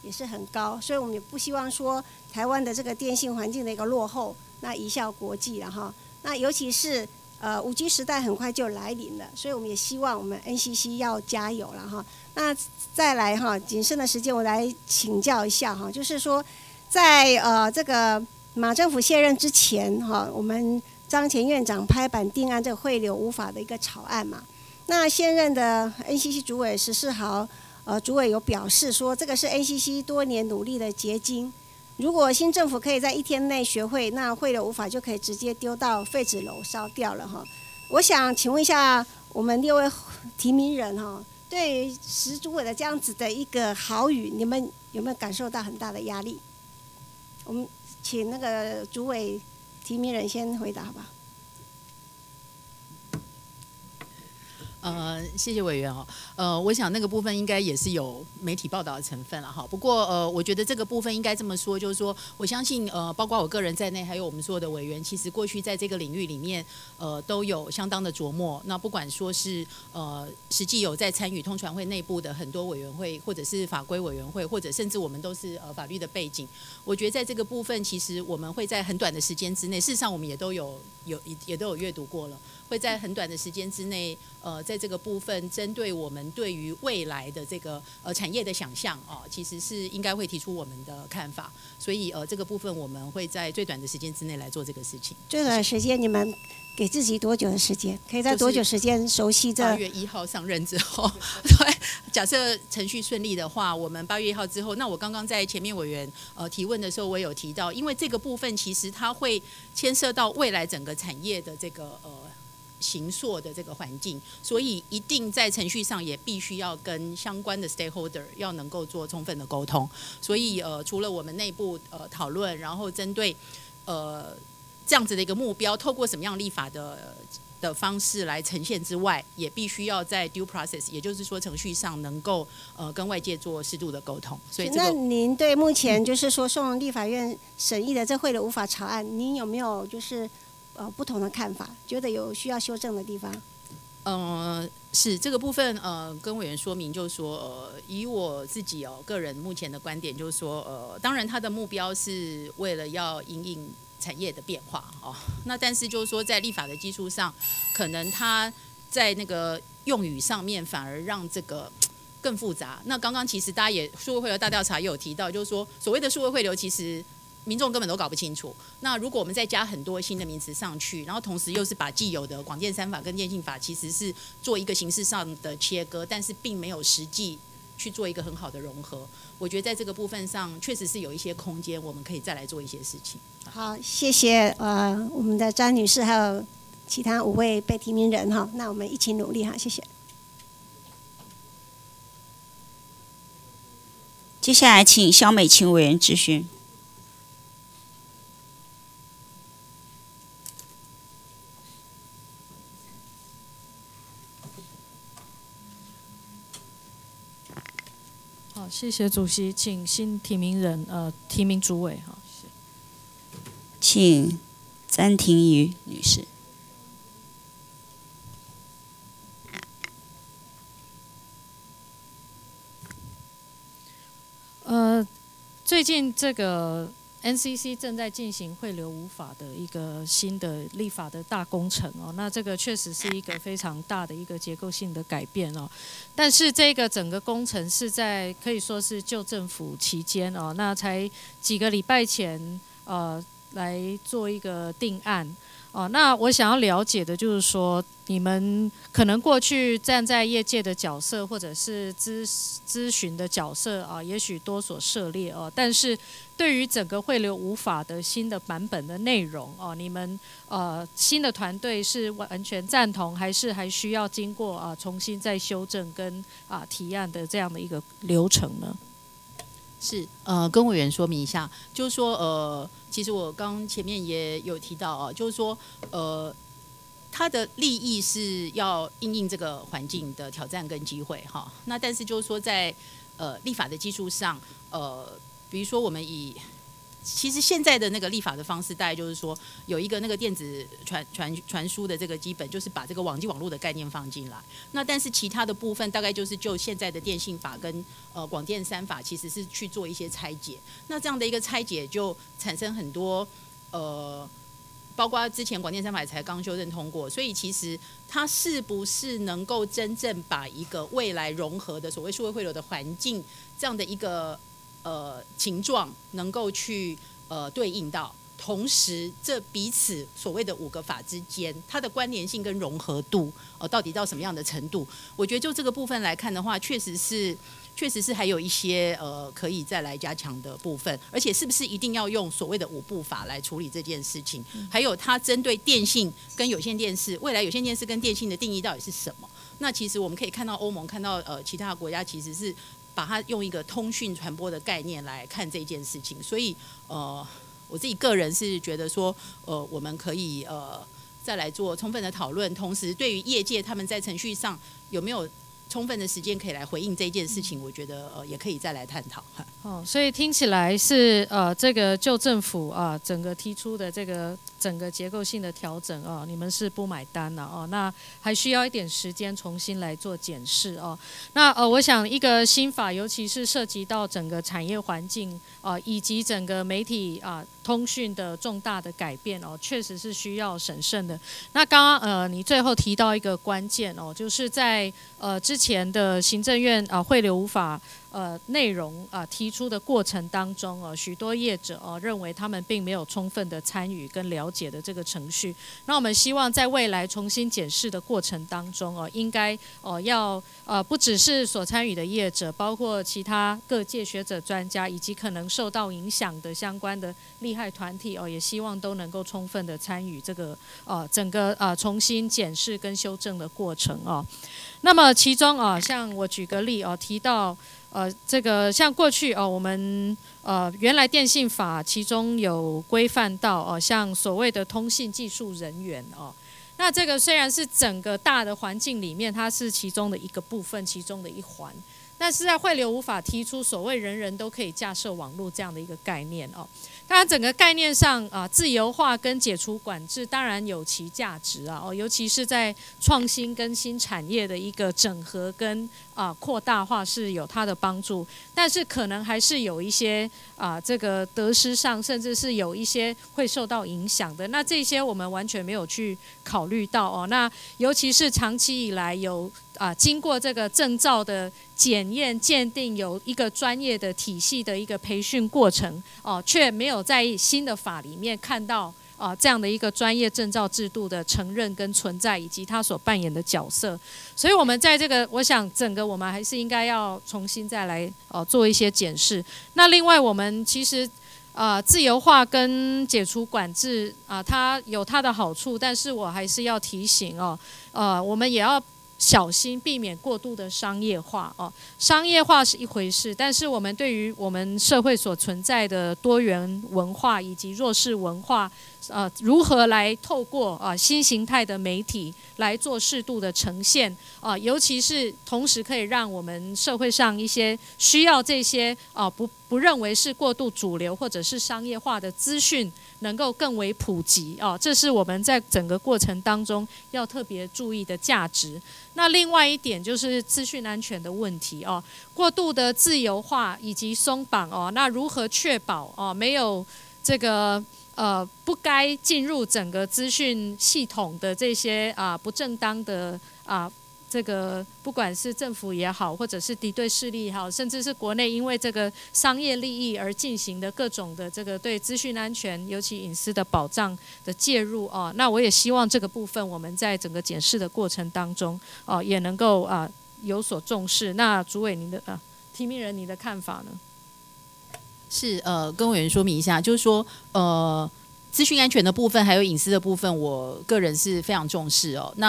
也是很高，所以我们也不希望说台湾的这个电信环境的一个落后，那贻笑国际了哈。那尤其是5G 时代很快就来临了，所以我们也希望我们 NCC 要加油了哈。那再来哈，仅剩的时间我来请教一下哈，就是说在这个马政府卸任之前哈，我们张前院长拍板定案这个汇流无法的一个草案嘛。那现任的 NCC 主委14豪主委有表示说，这个是 NCC 多年努力的结晶。如果新政府可以在1天内学会，那汇流无法就可以直接丢到废纸篓烧掉了哈。我想请问一下我们6位提名人哈，对于石主委的这样子的一个豪语，你们有没有感受到很大的压力？我们请那个主委提名人先回答好吧。 谢谢委员哦。我想那个部分应该也是有媒体报道的成分了哈。不过我觉得这个部分应该这么说，就是说，我相信包括我个人在内，还有我们所有的委员，其实过去在这个领域里面都有相当的琢磨。那不管说是实际有在参与通传会内部的很多委员会，或者是法规委员会，或者甚至我们都是法律的背景，我觉得在这个部分，其实我们会在很短的时间之内，事实上我们也都有阅读过了，会在很短的时间之内在这个部分针对我们对于未来的这个产业的想象其实是应该会提出我们的看法，所以这个部分我们会在最短的时间之内来做这个事情。 最短的时间你们给自己多久的时间？可以在多久时间熟悉这 ？8月1号上任之后，对，假设程序顺利的话，我们8月1号之后，那我刚刚在前面委员提问的时候，我有提到，因为这个部分其实它会牵涉到未来整个产业的这个形塑的这个环境，所以一定在程序上也必须要跟相关的 stakeholder 要能够做充分的沟通。所以除了我们内部讨论，然后针对这样子的一个目标，透过什么样立法的方式来呈现之外，也必须要在 due process， 也就是说程序上能够跟外界做适度的沟通。所以那您对目前就是说送立法院审议的这汇流无法草案，您有没有就是不同的看法？觉得有需要修正的地方？ 是这个部分跟委员说明，就是说以我自己个人目前的观点，就是说当然他的目标是为了要因应产业的变化那但是就是说在立法的基础上，可能他在那个用语上面反而让这个更复杂。那刚刚其实大家也数位汇流大调查也有提到，就是说所谓的数位汇流其实民众根本都搞不清楚。那如果我们再加很多新的名词上去，然后同时又是把既有的广电3法跟电信法其实是做一个形式上的切割，但是并没有实际去做一个很好的融合。我觉得在这个部分上确实是有一些空间，我们可以再来做一些事情。 好，谢谢我们的张女士还有其他5位被提名人哈，那我们一起努力哈，谢谢。 接下来请萧美琴委员质询。 好，谢谢主席，请新提名人提名主委哈。 请詹婷瑜女士。 最近这个 NCC 正在进行汇流无法的一个新的立法的大工程那这个确实是一个非常大的一个结构性的改变但是这个整个工程是在可以说是旧政府期间那才几个礼拜前来做一个定案那我想要了解的就是说，你们可能过去站在业界的角色，或者是咨询的角色也许多所涉猎但是对于整个汇流无法的新的版本的内容你们新的团队是完全赞同，还是还需要经过重新再修正跟提案的这样的一个流程呢？ 是跟委员说明一下，就是说其实我刚前面也有提到就是说它的利益是要因应这个环境的挑战跟机会那但是就是说在立法的基础上比如说我们以其实现在的那个立法的方式，大概就是说有一个那个电子传输的这个基本，就是把这个网际网络的概念放进来。那但是其他的部分，大概就是就现在的电信法跟广电3法，其实是去做一些拆解。那这样的一个拆解，就产生很多包括之前广电3法才刚修正通过，所以其实它是不是能够真正把一个未来融合的所谓数位汇流的环境这样的一个情状能够去对应到，同时这彼此所谓的5个法之间，它的关联性跟融合度到底到什么样的程度？我觉得就这个部分来看的话，确实是还有一些可以再来加强的部分，而且是不是一定要用所谓的5部法来处理这件事情？还有它针对电信跟有线电视，未来有线电视跟电信的定义到底是什么？那其实我们可以看到欧盟，看到其他的国家其实是把它用一个通讯传播的概念来看这件事情，所以我自己个人是觉得说我们可以再来做充分的讨论，同时对于业界他们在程序上有没有充分的时间可以来回应这件事情，我觉得也可以再来探讨。 所以听起来是这个就政府整个提出的这个整个结构性的调整你们是不买单了那还需要一点时间重新来做检视那我想一个新法，尤其是涉及到整个产业环境以及整个媒体通讯的重大的改变确实是需要审慎的。那刚刚你最后提到一个关键就是在之前的行政院汇流无法内容提出的过程当中许多业者认为他们并没有充分的参与跟了解的这个程序。那我们希望在未来重新检视的过程当中应该要不只是所参与的业者，包括其他各界学者专家以及可能受到影响的相关的利害团体也希望都能够充分的参与这个整个重新检视跟修正的过程那么其中像我举个例提到这个像过去我们原来电信法其中有规范到像所谓的通信技术人员那这个虽然是整个大的环境里面它是其中的一个部分，其中的一环，但是在汇流无法提出所谓人人都可以架设网络这样的一个概念当然整个概念上自由化跟解除管制当然有其价值尤其是在创新跟新产业的一个整合跟扩大化是有它的帮助，但是可能还是有一些这个得失上，甚至是有一些会受到影响的。那这些我们完全没有去考虑到那尤其是长期以来有经过这个证照的检验鉴定，有一个专业的体系的一个培训过程却没有在新的法里面看到这样的一个专业证照制度的承认跟存在，以及它所扮演的角色。所以我们在这个我想整个我们还是应该要重新再来做一些检视。那另外我们其实自由化跟解除管制它有它的好处，但是我还是要提醒我们也要小心避免过度的商业化商业化是一回事，但是我们对于我们社会所存在的多元文化以及弱势文化如何来透过新形态的媒体来做适度的呈现尤其是同时可以让我们社会上一些需要这些不认为是过度主流或者是商业化的资讯能够更为普及这是我们在整个过程当中要特别注意的价值。那另外一点就是资讯安全的问题过度的自由化以及松绑那如何确保没有这个不该进入整个资讯系统的这些不正当的这个不管是政府也好，或者是敌对势力也好，甚至是国内因为这个商业利益而进行的各种的这个对资讯安全尤其隐私的保障的介入那我也希望这个部分我们在整个检视的过程当中也能够有所重视。那主委您的提名人你的看法呢？ 是跟委员说明一下，就是说资讯安全的部分还有隐私的部分，我个人是非常重视那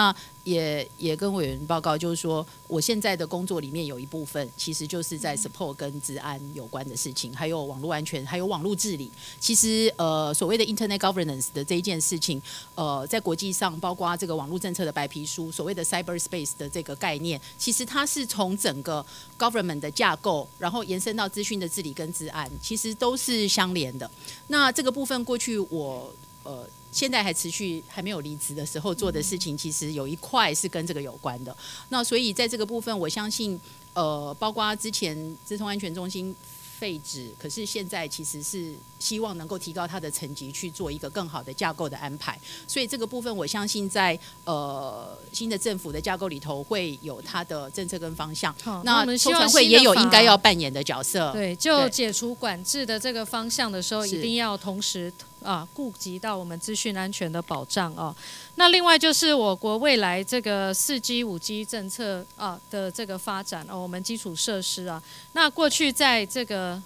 也跟委员报告，就是说我现在的工作里面有一部分其实就是在 support 跟治安有关的事情，还有网络安全，还有网络治理。其实所谓的 Internet governance 的这一件事情，在国际上包括这个网络政策的白皮书，所谓的 cyberspace 的这个概念，其实它是从整个 government 的架构，然后延伸到资讯的治理跟治安，其实都是相连的。那这个部分过去我现在还持续还没有离职的时候做的事情，其实有一块是跟这个有关的。那所以在这个部分，我相信包括之前资通安全中心废止，可是现在其实是希望能够提高它的层级，去做一个更好的架构的安排。所以这个部分，我相信在新的政府的架构里头会有它的政策跟方向。那筹传会也有应该要扮演的角色。 对，就解除管制的这个方向的时候，一定要同时顾及到我们资讯安全的保障哦。那另外就是我国未来这个4G、5G 政策的这个发展我们基础设施那过去在这个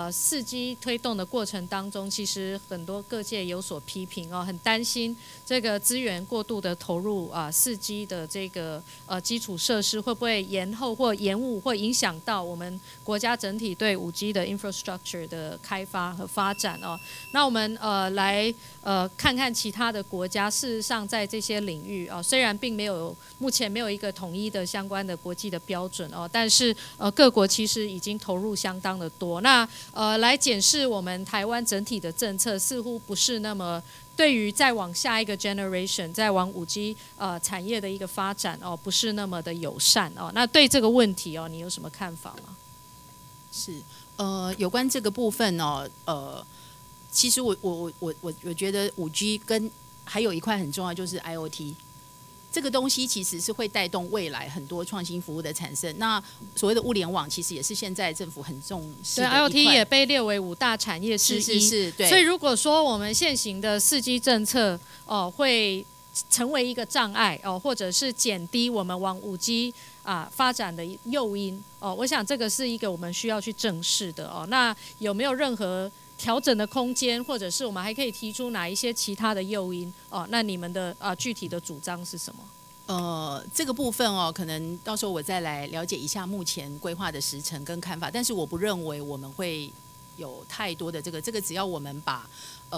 4G 推动的过程当中，其实很多各界有所批评很担心这个资源过度的投入4G 的这个基础设施会不会延后或延误，或影响到我们国家整体对5G 的 infrastructure 的开发和发展那我们来看看其他的国家，事实上在这些领域虽然并没有目前没有一个统一的相关的国际的标准但是各国其实已经投入相当的多。那来检视我们台湾整体的政策，似乎不是那么对于再往下一个 generation， 再往5G 产业的一个发展不是那么的友善那对这个问题你有什么看法吗？ 是有关这个部分其实我觉得5G 跟还有一块很重要，就是 IoT。这个东西其实是会带动未来很多创新服务的产生。那所谓的物联网，其实也是现在政府很重视的一块。 对 ，IoT 也被列为5大产业之一。 是，对。 所以如果说我们现行的4G 政策会成为一个障碍或者是减低我们往5G发展的诱因我想这个是一个我们需要去正视的那有没有任何调整的空间，或者是我们还可以提出哪一些其他的诱因那你们的具体的主张是什么？ 这个部分可能到时候我再来了解一下目前规划的时程跟看法，但是我不认为我们会有太多的这个只要我们把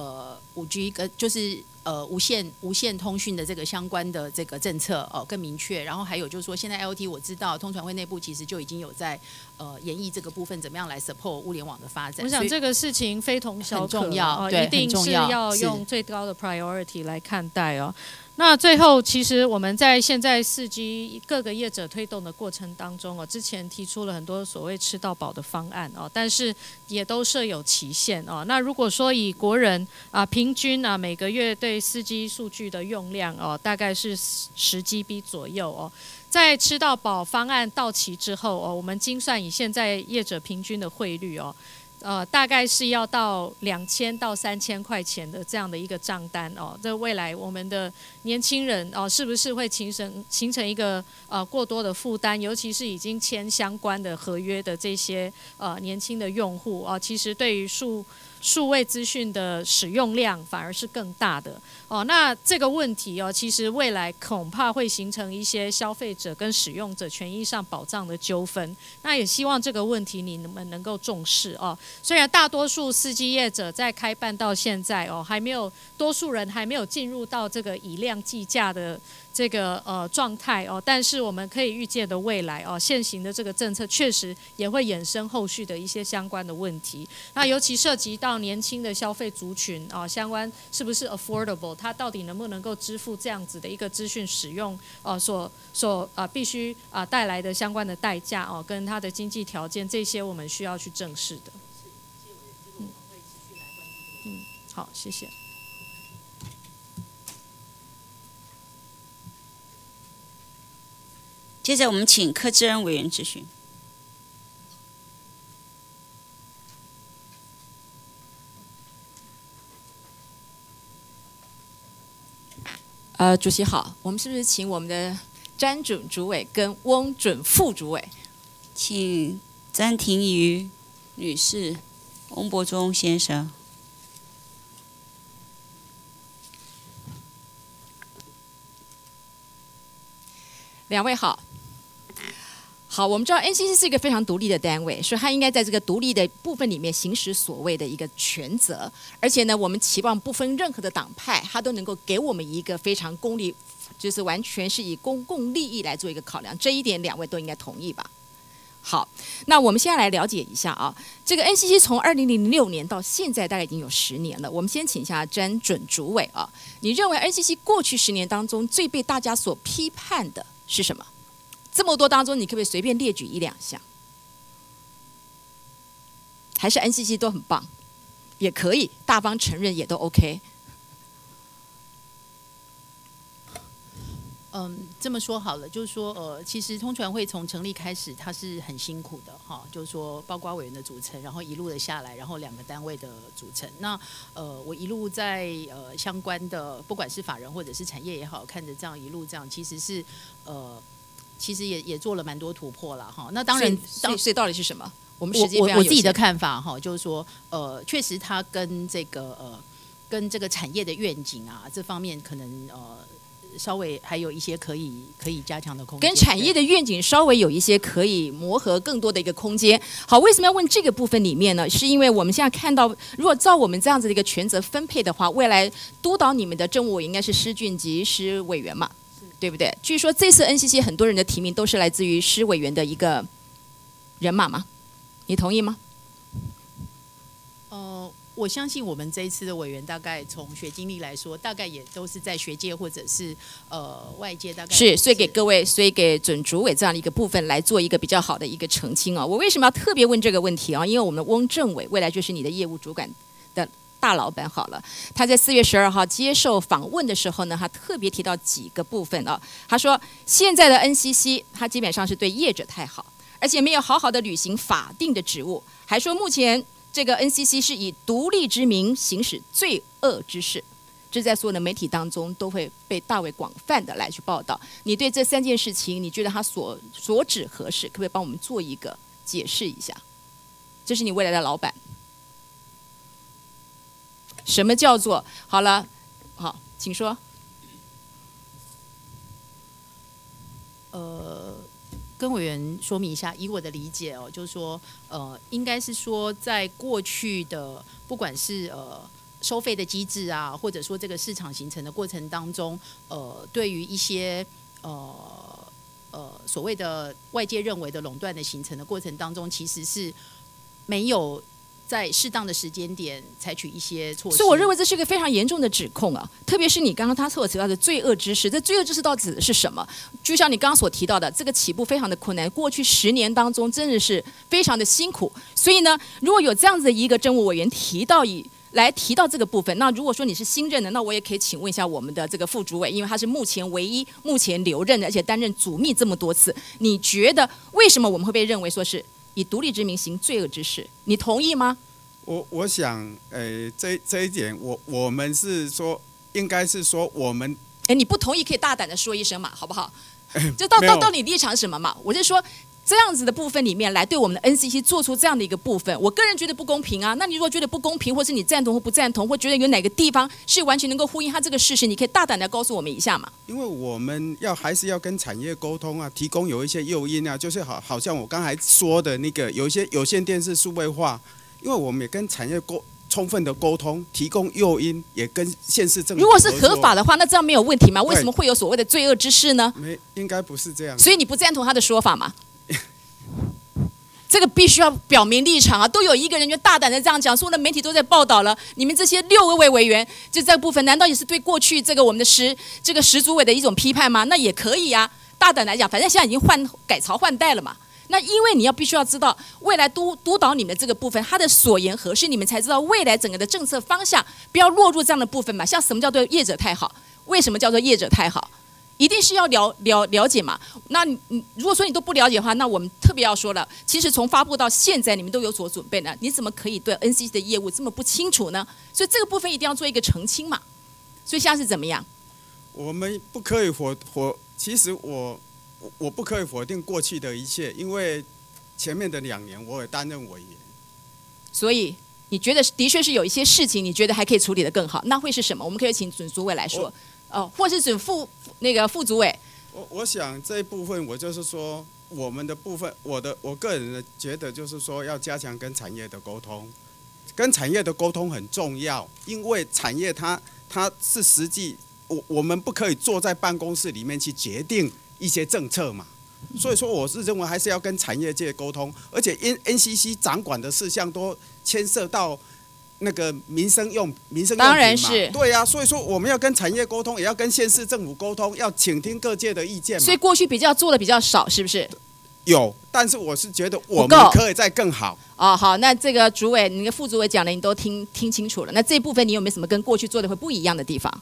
5G 跟就是无线通讯的这个相关的这个政策更明确，然后还有就是说现在 IoT 我知道通传会内部其实就已经有在研议这个部分怎么样来 support 物联网的发展。 我想这个事情非同小可， 很重要，对， 一定是要用最高的 priority 来看待那最后，其实我们在现在4G 各个业者推动的过程当中之前提出了很多所谓吃到饱的方案但是也都设有期限那如果说以国人平均每个月对4G 数据的用量大概是10 GB 左右在吃到饱方案到期之后我们精算以现在业者平均的汇率大概是要到2000到3000块钱的这样的一个账单这未来我们的年轻人是不是会形成一个过多的负担？尤其是已经签相关的合约的这些年轻的用户其实对于数位资讯的使用量反而是更大的那这个问题其实未来恐怕会形成一些消费者跟使用者权益上保障的纠纷。那也希望这个问题你们能够重视虽然大多数4G业者在开办到现在还没有多数人还没有进入到这个以量计价的这个状态但是我们可以预见的未来现行的这个政策确实也会衍生后续的一些相关的问题。那尤其涉及到年轻的消费族群相关是不是 affordable， 它到底能不能够支付这样子的一个资讯使用必须带来的相关的代价跟它的经济条件，这些我们需要去正视的。好，谢谢。 接着我们请柯志恩委员质询。 主席好，我们是不是请我们的詹准主委跟翁准副主委？ 请詹婷瑜女士、翁博忠先生。 两位好。好，我们知道 NCC 是一个非常独立的单位，所以它应该在这个独立的部分里面行使所谓的一个权责。而且呢，我们期望不分任何的党派，它都能够给我们一个非常公理，就是完全是以公共利益来做一个考量。这一点两位都应该同意吧？好，那我们现在来了解一下啊，这个 NCC 从2006年到现在大概已经有10年了。我们先请一下詹准主委啊，你认为 NCC 过去10年当中最被大家所批判的是什么？这么多当中，你可不可以随便列举1、2项？还是 NCC 都很棒，也可以大方承认，也都 OK。 这么说好了，就是说，其实通传会从成立开始，它是很辛苦的哈，就是说，包括委员的组成，然后一路的下来，然后2个单位的组成。那我一路在相关的，不管是法人或者是产业也好，看着这样一路这样，其实是其实也做了蛮多突破了哈。那当然， 所以到底是什么？我们时间非常有限。 我自己的看法哈，就是说，确实它跟这个产业的愿景啊这方面可能稍微还有一些可以加强的空间， 跟产业的愿景稍微有一些可以磨合更多的一个空间。好，为什么要问这个部分里面呢？是因为我们现在看到，如果照我们这样子的一个权责分配的话，未来督导你们的政务委应该是施俊吉施委员嘛，对不对？据说这次 NCC 很多人的提名都是来自于施委员的一个人马嘛，你同意吗？ 我相信我们这一次的委员，大概从学经历来说，大概也都是在学界或者是外界，大概是，所以给各位，所以给准主委这样的一个部分来做一个比较好的一个澄清啊。我为什么要特别问这个问题啊？因为我们翁政委未来就是你的业务主管的大老板好了，他在4月12号接受访问的时候呢，他特别提到几个部分啊。他说，现在的 NCC 他基本上是对业者太好，而且没有好好的履行法定的职务，还说目前这个 NCC 是以独立之名行使罪恶之事，这在所有的媒体当中都会被大为广泛的来去报道。你对这3件事情，你觉得他所指何事？可不可以帮我们做一个解释一下？这是你未来的老板。什么叫做好了？好，请说。 跟委员说明一下，以我的理解哦，就是说，应该是说，在过去的不管是收费的机制啊，或者说这个市场形成的过程当中，对于一些所谓的外界认为的垄断的形成的过程当中，其实是没有在适当的时间点采取一些措施， 所以我认为这是一个非常严重的指控啊！特别是你刚刚他所提到的罪恶之事，这罪恶之事到底指的是什么？就像你刚刚所提到的，这个起步非常的困难，过去10年当中真的是非常的辛苦。所以呢，如果有这样子的一个政务委员提到这个部分，那如果说你是新任的，那我也可以请问一下我们的这个副主委，因为他是目前留任的，而且担任主秘这么多次，你觉得为什么我们会被认为说是以独立之名行罪恶之事？你同意吗？ 我想，这一点，我们是说，应该是说我们， 你不同意可以大胆的说一声嘛，好不好？就到底立场是什么嘛？我是说，这样子的部分里面来对我们的 NCC 做出这样的一个部分，我个人觉得不公平啊。那你如果觉得不公平，或是你赞同或不赞同，或觉得有哪个地方是完全能够呼应他这个事实，你可以大胆的告诉我们一下嘛。 因为我们还是要跟产业沟通啊，提供有一些诱因啊，就是好像我刚才说的那个，有一些有线电视数位化，因为我们也跟产业充分的沟通，提供诱因，也跟县市政府。 如果是合法的话，那这样没有问题吗？为什么会有所谓的罪恶之事呢？ 应该不是这样。 所以你不赞同他的说法吗？这个必须要表明立场啊！都有一个人就大胆的这样讲，所有的媒体都在报道了。你们这些6位委员，就这个部分，难道也是对过去这个我们的十主委的一种批判吗？那也可以啊，大胆来讲，反正现在已经改朝换代了嘛。那因为你必须要知道未来督导你们的这个部分，它的所言何事，你们才知道未来整个的政策方向，不要落入这样的部分嘛。像什么叫做业者太好？为什么叫做业者太好？一定是要了解嘛。那你如果说你都不了解的话，那我们特别要说了，其实从发布到现在，你们都有所准备呢，你怎么可以对 NCC 的业务这么不清楚呢？所以这个部分一定要做一个澄清嘛。所以现在是怎么样？ 我们不可以其实我不可以否定过去的一切，因为前面的2年我也担任委员， 所以你觉得的确是有一些事情，你觉得还可以处理得更好，那会是什么？我们可以请准主委来说，或是准副主委， 我想这一部分，我就是说我们的部分，我个人的觉得就是说要加强跟产业的沟通，跟产业的沟通很重要，因为产业它是实际，我们不可以坐在办公室里面去决定一些政策嘛。所以说，我是认为还是要跟产业界沟通，而且 NCC 掌管的事项都牵涉到那个民生用品嘛， 当然是对啊。所以说，我们要跟产业沟通，也要跟县市政府沟通，要倾听各界的意见嘛。 所以过去做的比较少，是不是？ 有，但是我是觉得我们可以再更好。 哦，好，那这个主委、你的副主委讲的，你都听清楚了。那这一部分你有没有什么跟过去做的会不一样的地方？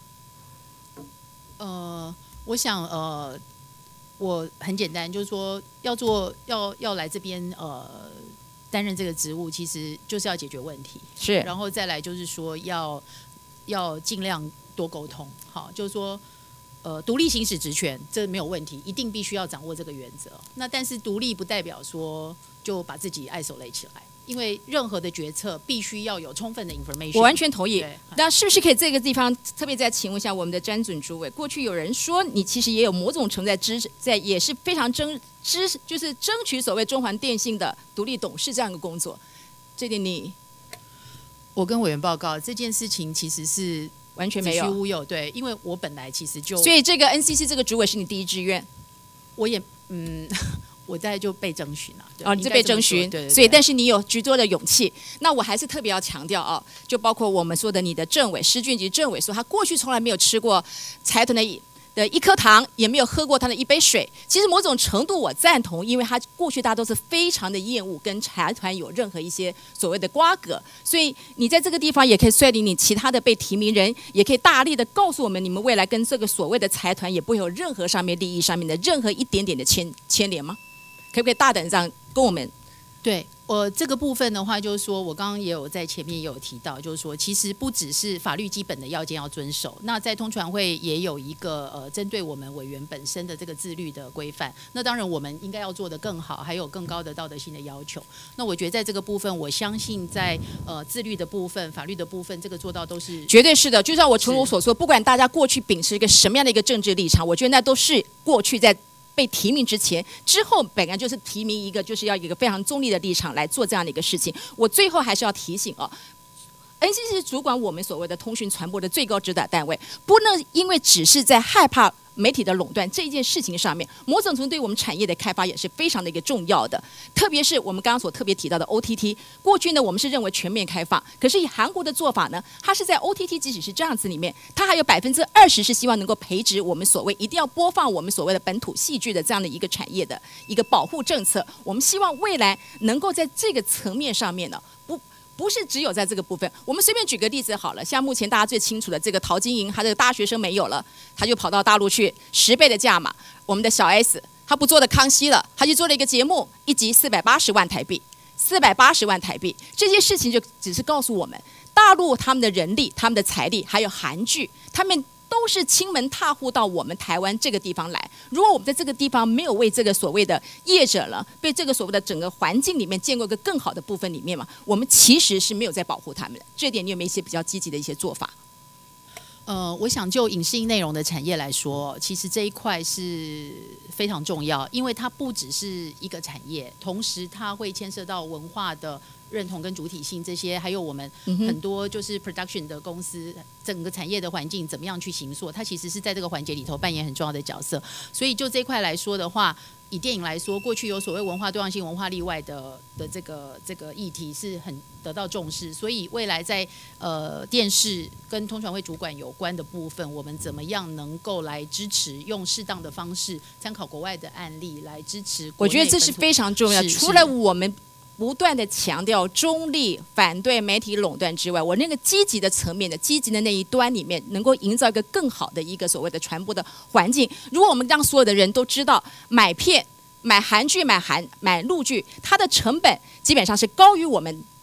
我想我很简单，就是说要来这边担任这个职务，其实就是要解决问题， 是， 然后再来就是说要尽量多沟通，好，就是说独立行使职权这没有问题，一定必须要掌握这个原则。那但是独立不代表说就把自己isolate起来。因为任何的决策必须要有充分的 information。 我完全同意。那是不是可以这个地方特别再请问一下我们的詹准主委？过去有人说你其实也有某种程度在也是非常就是争取所谓中华电信的独立董事这样一个工作，这点我跟委员报告这件事情其实是完全没有子虚乌有，对，因为我本来其实就所以这个 NCC 这个主委是你第一志愿， 我也我大概就被征询了。 哦，你是被征询， 对， 所以但是你有居多的勇气。那我还是特别要强调啊，就包括我们说的你的政委施俊吉政委说，他过去从来没有吃过财团的一颗糖，也没有喝过他的一杯水。其实某种程度我赞同，因为他过去大家都是非常的厌恶跟财团有任何一些所谓的瓜葛，所以你在这个地方也可以率领你其他的被提名人，也可以大力的告诉我们，你们未来跟这个所谓的财团也不会有任何上面利益上面的任何一点点的牵连吗？可不可以大胆这样跟我们？ 对，这个部分的话，就是说我刚刚也有在前面也有提到，就是说其实不只是法律基本的要件要遵守，那在通传会也有一个针对我们委员本身的这个自律的规范。那当然我们应该要做得更好，还有更高的道德性的要求。那我觉得在这个部分，我相信在自律的部分、法律的部分，这个做到都是绝对是的。就像我从我所说，不管大家过去秉持一个什么样的一个政治立场，我觉得那都是过去在被提名之前，之后本来就是提名一个，就是要一个非常中立的立场来做这样的一个事情。我最后还是要提醒哦，NCC 是主管我们所谓的通讯传播的最高指导单位，不能因为只是在害怕媒体的垄断这一件事情上面，某种程度对我们产业的开发也是非常的一个重要的。特别是我们刚刚所特别提到的 OTT， 过去呢我们是认为全面开放，可是以韩国的做法呢，它是在 OTT 即使是这样子里面，它还有20%是希望能够培植我们所谓一定要播放我们所谓的本土戏剧的这样的一个产业的一个保护政策。我们希望未来能够在这个层面上面呢，不是只有在这个部分，我们随便举个例子好了，像目前大家最清楚的这个陶晶莹，她这个大学生没有了，她就跑到大陆去10倍的价码。我们的小 S， 她不做的康熙了，她就做了一个节目，1集480万台币，480万台币。这些事情就只是告诉我们，大陆他们的人力、他们的财力，还有韩剧，他们都是亲门踏户到我们台湾这个地方来。如果我们在这个地方没有为这个所谓的业者了，被这个所谓的整个环境里面建构一个更好的部分里面嘛，我们其实是没有在保护他们的。这点你有没有一些比较积极的一些做法？ 我想就影视内容的产业来说，其实这一块是非常重要，因为它不只是一个产业，同时它会牵涉到文化的认同跟主体性这些，还有我们很多就是 production 的公司，整个产业的环境怎么样去形塑，它其实是在这个环节里头扮演很重要的角色。所以就这一块来说的话，以电影来说，过去有所谓文化多样性、文化例外的这个议题是很得到重视，所以未来在电视跟通传会主管有关的部分，我们怎么样能够来支持，用适当的方式参考国外的案例来支持？ 我觉得这是非常重要。除了我们不断的强调中立、反对媒体垄断之外，我那个积极的层面的、积极的那一端里面，能够营造一个更好的一个所谓的传播的环境。如果我们让所有的人都知道，买片、买韩剧、买陆剧，它的成本基本上是高于我们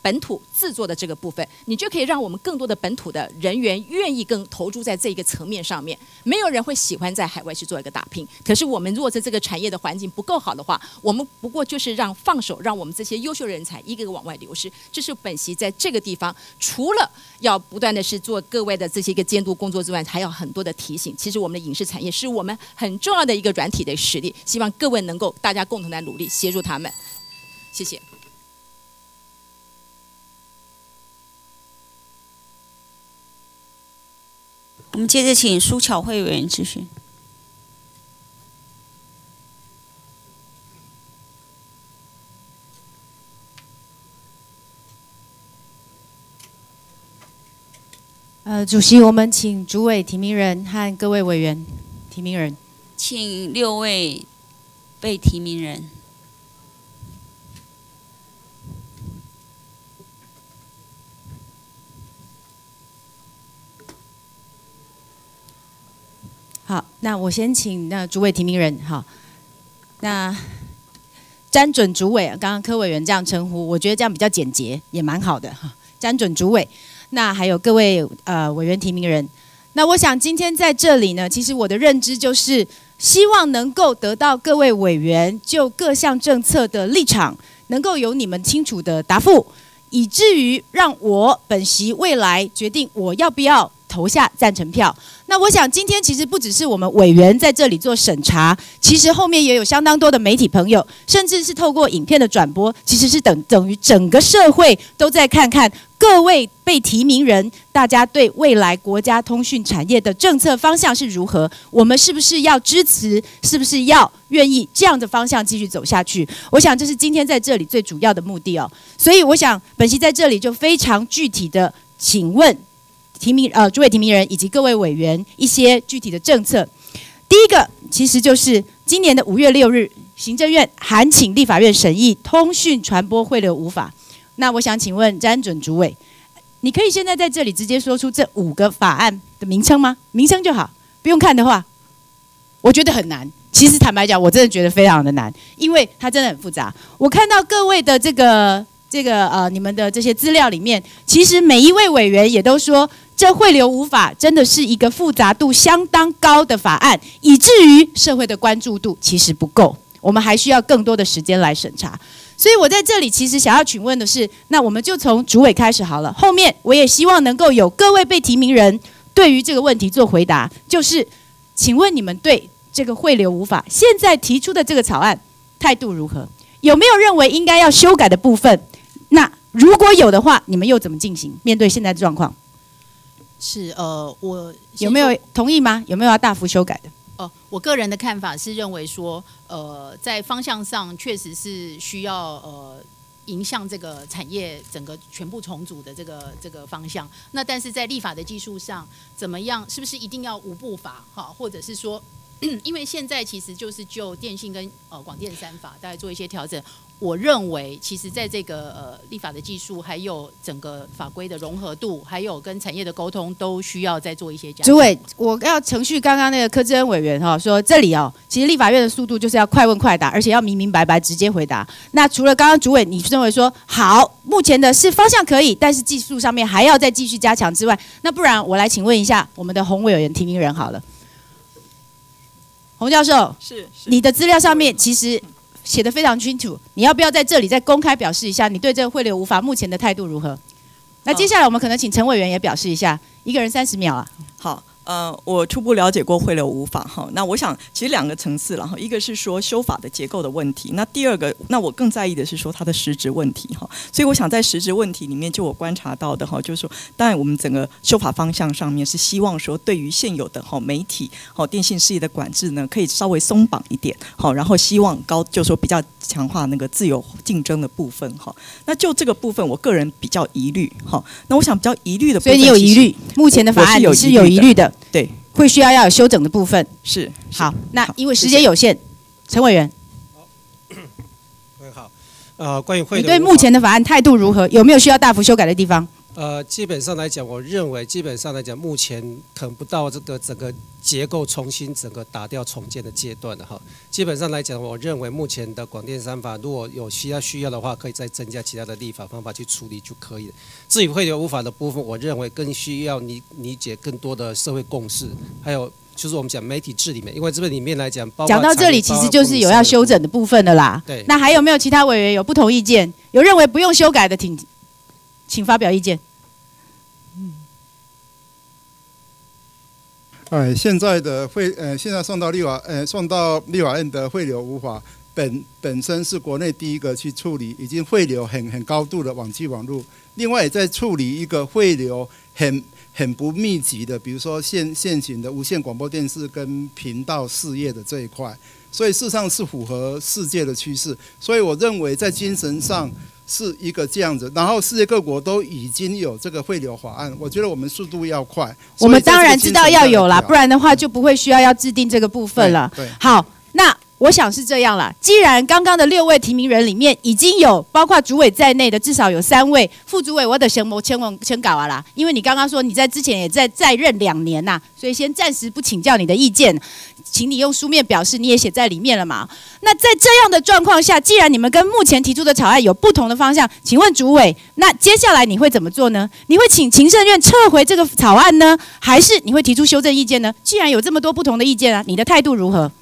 本土制作的这个部分，你就可以让我们更多的本土的人员愿意更投注在这一个层面上面。没有人会喜欢在海外去做一个打拼，可是我们如果在这个产业的环境不够好的话，我们不过就是放手，让我们这些优秀人才一个个往外流失。这是本席在这个地方除了要不断的是做各位的这些一个监督工作之外，还有很多的提醒。其实我们的影视产业是我们很重要的一个软体的实力，希望各位能够大家共同来努力协助他们。谢谢。 我们接着请苏巧慧委员咨询。 主席，我们请主委提名人和各位委员提名人， 请6位被提名人。 好，那我先请主委提名人。好，那詹准主委，刚刚柯委员这样称呼，我觉得这样比较简洁，也蛮好的哈。詹准主委，那还有各位委员提名人，那我想今天在这里呢，其实我的认知就是希望能够得到各位委员就各项政策的立场，能够有你们清楚的答复，以至于让我本席未来决定我要不要投下赞成票。那我想今天其实不只是我们委员在这里做审查，其实后面也有相当多的媒体朋友，甚至是透过影片的转播，其实是等于整个社会都在看看各位被提名人，大家对未来国家通讯产业的政策方向是如何，我们是不是要支持，是不是要愿意这样的方向继续走下去。我想这是今天在这里最主要的目的哦。所以我想本席在这里就非常具体的请问诸位提名人以及各位委员一些具体的政策。第一个其实就是今年的5月6日，行政院函请立法院审议《通讯传播汇流五法》。那我想请问詹准主委，你可以现在在这里直接说出这5个法案的名称吗？名称就好，不用看的话，我觉得很难。其实坦白讲，我真的觉得非常的难，因为它真的很复杂。我看到各位的你们的这些资料里面，其实每一位委员也都说，这汇流五法真的是一个复杂度相当高的法案，以至于社会的关注度其实不够，我们还需要更多的时间来审查。所以我在这里其实想要询问的是，那我们就从主委开始好了，后面我也希望能够有各位被提名人对于这个问题做回答，就是请问你们对这个汇流五法现在提出的这个草案态度如何？有没有认为应该要修改的部分？那如果有的话，你们又怎么进行？面对现在的状况， 是我有没有同意吗？有没有要大幅修改的？ 我个人的看法是认为说，在方向上确实是需要迎向这个产业整个全部重组的这个方向。那但是在立法的技术上，怎么样？是不是一定要5部法？哈，或者是说，因为现在其实就是就电信跟广电3法大概做一些调整。我认为，其实在这个立法的技术，还有整个法规的融合度，还有跟产业的沟通，都需要再做一些加强。 主委，我要程序刚刚那个柯志恩委员说这里其实立法院的速度就是要快问快答，而且要明明白白直接回答。那除了刚刚主委你认为说好，目前的是方向可以，但是技术上面还要再继续加强之外，那不然我来请问一下我们的洪委员提名人好了。洪教授， 是你的资料上面其实写得非常清楚，你要不要在这里再公开表示一下你对这个汇流五法目前的态度如何？那接下来我们可能请陈委员也表示一下，一个人30秒啊。 好。我初步了解过汇流五法哈，那我想其实2个层次了哈，一个是说修法的结构的问题，那第二个，那我更在意的是说它的实质问题哈，所以我想在实质问题里面，就我观察到的哈，就是说，当然我们整个修法方向上面是希望说，对于现有的媒体电信事业的管制呢，可以稍微松绑一点好，然后希望就是说比较强化那个自由竞争的部分哈。那就这个部分，我个人比较疑虑哈。那我想比较疑虑的部分， 所以你有疑虑，目前的法案你是有疑虑的。 对， 会需要有修整的部分。 是好，那因为时间有限，陈委员。 好，关于汇流， 你对目前的法案态度如何？有没有需要大幅修改的地方？ 基本上来讲，我认为基本上来讲，目前可能不到这个整个结构重新整个打掉重建的阶段的哈。基本上来讲，我认为目前的广电三法如果有需要的话，可以再增加其他的立法方法去处理就可以了。至于汇流无法的部分，我认为更需要理解更多的社会共识，还有就是我们讲媒体治理面，因为这个里面来讲，讲到这里其实就是有要修整的部分的啦。 对， 那还有没有其他委员有不同意见？有认为不用修改的，请发表意见。 现在的现在送到立法院的汇流无法本身是国内第一个去处理，已经汇流很高度的网际网路，另外也在处理一个汇流很不密集的，比如说现行的无线广播电视跟频道事业的这一块，所以事实上是符合世界的趋势，所以我认为在精神上是一个这样子，然后世界各国都已经有这个汇流法案，我觉得我们速度要快。 我们当然知道要有啦，不然的话就不会需要制定这个部分了。 对， 好，那我想是这样啦。既然刚刚的6位提名人里面已经有包括主委在内的至少有3位副主委，我的先搞啊啦，因为你刚刚说你在之前也在任2年呐，所以先暂时不请教你的意见，请你用书面表示，你也写在里面了嘛。那在这样的状况下，既然你们跟目前提出的草案有不同的方向，请问主委，那接下来你会怎么做呢？你会请行政院撤回这个草案呢，还是你会提出修正意见呢？既然有这么多不同的意见啊，你的态度如何？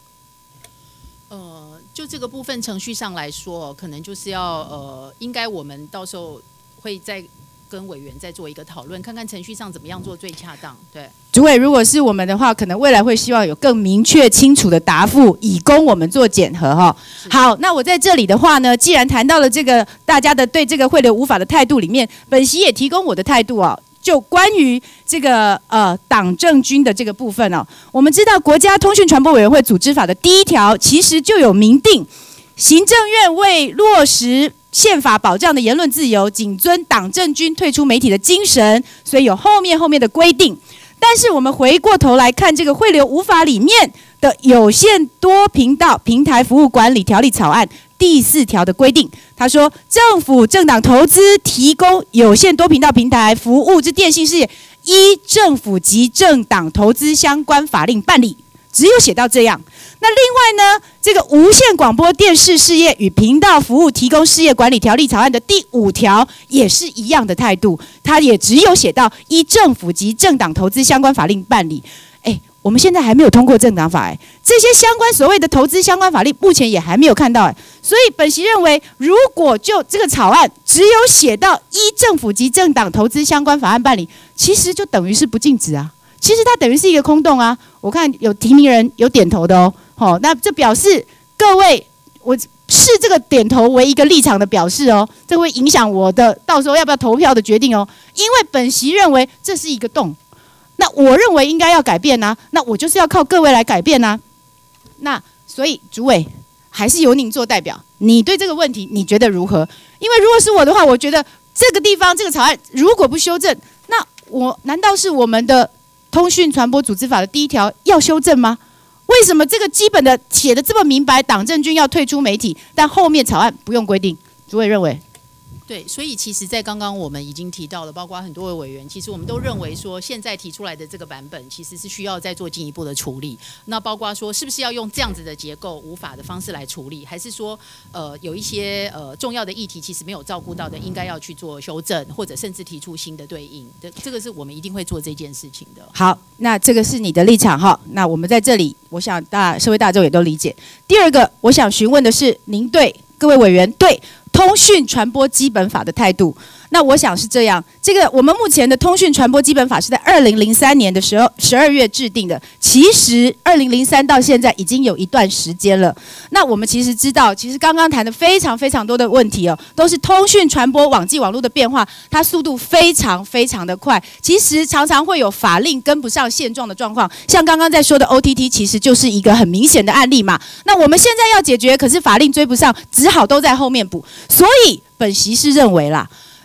就这个部分程序上来说，可能就是要应该我们到时候会再跟委员再做一个讨论，看看程序上怎么样做最恰当。对， 主委，如果是我们的话，可能未来会希望有更明确清楚的答复，以供我们做检核哈。好，那我在这里的话呢，既然谈到了这个大家的对这个汇流无法的态度里面，本席也提供我的态度哦。就关于这个党政军的这个部分哦，我们知道国家通讯传播委员会组织法的第1条其实就有明定，行政院为落实宪法保障的言论自由，谨遵党政军退出媒体的精神，所以有后面的规定。但是我们回过头来看这个汇流无法里面的有线多频道平台服务管理条例草案第4条的规定，他说政府政党投资提供有线多频道平台服务之电信事业，依政府及政党投资相关法令办理，只有写到这样。那另外呢，这个无线广播电视事业与频道服务提供事业管理条例草案的第5条也是一样的态度，它也只有写到依政府及政党投资相关法令办理。我们现在还没有通过政党法，这些相关所谓的投资相关法律目前也还没有看到，所以本席认为，如果就这个草案只有写到依政府及政党投资相关法案办理，其实就等于是不禁止啊，其实它等于是一个空洞啊。我看有提名人有点头的哦，那这表示各位，我视这个点头为一个立场的表示哦，这会影响我的到时候要不要投票的决定哦，因为本席认为这是一个洞。那我认为应该要改变啊，那我就是要靠各位来改变啊。那所以主委还是由您做代表，你对这个问题你觉得如何？因为如果是我的话，我觉得这个地方这个草案如果不修正，那难道是我们的通讯传播组织法的第1条要修正吗？为什么这个基本的写的这么明白，党政军要退出媒体，但后面草案不用规定？主委认为？ 对，所以其实，在刚刚我们已经提到了，包括很多位委员，其实我们都认为说，现在提出来的这个版本其实是需要再做进一步的处理。那包括说，是不是要用这样子的结构无法的方式来处理，还是说，有一些重要的议题其实没有照顾到的，应该要去做修正，或者甚至提出新的对应。这个是我们一定会做这件事情的。 好，那这个是你的立场哈。那我们在这里，我想社会大众也都理解。第二个，我想询问的是，您对各位委员对通讯传播基本法的态度。那我想是这样，这个我们目前的通讯传播基本法是在2003年的12月制定的，其实2003到现在已经有一段时间了。那我们其实知道，其实刚刚谈的非常非常多的问题哦，都是通讯传播网际网络的变化，它速度非常非常的快，其实常常会有法令跟不上现状的状况。像刚刚在说的 OTT， 其实就是一个很明显的案例嘛。那我们现在要解决，可是法令追不上，只好都在后面补。所以本席是认为啦，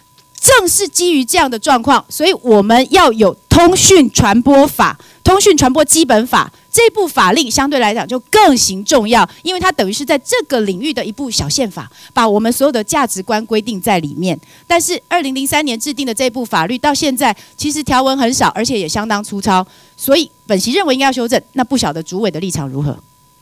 正是基于这样的状况，所以我们要有通讯传播法、通讯传播基本法这部法令，相对来讲就更形重要，因为它等于是在这个领域的一部小宪法，把我们所有的价值观规定在里面。但是2003年制定的这部法律到现在其实条文很少，而且也相当粗糙，所以本席认为应该要修正。那不晓得主委的立场如何？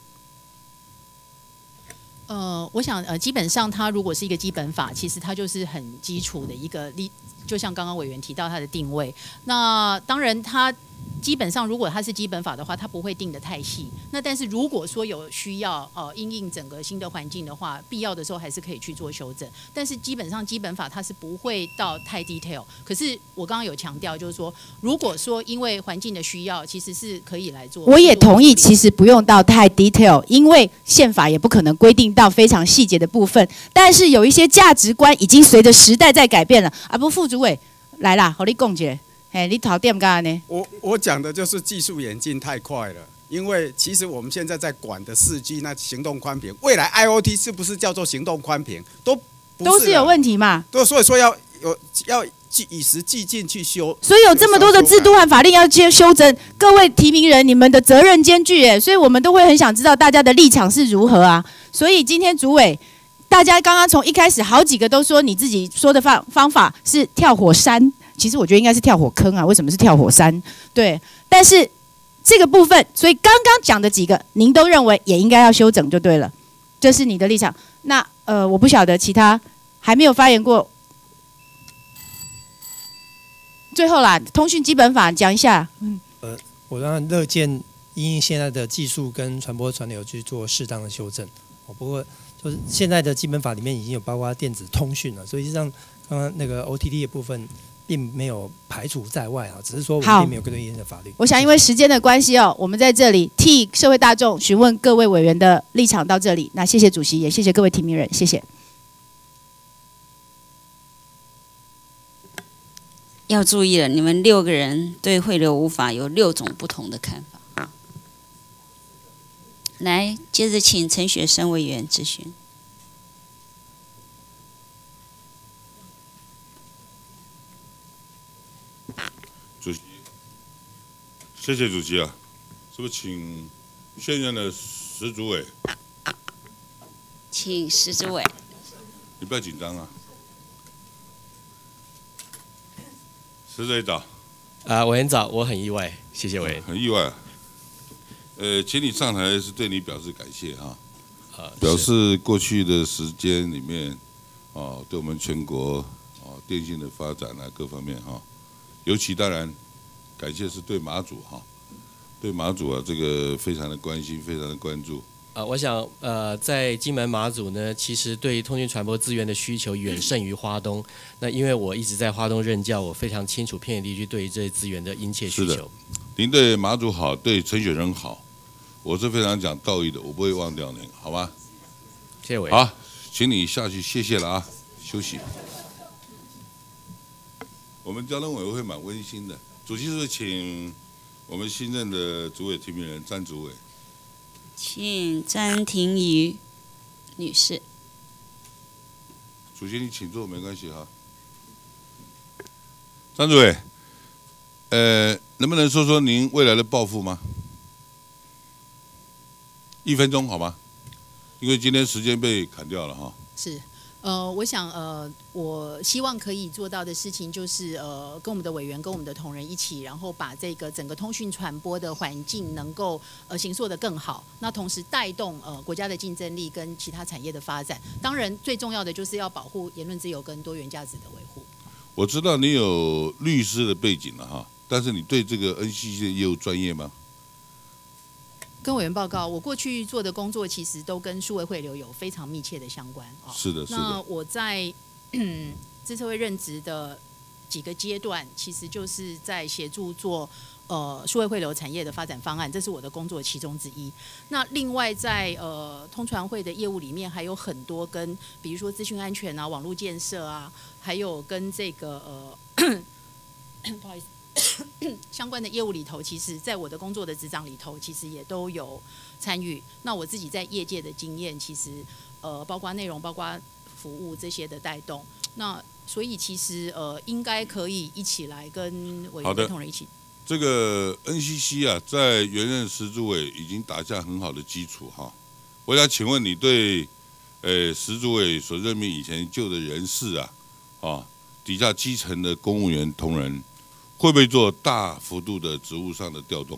我想基本上它如果是一个基本法，其实它就是很基础的一个就像刚刚委员提到它的定位。那当然它基本上如果它是基本法的话，它不会定得太细。那但是如果说有需要因应整个新的环境的话，必要的时候还是可以去做修正。但是基本上基本法它是不会到太 detail。可是我刚刚有强调，就是说如果说因为环境的需要，其实是可以来做。 我也同意，其实不用到太 detail， 因为宪法也不可能规定到非常细节的部分。但是有一些价值观已经随着时代在改变了。啊，不，副主委来啦，和你讲一下。你讨点干呢？ 我讲的就是技术演进太快了，因为其实我们现在在管的4G 那行动宽频，未来 IoT 是不是叫做行动宽频，都是有问题嘛？ 对，所以说要与时俱进去修。 所以有这么多的制度和法令要修正，各位提名人，你们的责任艰巨耶，所以我们都会很想知道大家的立场是如何啊。所以今天主委，大家刚刚从一开始好几个都说你自己说的方法是跳火山。其实我觉得应该是跳火坑啊，为什么是跳火山？对，但是这个部分，所以刚刚讲的几个，您都认为也应该要修整就对了，这是你的立场。那我不晓得其他还没有发言过。最后啦，通讯基本法讲一下。 我当然乐见因应现在的技术跟传播传流去做适当的修正。不过就是现在的基本法里面已经有包括电子通讯了，所以实际上刚刚那个 OTT 的部分并没有排除在外啊，只是说我们并没有对应的法律。 我想因为时间的关系我们在这里替社会大众询问各位委员的立场到这里。那谢谢主席，也谢谢各位提名人，谢谢。 要注意了，你们6个人对汇流无法有6种不同的看法。来，接着请陈学生委员质询。 主席，谢谢主席啊，是不是请现任的石主委？ 请石主委。 你不要紧张啊。石主委早。 委员早，我很意外，谢谢委员。 很意外啊。请你上台是对你表示感谢哈。表示过去的时间里面，对我们全国电信的发展各方面尤其当然，感谢是对马祖对马祖这个非常的关心，非常的关注。 我想在金门马祖呢，其实对通讯传播资源的需求远胜于花东。那因为我一直在花东任教，我非常清楚偏远地区对于这些资源的殷切需求。 您对马祖好，对陈雪生好，我是非常讲道义的，我不会忘掉您，好吗？ 谢谢委员。 好，请你下去，谢谢了啊，休息。我们交通委员会蛮温馨的，主席是不是请我们新任的主委提名人詹主委？ 请詹婷瑜女士。 主席你请坐，没关系哈。詹主委，能不能说说您未来的抱负吗？1分钟好吗？因为今天时间被砍掉了哈。 是。我想我希望可以做到的事情就是跟我们的委员跟我们的同仁一起，然后把这个整个通讯传播的环境能够形塑得更好，那同时带动国家的竞争力跟其他产业的发展。当然最重要的就是要保护言论自由跟多元价值的维护。 我知道你有律师的背景了哈，但是你对这个 NCC 的业务专业吗？ 跟委员报告，我过去做的工作其实都跟数位汇流有非常密切的相关是的，是的。 那我在资策会任职的几个阶段，其实就是在协助做数位汇流产业的发展方案，这是我的工作其中之一。那另外在通传会的业务里面，还有很多跟比如说资讯安全啊、网络建设啊，还有跟这个不好意思。相关的业务里头，其实在我的工作的职掌里头，其实也都有参与。那我自己在业界的经验，其实包括内容、包括服务这些的带动。那所以其实应该可以一起来跟委员同仁一起。 这个 NCC 啊，在原任石主委已经打下很好的基础哈。我想请问你对石主委所任命以前旧的人士啊，底下基层的公务员同仁，会不会做大幅度的职务上的调动？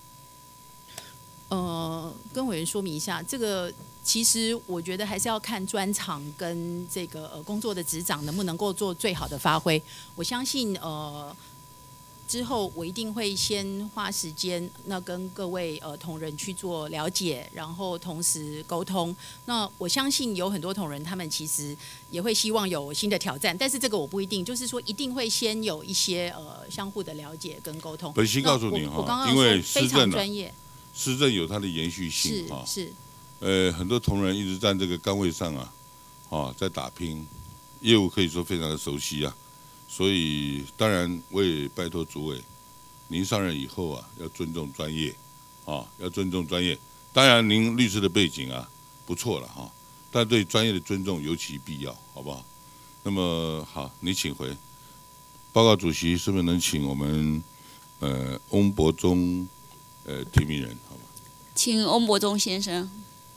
跟委员说明一下，这个其实我觉得还是要看专长跟这个工作的职掌能不能够做最好的发挥。我相信之后我一定会先花时间，那跟各位同仁去做了解，然后同时沟通。那我相信有很多同仁他们其实也会希望有新的挑战，但是这个我不一定，就是说一定会先有一些相互的了解跟沟通。 本席告诉你我刚刚因为非常专业。 施政有它的延续性是， 很多同仁一直在这个岗位上在打拼，业务可以说非常的熟悉所以当然我也拜托主委，您上任以后要尊重专业要尊重专业。当然您律师的背景不错了但对专业的尊重尤其必要，好不好？那么好，你请回。报告主席，是不是能请我们翁博忠提名人，好吧？ 请翁博忠先生。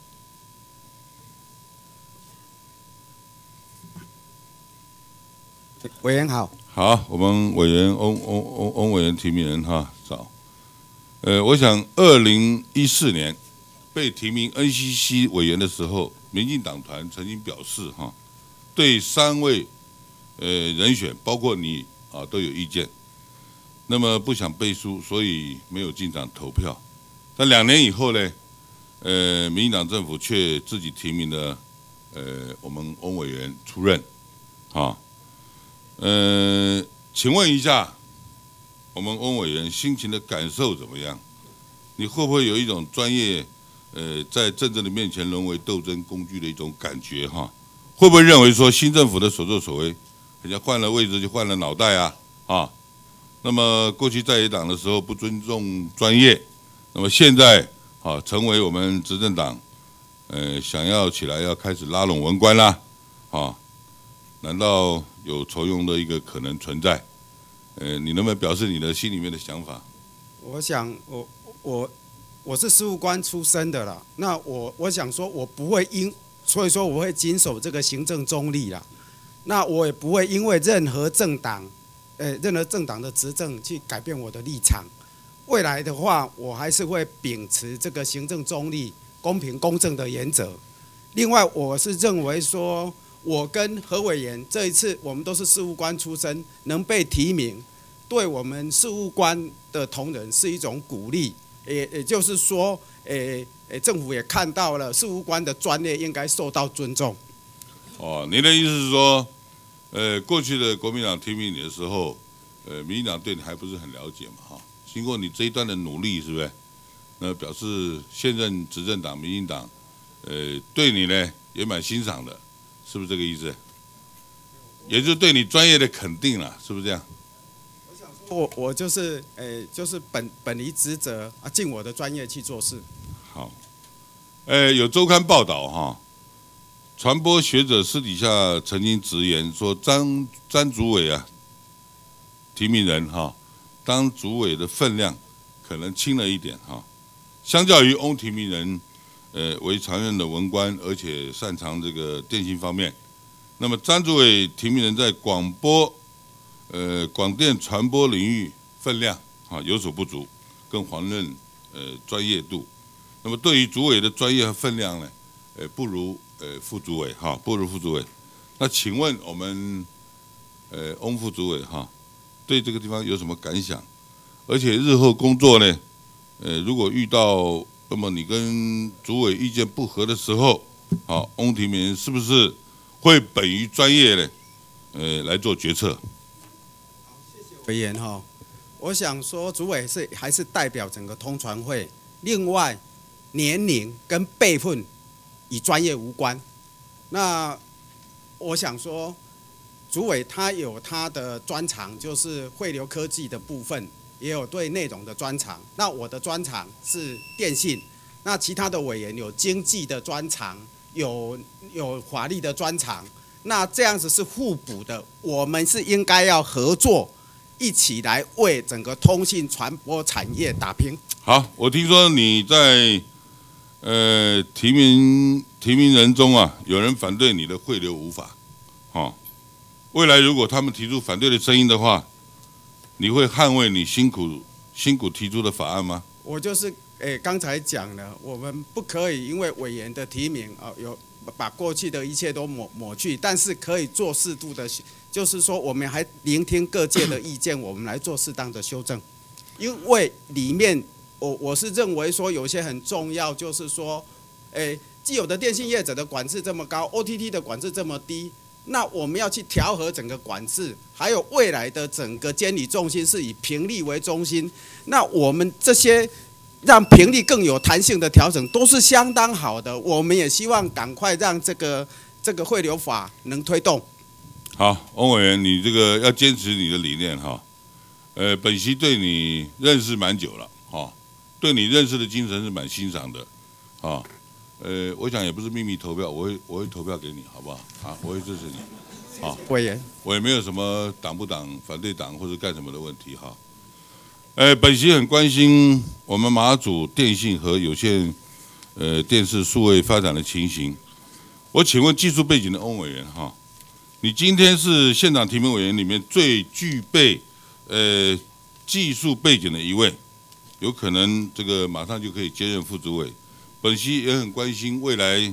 委员好。 好，我们委员翁委员提名人早。我想2014年被提名 NCC 委员的时候，民进党团曾经表示对3位人选，包括你都有意见。那么不想背书，所以没有进场投票。但2年以后呢，民进党政府却自己提名了我们翁委员出任，请问一下，我们翁委员心情的感受怎么样？你会不会有一种专业在政治的面前沦为斗争工具的一种感觉会不会认为说新政府的所作所为，人家换了位置就换了脑袋那么过去在野党的时候不尊重专业，那么现在成为我们执政党想要起来要开始拉拢文官啦难道有酬庸的一个可能存在？你能不能表示你的心里面的想法？ 我想我是事务官出身的啦，那我想说我不会所以说我会谨守这个行政中立啦，那我也不会因为任何政党的执政去改变我的立场。未来的话，我还是会秉持这个行政中立、公平公正的原则。另外，我是认为说，我跟何委员这一次我们都是事务官出身，能被提名，对我们事务官的同仁是一种鼓励。也就是说，政府也看到了事务官的专业应该受到尊重。 您的意思是说？过去的国民党提名你的时候，民进党对你还不是很了解嘛经过你这一段的努力，是不是？那表示现任执政党民进党，对你呢也蛮欣赏的，是不是这个意思？也就是对你专业的肯定了，是不是这样？ 我就是就是本离职责尽我的专业去做事。 好，有周刊报道传播学者私底下曾经直言说，詹主委提名人当主委的分量可能轻了一点相较于翁提名人为常任的文官，而且擅长这个电信方面，那么詹主委提名人在广电传播领域分量有所不足，更遑论专业度。那么对于主委的专业和分量呢，不如副主委不如副主委。那请问我们翁副主委对这个地方有什么感想？而且日后工作呢，如果遇到那么你跟主委意见不合的时候，翁提名人是不是会本于专业呢来做决策？ 委员我想说主委还是代表整个通传会，另外年龄跟辈分与专业无关。那我想说，主委他有他的专长，就是汇流科技的部分，也有对内容的专长。那我的专长是电信，那其他的委员有经济的专长，有法律的专长。 那这样子是互补的，我们是应该要合作，一起来为整个通信传播产业打拼。 好，我听说你在提名人中啊，有人反对你的汇流无法，未来如果他们提出反对的声音的话，你会捍卫你辛苦提出的法案吗？ 我就是刚才讲了，我们不可以因为委员的提名有把过去的一切都抹去，但是可以做适度的，就是说我们还聆听各界的意见，我们来做适当的修正。因为里面我是认为说有些很重要，就是说，既有的电信业者的管制这么高 ，OTT 的管制这么低。那我们要去调和整个管制，还有未来的整个监理重心是以评例为中心。那我们这些让评例更有弹性的调整，都是相当好的。我们也希望赶快让这个汇流法能推动。 好，翁委员，你这个要坚持你的理念哈。本席对你认识蛮久了哈，对你认识的精神是蛮欣赏的，啊。我想也不是秘密投票，我会投票给你，好不好？啊，我会支持你。好， 委员， 我也没有什么党不党、反对党或者干什么的问题哈。本席很关心我们马祖电信和有线电视数位发展的情形。我请问技术背景的翁委员哈，你今天是现场提名委员里面最具备技术背景的一位，有可能这个马上就可以接任副主委。本席也很关心未来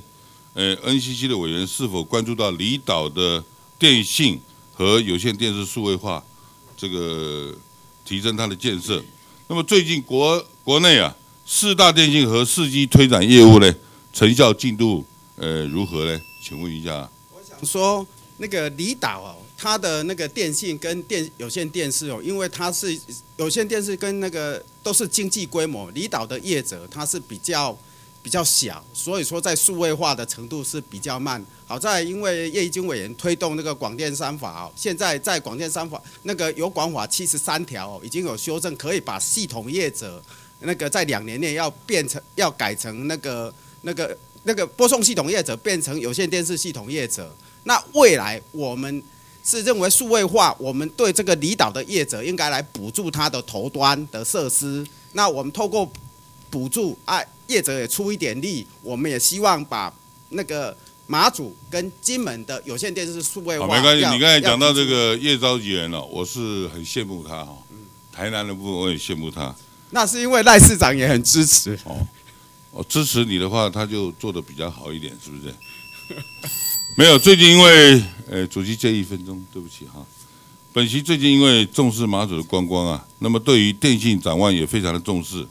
，NCC 的委员是否关注到离岛的电信和有线电视数位化，这个提升它的建设。那么最近国内啊，4大电信和4G 推展业务呢，成效进度如何呢？请问一下。 我想说那个离岛它的那个电信跟有线电视因为它是有线电视跟那个都是经济规模，离岛的业者它是比较小，所以说在数位化的程度是比较慢。好在因为叶宜津委员推动那个广电3法现在在广电3法那个有广法73条已经有修正，可以把系统业者那个在2年内要改成那个播送系统业者变成有线电视系统业者。那未来我们是认为数位化，我们对这个离岛的业者应该来补助它的头端的设施。那我们透过补助业者也出一点力，我们也希望把那个马祖跟金门的有线电视数位化。 没关系，你刚才讲到这个叶召集人我是很羡慕他哈。台南的部分我也羡慕他。 那是因为赖市长也很支持。 支持你的话，他就做得比较好一点，是不是？没有，最近因为主席借1分钟，对不起哈。本席最近因为重视马祖的观光啊，那么对于电信展望也非常的重视。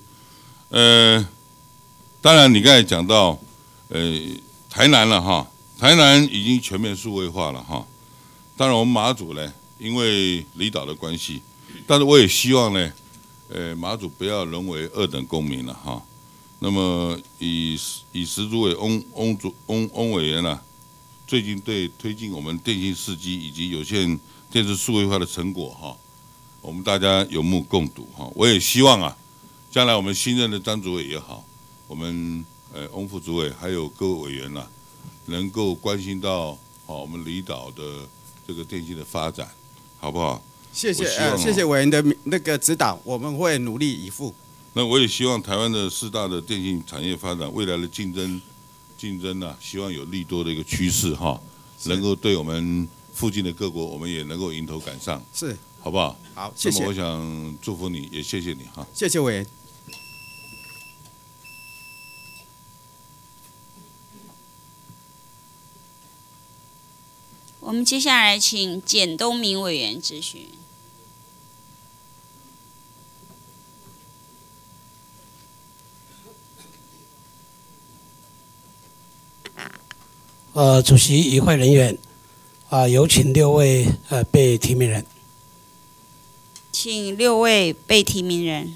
当然，你刚才讲到，台南了哈，台南已经全面数位化了哈。当然，我们马祖呢，因为离岛的关系，但是我也希望呢，马祖不要沦为2等公民了哈。那么以石主委翁委员啊，最近对推进我们电信4G以及有线电视数位化的成果哈，我们大家有目共睹哈。我也希望啊，将来我们新任的张主委也好，我们翁副主委还有各位委员呐，能够关心到我们离岛的这个电信的发展，好不好？ 谢谢委员的那个指导，我们会努力以赴。 那我也希望台湾的4大的电信产业发展未来的竞争啊，希望有利多的一个趋势哈，能够对我们附近的各国，我们也能够迎头赶上， 是， 好不好？ 好，谢谢。 那么我想祝福你，也谢谢你哈。 谢谢委员。 我们接下来请简东明委员质询。 主席、与会人员，有请6位被提名人。 请6位被提名人。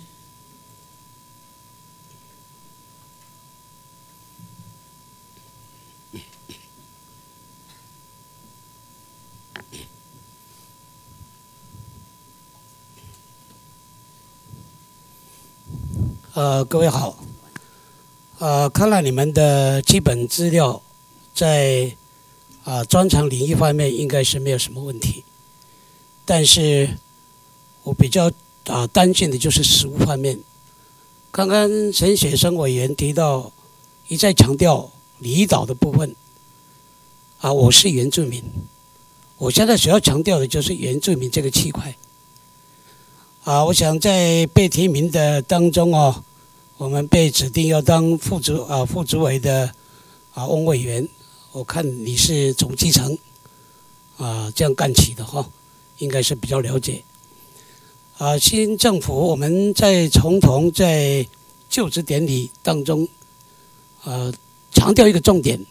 各位好，看了你们的基本资料，在专长领域方面应该是没有什么问题，但是我比较担心的就是实务方面。刚刚陈雪生委员提到，一再强调离岛的部分，我是原住民，我现在主要强调的就是原住民这个区块。我想在被提名的当中我们被指定要当副主委的翁委员，我看你是从基层这样干起的应该是比较了解。新政府我们在总统在就职典礼当中强调一个重点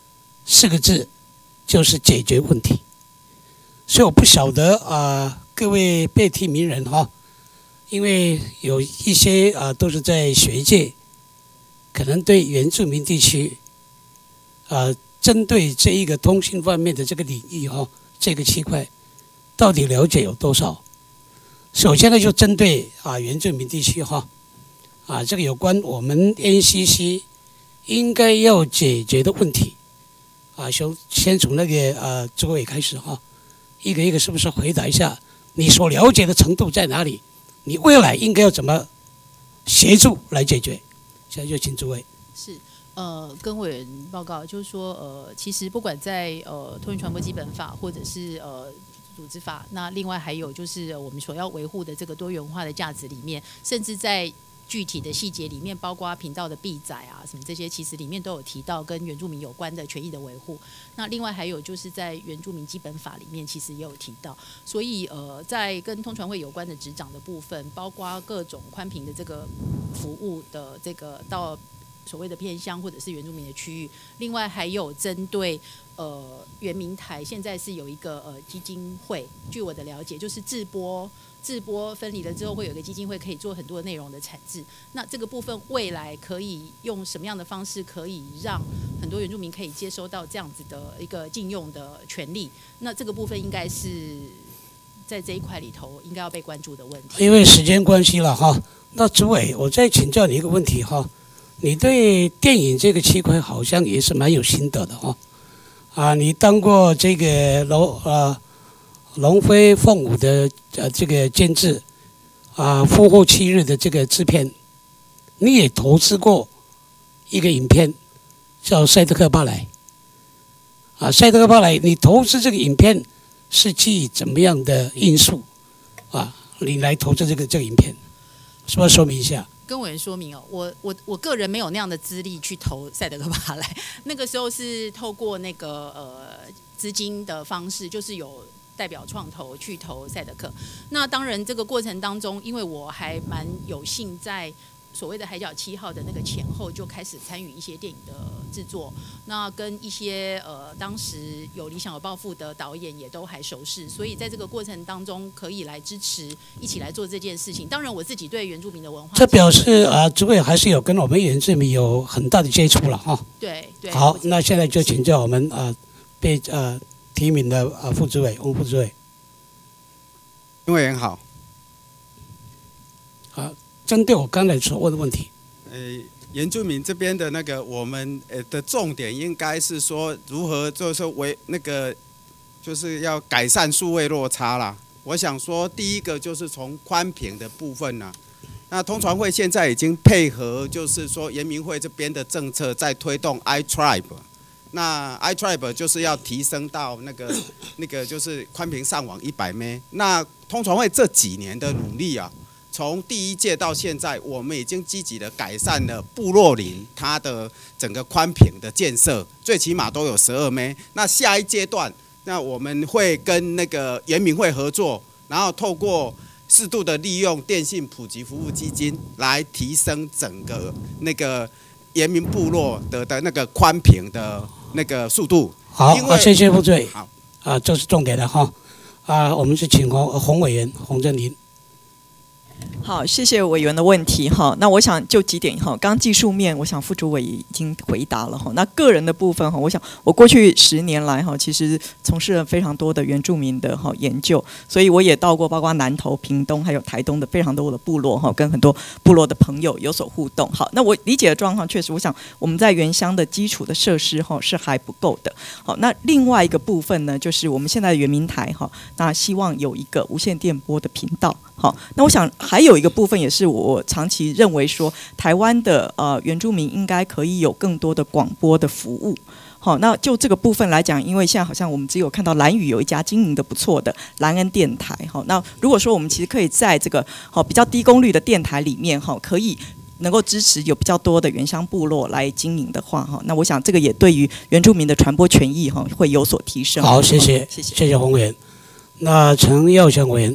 ，4个字，就是解决问题。所以我不晓得各位被提名人因为有一些都是在学界，可能对原住民地区针对这一个通讯方面的这个领域这个区块到底了解有多少？首先呢，就针对原住民地区这个有关我们 NCC 应该要解决的问题先从那个诸位开始一个一个是不是回答一下你所了解的程度在哪里？你未来应该要怎么协助来解决？现在就请诸位。 是。跟委员报告，就是说，其实不管在通讯传播基本法，或者是组织法，那另外还有就是我们所要维护的这个多元化的价值里面，甚至在具体的细节里面，包括频道的闭载什么这些，其实里面都有提到跟原住民有关的权益的维护。那另外还有就是在原住民基本法里面，其实也有提到。所以在跟通传会有关的执掌的部分，包括各种宽频的这个服务的这个到所谓的偏乡或者是原住民的区域，另外还有针对原民台现在是有一个基金会，据我的了解，就是制播分离了之后，会有一个基金会可以做很多内容的产制。那这个部分未来可以用什么样的方式，可以让很多原住民可以接收到这样子的一个禁用的权利？那这个部分应该是在这一块里头应该要被关注的问题。 因为时间关系了那主委，我再请教你一个问题你对电影这个区块好像也是蛮有心得的你当过这个龙飞凤舞的这个监制复后7日的这个制片，你也投资过一个影片叫《赛德克巴莱》赛德克巴莱，你投资这个影片是基于怎么样的因素你来投资这个影片，是不是说明一下？ 跟委员说明我个人没有那样的资历去投赛德克巴莱，那个时候是透过那个资金的方式，就是有代表创投去投赛德克。那当然这个过程当中，因为我还蛮有幸在所谓的海角7号的那个前后就开始参与一些电影的制作，那跟一些当时有理想有抱负的导演也都还熟识，所以在这个过程当中可以来支持一起来做这件事情。当然我自己对原住民的文化， 这表示诸位还是有跟我们原住民有很大的接触了对。 好，那现在就请教我们被提名的副主委翁副主委。 委员好。 针对我刚才所问的问题， 原住民这边的那个我们的重点应该是说如何就是就是要改善数位落差啦。我想说第一个就是从宽频的部分啦。那通传会现在已经配合就是说原民会这边的政策在推动 iTribe， 那 iTribe 就是要提升到那个就是宽频上网100 M。那通传会这几年的努力从第1届到现在，我们已经积极的改善了部落林它的整个宽频的建设，最起码都有12 M。那下一阶段，那我们会跟那个原民会合作，然后透过适度的利用电信普及服务基金来提升整个那个原民部落的那个宽频的那个速度。 好，谢谢副主委。好这是重点的我们是请洪委员洪正林。 好，谢谢委员的问题哈。那我想就几点哈，刚刚技术面，我想副主委已经回答了哈。那个人的部分哈，我想我过去10年来哈，其实从事了非常多的原住民的哈研究，所以我也到过包括南投、屏东还有台东的非常多的部落哈，跟很多部落的朋友有所互动。好，那我理解的状况确实，我想我们在原乡的基础的设施哈是还不够的。好，那另外一个部分呢，就是我们现在的原民台哈，那希望有一个无线电波的频道。好，那我想还有一个部分也是我长期认为说，台湾的原住民应该可以有更多的广播的服务。好，那就这个部分来讲，因为现在好像我们只有看到兰屿有一家经营的不错的兰恩电台。好，那如果说我们其实可以在这个比较低功率的电台里面可以能够支持有比较多的原乡部落来经营的话，那我想这个也对于原住民的传播权益会有所提升。 好，谢谢，谢谢洪委员。那陈耀祥委员。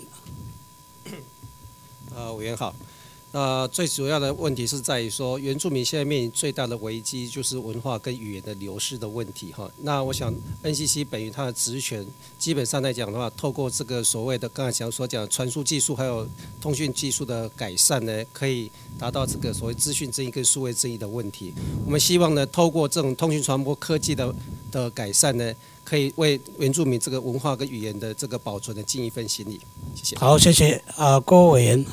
委员好，最主要的问题是在于说，原住民现在面临最大的危机就是文化跟语言的流失的问题哈。那我想 NCC 本于它的职权，基本上来讲的话，透过这个所谓的刚才所讲的传输技术还有通讯技术的改善呢，可以达到这个所谓资讯正义跟数位正义的问题。我们希望呢，透过这种通讯传播科技的改善呢，可以为原住民这个文化跟语言的这个保存的尽一份心力。谢谢。 好，谢谢郭委员。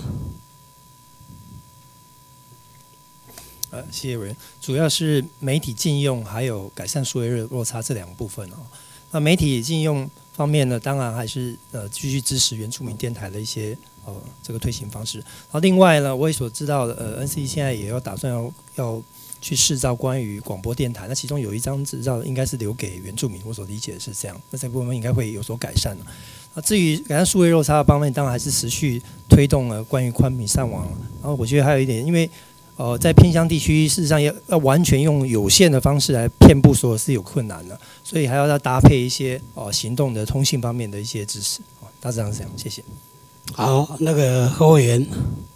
谢谢委员，主要是媒体禁用还有改善数位落差这2个部分哦。那媒体禁用方面呢，当然还是继续支持原住民电台的一些这个推行方式。然后另外呢，我也所知道的NCC 现在也有打算要去释照关于广播电台，那其中有一张执照应该是留给原住民，我所理解的是这样。那这部分应该会有所改善了。那至于改善数位落差的方面，当然还是持续推动了关于宽频上网。然后我觉得还有一点，因为在偏乡地区，事实上要完全用有线的方式来遍布所有是有困难的，所以还要搭配一些行动的通信方面的一些支持。大致上是这样，谢谢。 好，那个何委员。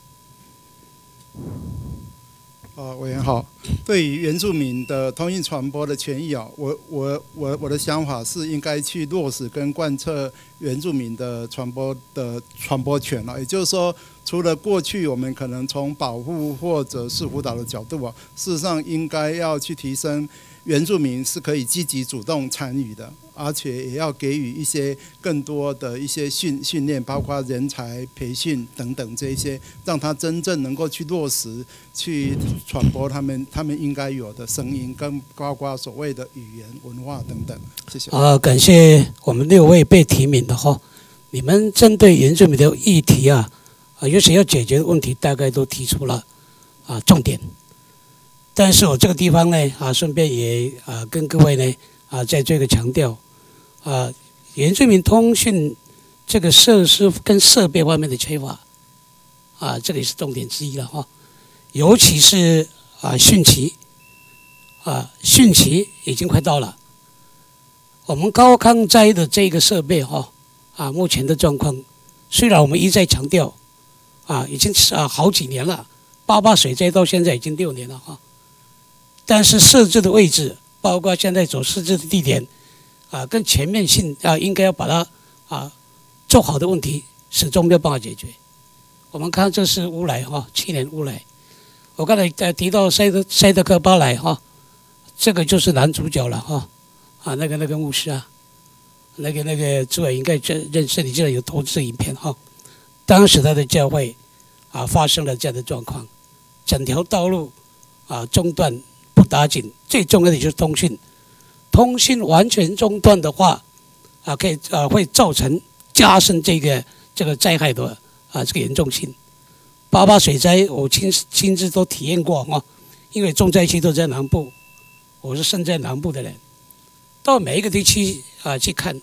委员好，对于原住民的通讯传播的权益我的想法是应该去落实跟贯彻原住民的传播权也就是说，除了过去我们可能从保护或者是辅导的角度事实上应该要去提升原住民是可以积极主动参与的，而且也要给予一些更多的一些训练，包括人才培训等等这一些，让他真正能够去落实，去传播他们应该有的声音，跟包括所谓的语言文化等等。谢谢。 感谢我们6位被提名的你们针对原住民的议题尤其要解决的问题，大概都提出了重点。但是我这个地方呢顺便也跟各位呢再做一个强调原住民通讯这个设施跟设备方面的缺乏这个也是重点之一了尤其是汛期汛期已经快到了，我们高康斋的这个设备目前的状况，虽然我们一再强调已经好几年了，88水灾到现在已经6年了但是设置的位置，包括现在所设置的地点跟全面性应该要把它做好的问题，始终没有办法解决。我们看这是乌来去年乌来，我刚才提到塞德克巴莱这个就是男主角了那个牧师那个诸位应该认识，你记得有投资影片当时他的教会发生了这样的状况，整条道路中断不打紧，最重要的就是通讯完全中断的话可以会造成加深这个灾害的这个严重性。88水灾我亲自都体验过因为重灾区都在南部，我是身在南部的人，到每一个地区去看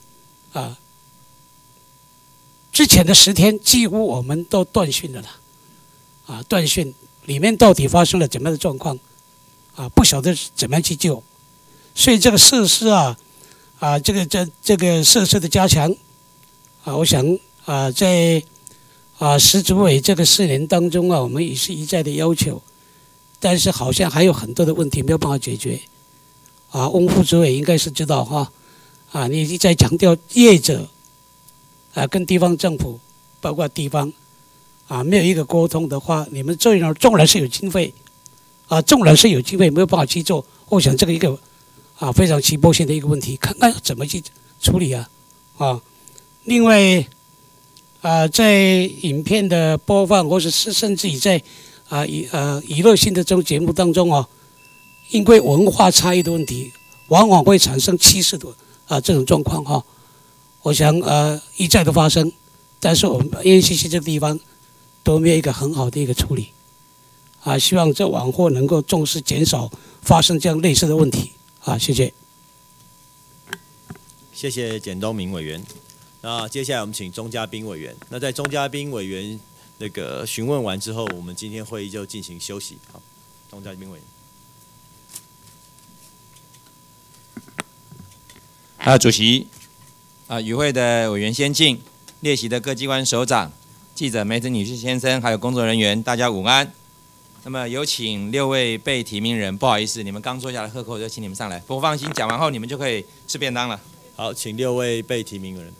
之前的10天几乎我们都断讯了啦断讯里面到底发生了怎么样的状况不晓得怎么样去救，所以这个设施这个设施的加强我想在石主委这个4年当中我们也是一再的要求，但是好像还有很多的问题没有办法解决翁副主委应该是知道你一直在强调业者跟地方政府包括地方没有一个沟通的话，你们纵然是有经费，纵然是有经费没有办法去做，我想这个一个非常急迫性的一个问题，看看怎么去处理另外在影片的播放，或者是甚至于在娱乐性的这种节目当中因为文化差异的问题，往往会产生歧视的这种状况我想一再的发生，但是我们 NCC 这个地方都没有一个很好的一个处理希望这往后能够重视减少发生这样类似的问题谢谢。 谢谢简东明委员。那接下来我们请钟嘉宾委员。那在钟嘉宾委员那个询问完之后，我们今天会议就进行休息。好，钟嘉宾委员。 主席，与会的委员先进，列席的各机关首长、记者、媒体女士、先生，还有工作人员，大家午安。那么有请6位被提名人，不好意思，你们刚坐下来喝口水，请你们上来。不放心，讲完后你们就可以吃便当了。 好，请6位被提名人。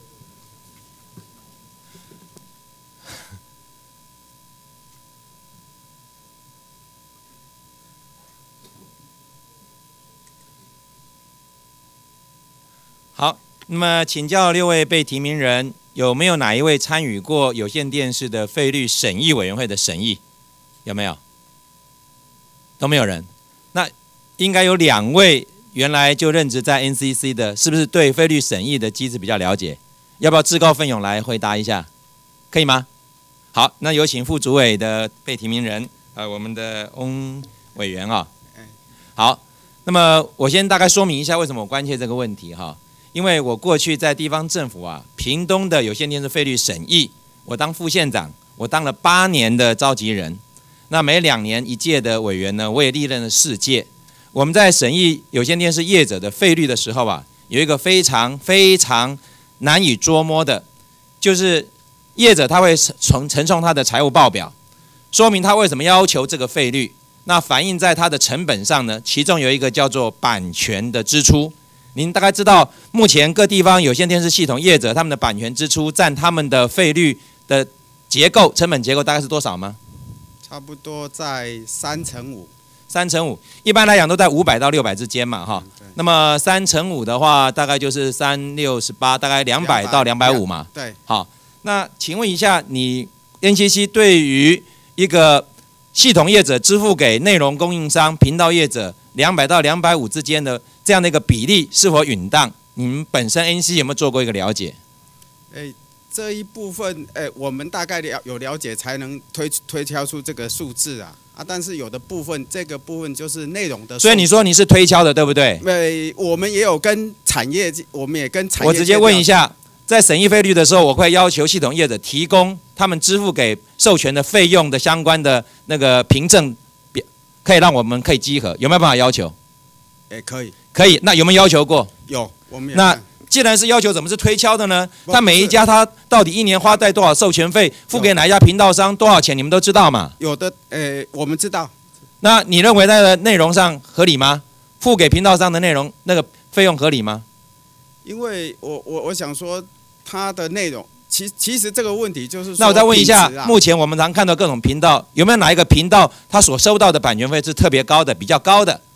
好，那么请教6位被提名人，有没有哪一位参与过有线电视的费率审议委员会的审议？有没有？都没有人。那应该有2位原来就任职在 NCC 的，是不是对费率审议的机制比较了解？要不要自告奋勇来回答一下？可以吗？好，那有请副主委的被提名人，我们的翁委员好，那么我先大概说明一下为什么我关切这个问题因为我过去在地方政府屏东的有线电视费率审议，我当副县长，我当了8年的召集人。那每2年1届的委员呢，我也历任了4届。我们在审议有线电视业者的费率的时候有一个非常非常难以捉摸的，就是业者他会呈送他的财务报表，说明他为什么要求这个费率。那反映在他的成本上呢，其中有一个叫做版权的支出。您大概知道目前各地方有线电视系统业者他们的版权支出占他们的费率的结构成本结构大概是多少吗？ 差不多在3×5。 3×5，一般来讲都在500到600之间嘛那么3×5的话，大概就是3、6、18，大概200到250嘛。 对。 好，那请问一下，你 NCC 对于一个系统业者支付给内容供应商、频道业者200到250之间的这样的一个比例是否允当？你们本身 NCC 有没有做过一个了解？ 这一部分我们大概有了解才能推敲出这个数字但是有的部分这个部分就是内容的。 所以你说你是推敲的对不对？ 我们也有跟产业，我们也跟产业。 我直接问一下，在审议费率的时候，我会要求系统业者提供他们支付给授权的费用的相关的那个凭证表，可以让我们可以稽核，有没有办法要求？ 可以。 可以，那有没有要求过？ 有，我们有。 那既然是要求，怎么是推敲的呢？他每一家他到底1年花贷多少授权费，付给哪一家频道商多少钱，你们都知道嘛？ 有的，我们知道。 那你认为那个内容上合理吗？付给频道商的内容那个费用合理吗？ 因为我想说，它的内容其实这个问题就是说， 那我再问一下，目前我们常看到各种频道，有没有哪一个频道他所收到的版权费是特别高的、比较高的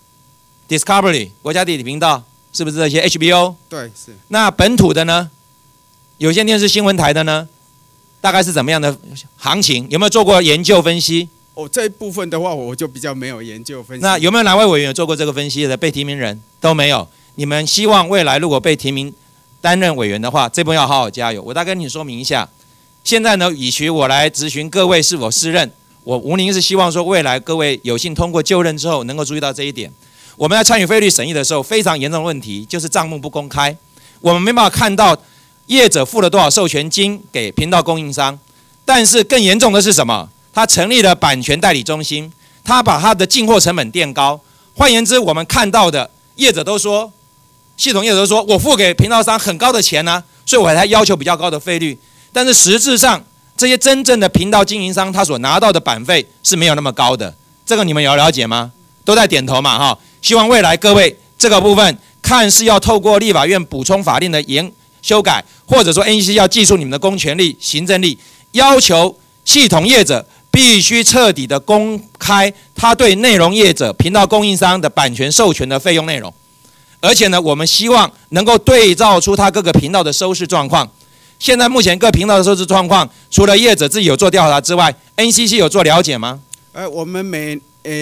？Discovery 国家地理频道是不是这些 HBO？ 对，是。 那本土的呢？有线电视新闻台的呢？大概是怎么样的行情？有没有做过研究分析？ 这一部分的话，我就比较没有研究分析。 那有没有哪位委员有做过这个分析的？被提名人都没有。你们希望未来如果被提名担任委员的话，这部分要好好加油。我再跟你说明一下，现在呢，以许我来质询各位是否适任，我吴宁是希望说未来各位有幸通过就任之后，能够注意到这一点。我们在参与费率审议的时候，非常严重的问题就是账目不公开，我们没办法看到业者付了多少授权金给频道供应商。但是更严重的是什么？他成立了版权代理中心，他把他的进货成本垫高。换言之，我们看到的业者都说，系统业者都说我付给频道商很高的钱所以我才要求比较高的费率。但是实质上，这些真正的频道经营商他所拿到的版费是没有那么高的。这个你们有了解吗？都在点头嘛希望未来各位这个部分看是要透过立法院补充法令的修改，或者说 NCC 要记述你们的公权力、行政力，要求系统业者必须彻底的公开他对内容业者、频道供应商的版权授权的费用内容，而且呢，我们希望能够对照出他各个频道的收视状况。现在目前各频道的收视状况，除了业者自己有做调查之外 ，NCC 有做了解吗？ 我们每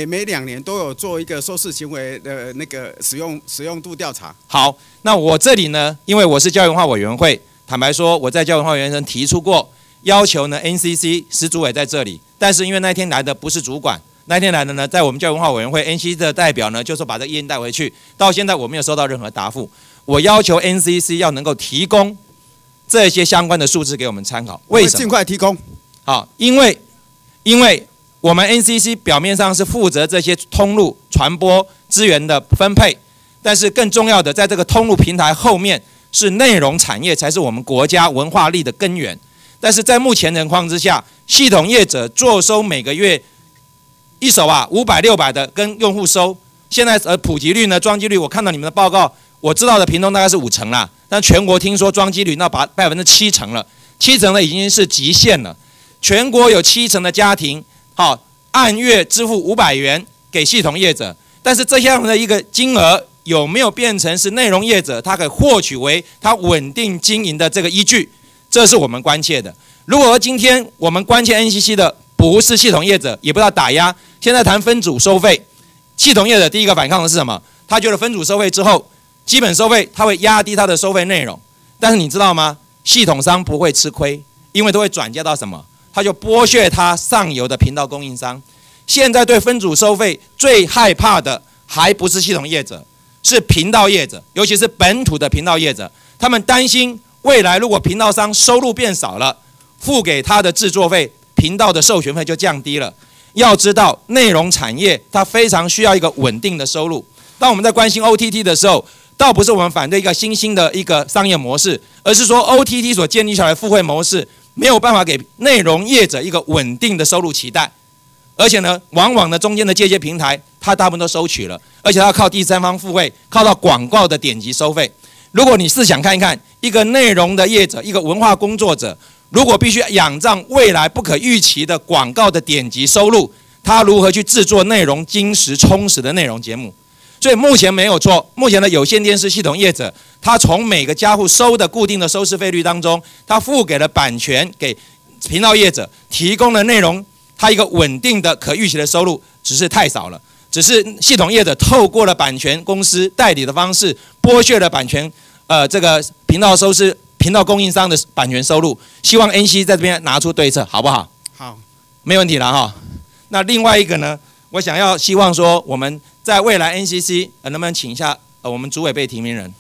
2年都有做一个收视行为的那个使用度调查。 好，那我这里呢，因为我是教育文化委员会，坦白说，我在教育文化委员会提出过要求呢 ，NCC 史主委在这里，但是因为那天来的不是主管，那天来的呢，在我们教育文化委员会 NCC 的代表呢，就说把这个意见带回去，到现在我没有收到任何答复。我要求 NCC 要能够提供这些相关的数字给我们参考。为什么？ 尽快提供。 好，因为我们 NCC 表面上是负责这些通路传播资源的分配，但是更重要的，在这个通路平台后面是内容产业，才是我们国家文化力的根源。但是在目前情况之下，系统业者坐收每个月一手500、600的跟用户收，现在普及率呢，装机率，我看到你们的报告，我知道的屏东大概是5成啦，但全国听说装机率那7%了，7%了已经是极限了。全国有7成的家庭，按月支付500元给系统业者，但是这样的一个金额有没有变成是内容业者他可以获取为他稳定经营的这个依据？这是我们关切的。如果今天我们关切 NCC 的不是系统业者，也不要打压，现在谈分组收费，系统业者第一个反抗的是什么？他觉得分组收费之后，基本收费他会压低他的收费内容，但是你知道吗？系统商不会吃亏，因为都会转嫁到什么？他就剥削他上游的频道供应商。现在对分组收费最害怕的还不是系统业者，是频道业者，尤其是本土的频道业者，他们担心未来如果频道商收入变少了，付给他的制作费、频道的授权费就降低了。要知道，内容产业它非常需要一个稳定的收入。当我们在关心 OTT 的时候，倒不是我们反对一个新兴的一个商业模式，而是说 OTT 所建立起来的付费模式没有办法给内容业者一个稳定的收入期待。而且呢，往往呢中间的介接平台，它大部分都收取了，而且它要靠第三方付费，靠到广告的点击收费。如果你试想看一看，一个内容的业者，一个文化工作者，如果必须仰仗未来不可预期的广告的点击收入，他如何去制作内容精实充实的内容节目？所以目前没有错，目前的有线电视系统业者，他从每个家户收的固定的收视费率当中，他付给了版权给频道业者，提供了内容，他一个稳定的可预期的收入，只是太少了。只是系统业者透过了版权公司代理的方式，剥削了版权，这个频道收视、频道供应商的版权收入。希望 NCC 在这边拿出对策，好不好？ 好， 没问题了哈。那另外一个呢，我希望说，我们在未来 NCC 能不能请一下我们主委被提名人？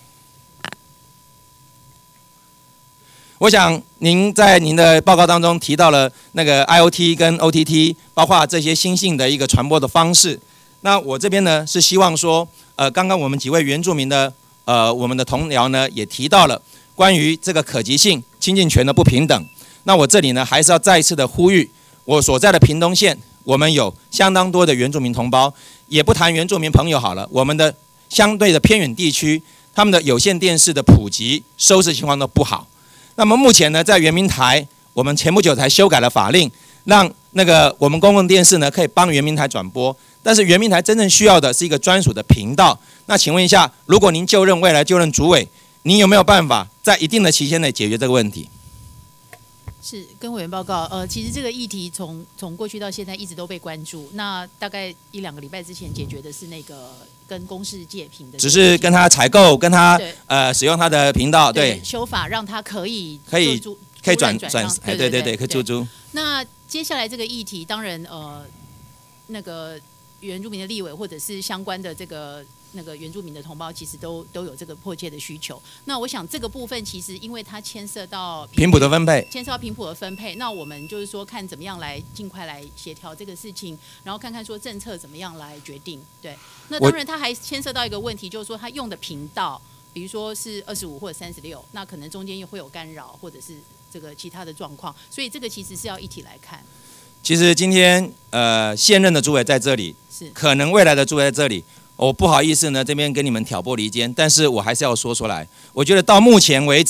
我想您在您的报告当中提到了那个 IoT 跟 OTT， 包括这些新兴的一个传播的方式。那我这边呢是希望说，刚刚我们几位原住民的我们的同僚呢也提到了关于这个可及性、亲近权的不平等。那我这里呢还是要再一次的呼吁，我所在的屏东县，我们有相当多的原住民同胞，也不谈原住民朋友好了，我们的相对的偏远地区，他们的有线电视的普及、收视情况都不好。那么目前呢，在原民台，我们前不久才修改了法令，让那个我们公共电视呢可以帮原民台转播，但是原民台真正需要的是一个专属的频道。那请问一下，如果您未来就任主委，您有没有办法在一定的期限内解决这个问题？ 是跟委员报告，其实这个议题从过去到现在一直都被关注。那大概1-2个礼拜之前解决的是那个跟公视借频的， 只是跟他采购，跟他使用他的频道，对， 修法让他可以转，对，可以租。 那接下来这个议题，当然那个原住民的立委或者是相关的那个原住民的同胞，其实都有这个迫切的需求。那我想这个部分其实因为它牵涉到频谱的分配， 那我们就是说看怎么样来尽快来协调这个事情，然后看看说政策怎么样来决定。对，那当然它还牵涉到一个问题，就是说它用的频道，比如说是25或者36，那可能中间又会有干扰或者是这个其他的状况，所以这个其实是要一体来看。 其实今天现任的主委在这里，可能未来的主委在这里。我不好意思呢，这边跟你们挑拨离间，但是我还是要说出来。我觉得到目前为止，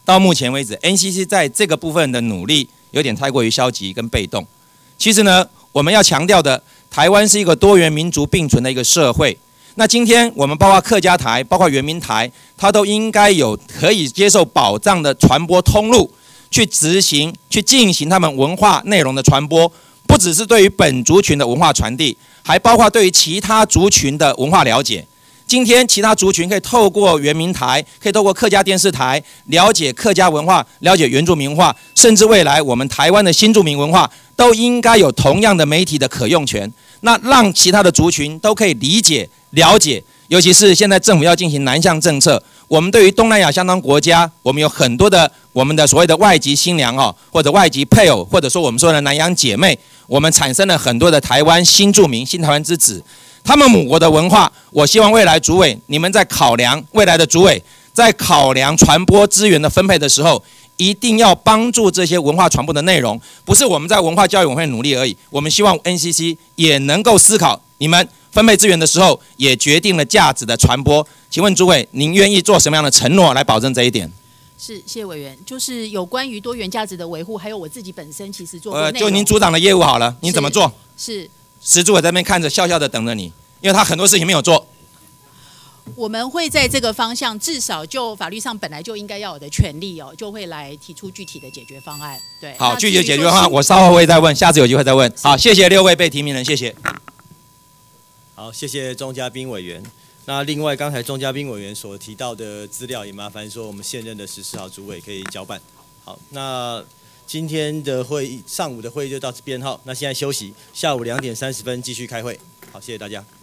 到目前为止 ，NCC 在这个部分的努力有点太过于消极跟被动。其实呢，我们要强调的，台湾是一个多元民族并存的一个社会。那今天我们包括客家台，包括原民台，它都应该有可以接受保障的传播通路，去执行、去进行他们文化内容的传播，不只是对于本族群的文化传递，还包括对于其他族群的文化了解。今天其他族群可以透过原民台，可以透过客家电视台了解客家文化，了解原住民文化，甚至未来我们台湾的新住民文化都应该有同样的媒体的可用权。那让其他的族群都可以理解、了解，尤其是现在政府要进行南向政策，我们对于东南亚相当国家，我们有很多的我们的所谓的外籍新娘或者外籍配偶，或者说我们说的南洋姐妹，我们产生了很多的台湾新住民、新台湾之子。他们母国的文化，我希望未来主委你们在考量未来的主委在考量传播资源的分配的时候，一定要帮助这些文化传播的内容，不是我们在文化教育委员会努力而已。我们希望 NCC 也能够思考，你们分配资源的时候也决定了价值的传播。请问主委，您愿意做什么样的承诺来保证这一点？ 是，谢谢委员。就是有关于多元价值的维护，还有我自己本身其实做过内容。 就您组长的业务好了，您怎么做？ 是。 石主委在那边看着笑笑的等着你，因为他很多事情没有做。 我们会在这个方向，至少就法律上本来就应该要有的权利就会来提出具体的解决方案。对， 好，具体的解决方案我稍后会再问，下次有机会再问。好，谢谢6位被提名人，谢谢。 好，谢谢钟嘉宾委员。那另外，刚才钟嘉宾委员所提到的资料，也麻烦说我们现任的14号主委可以交办。好，那今天的会议，上午的会议就到这边哈。那现在休息，下午2点30分继续开会。好，谢谢大家。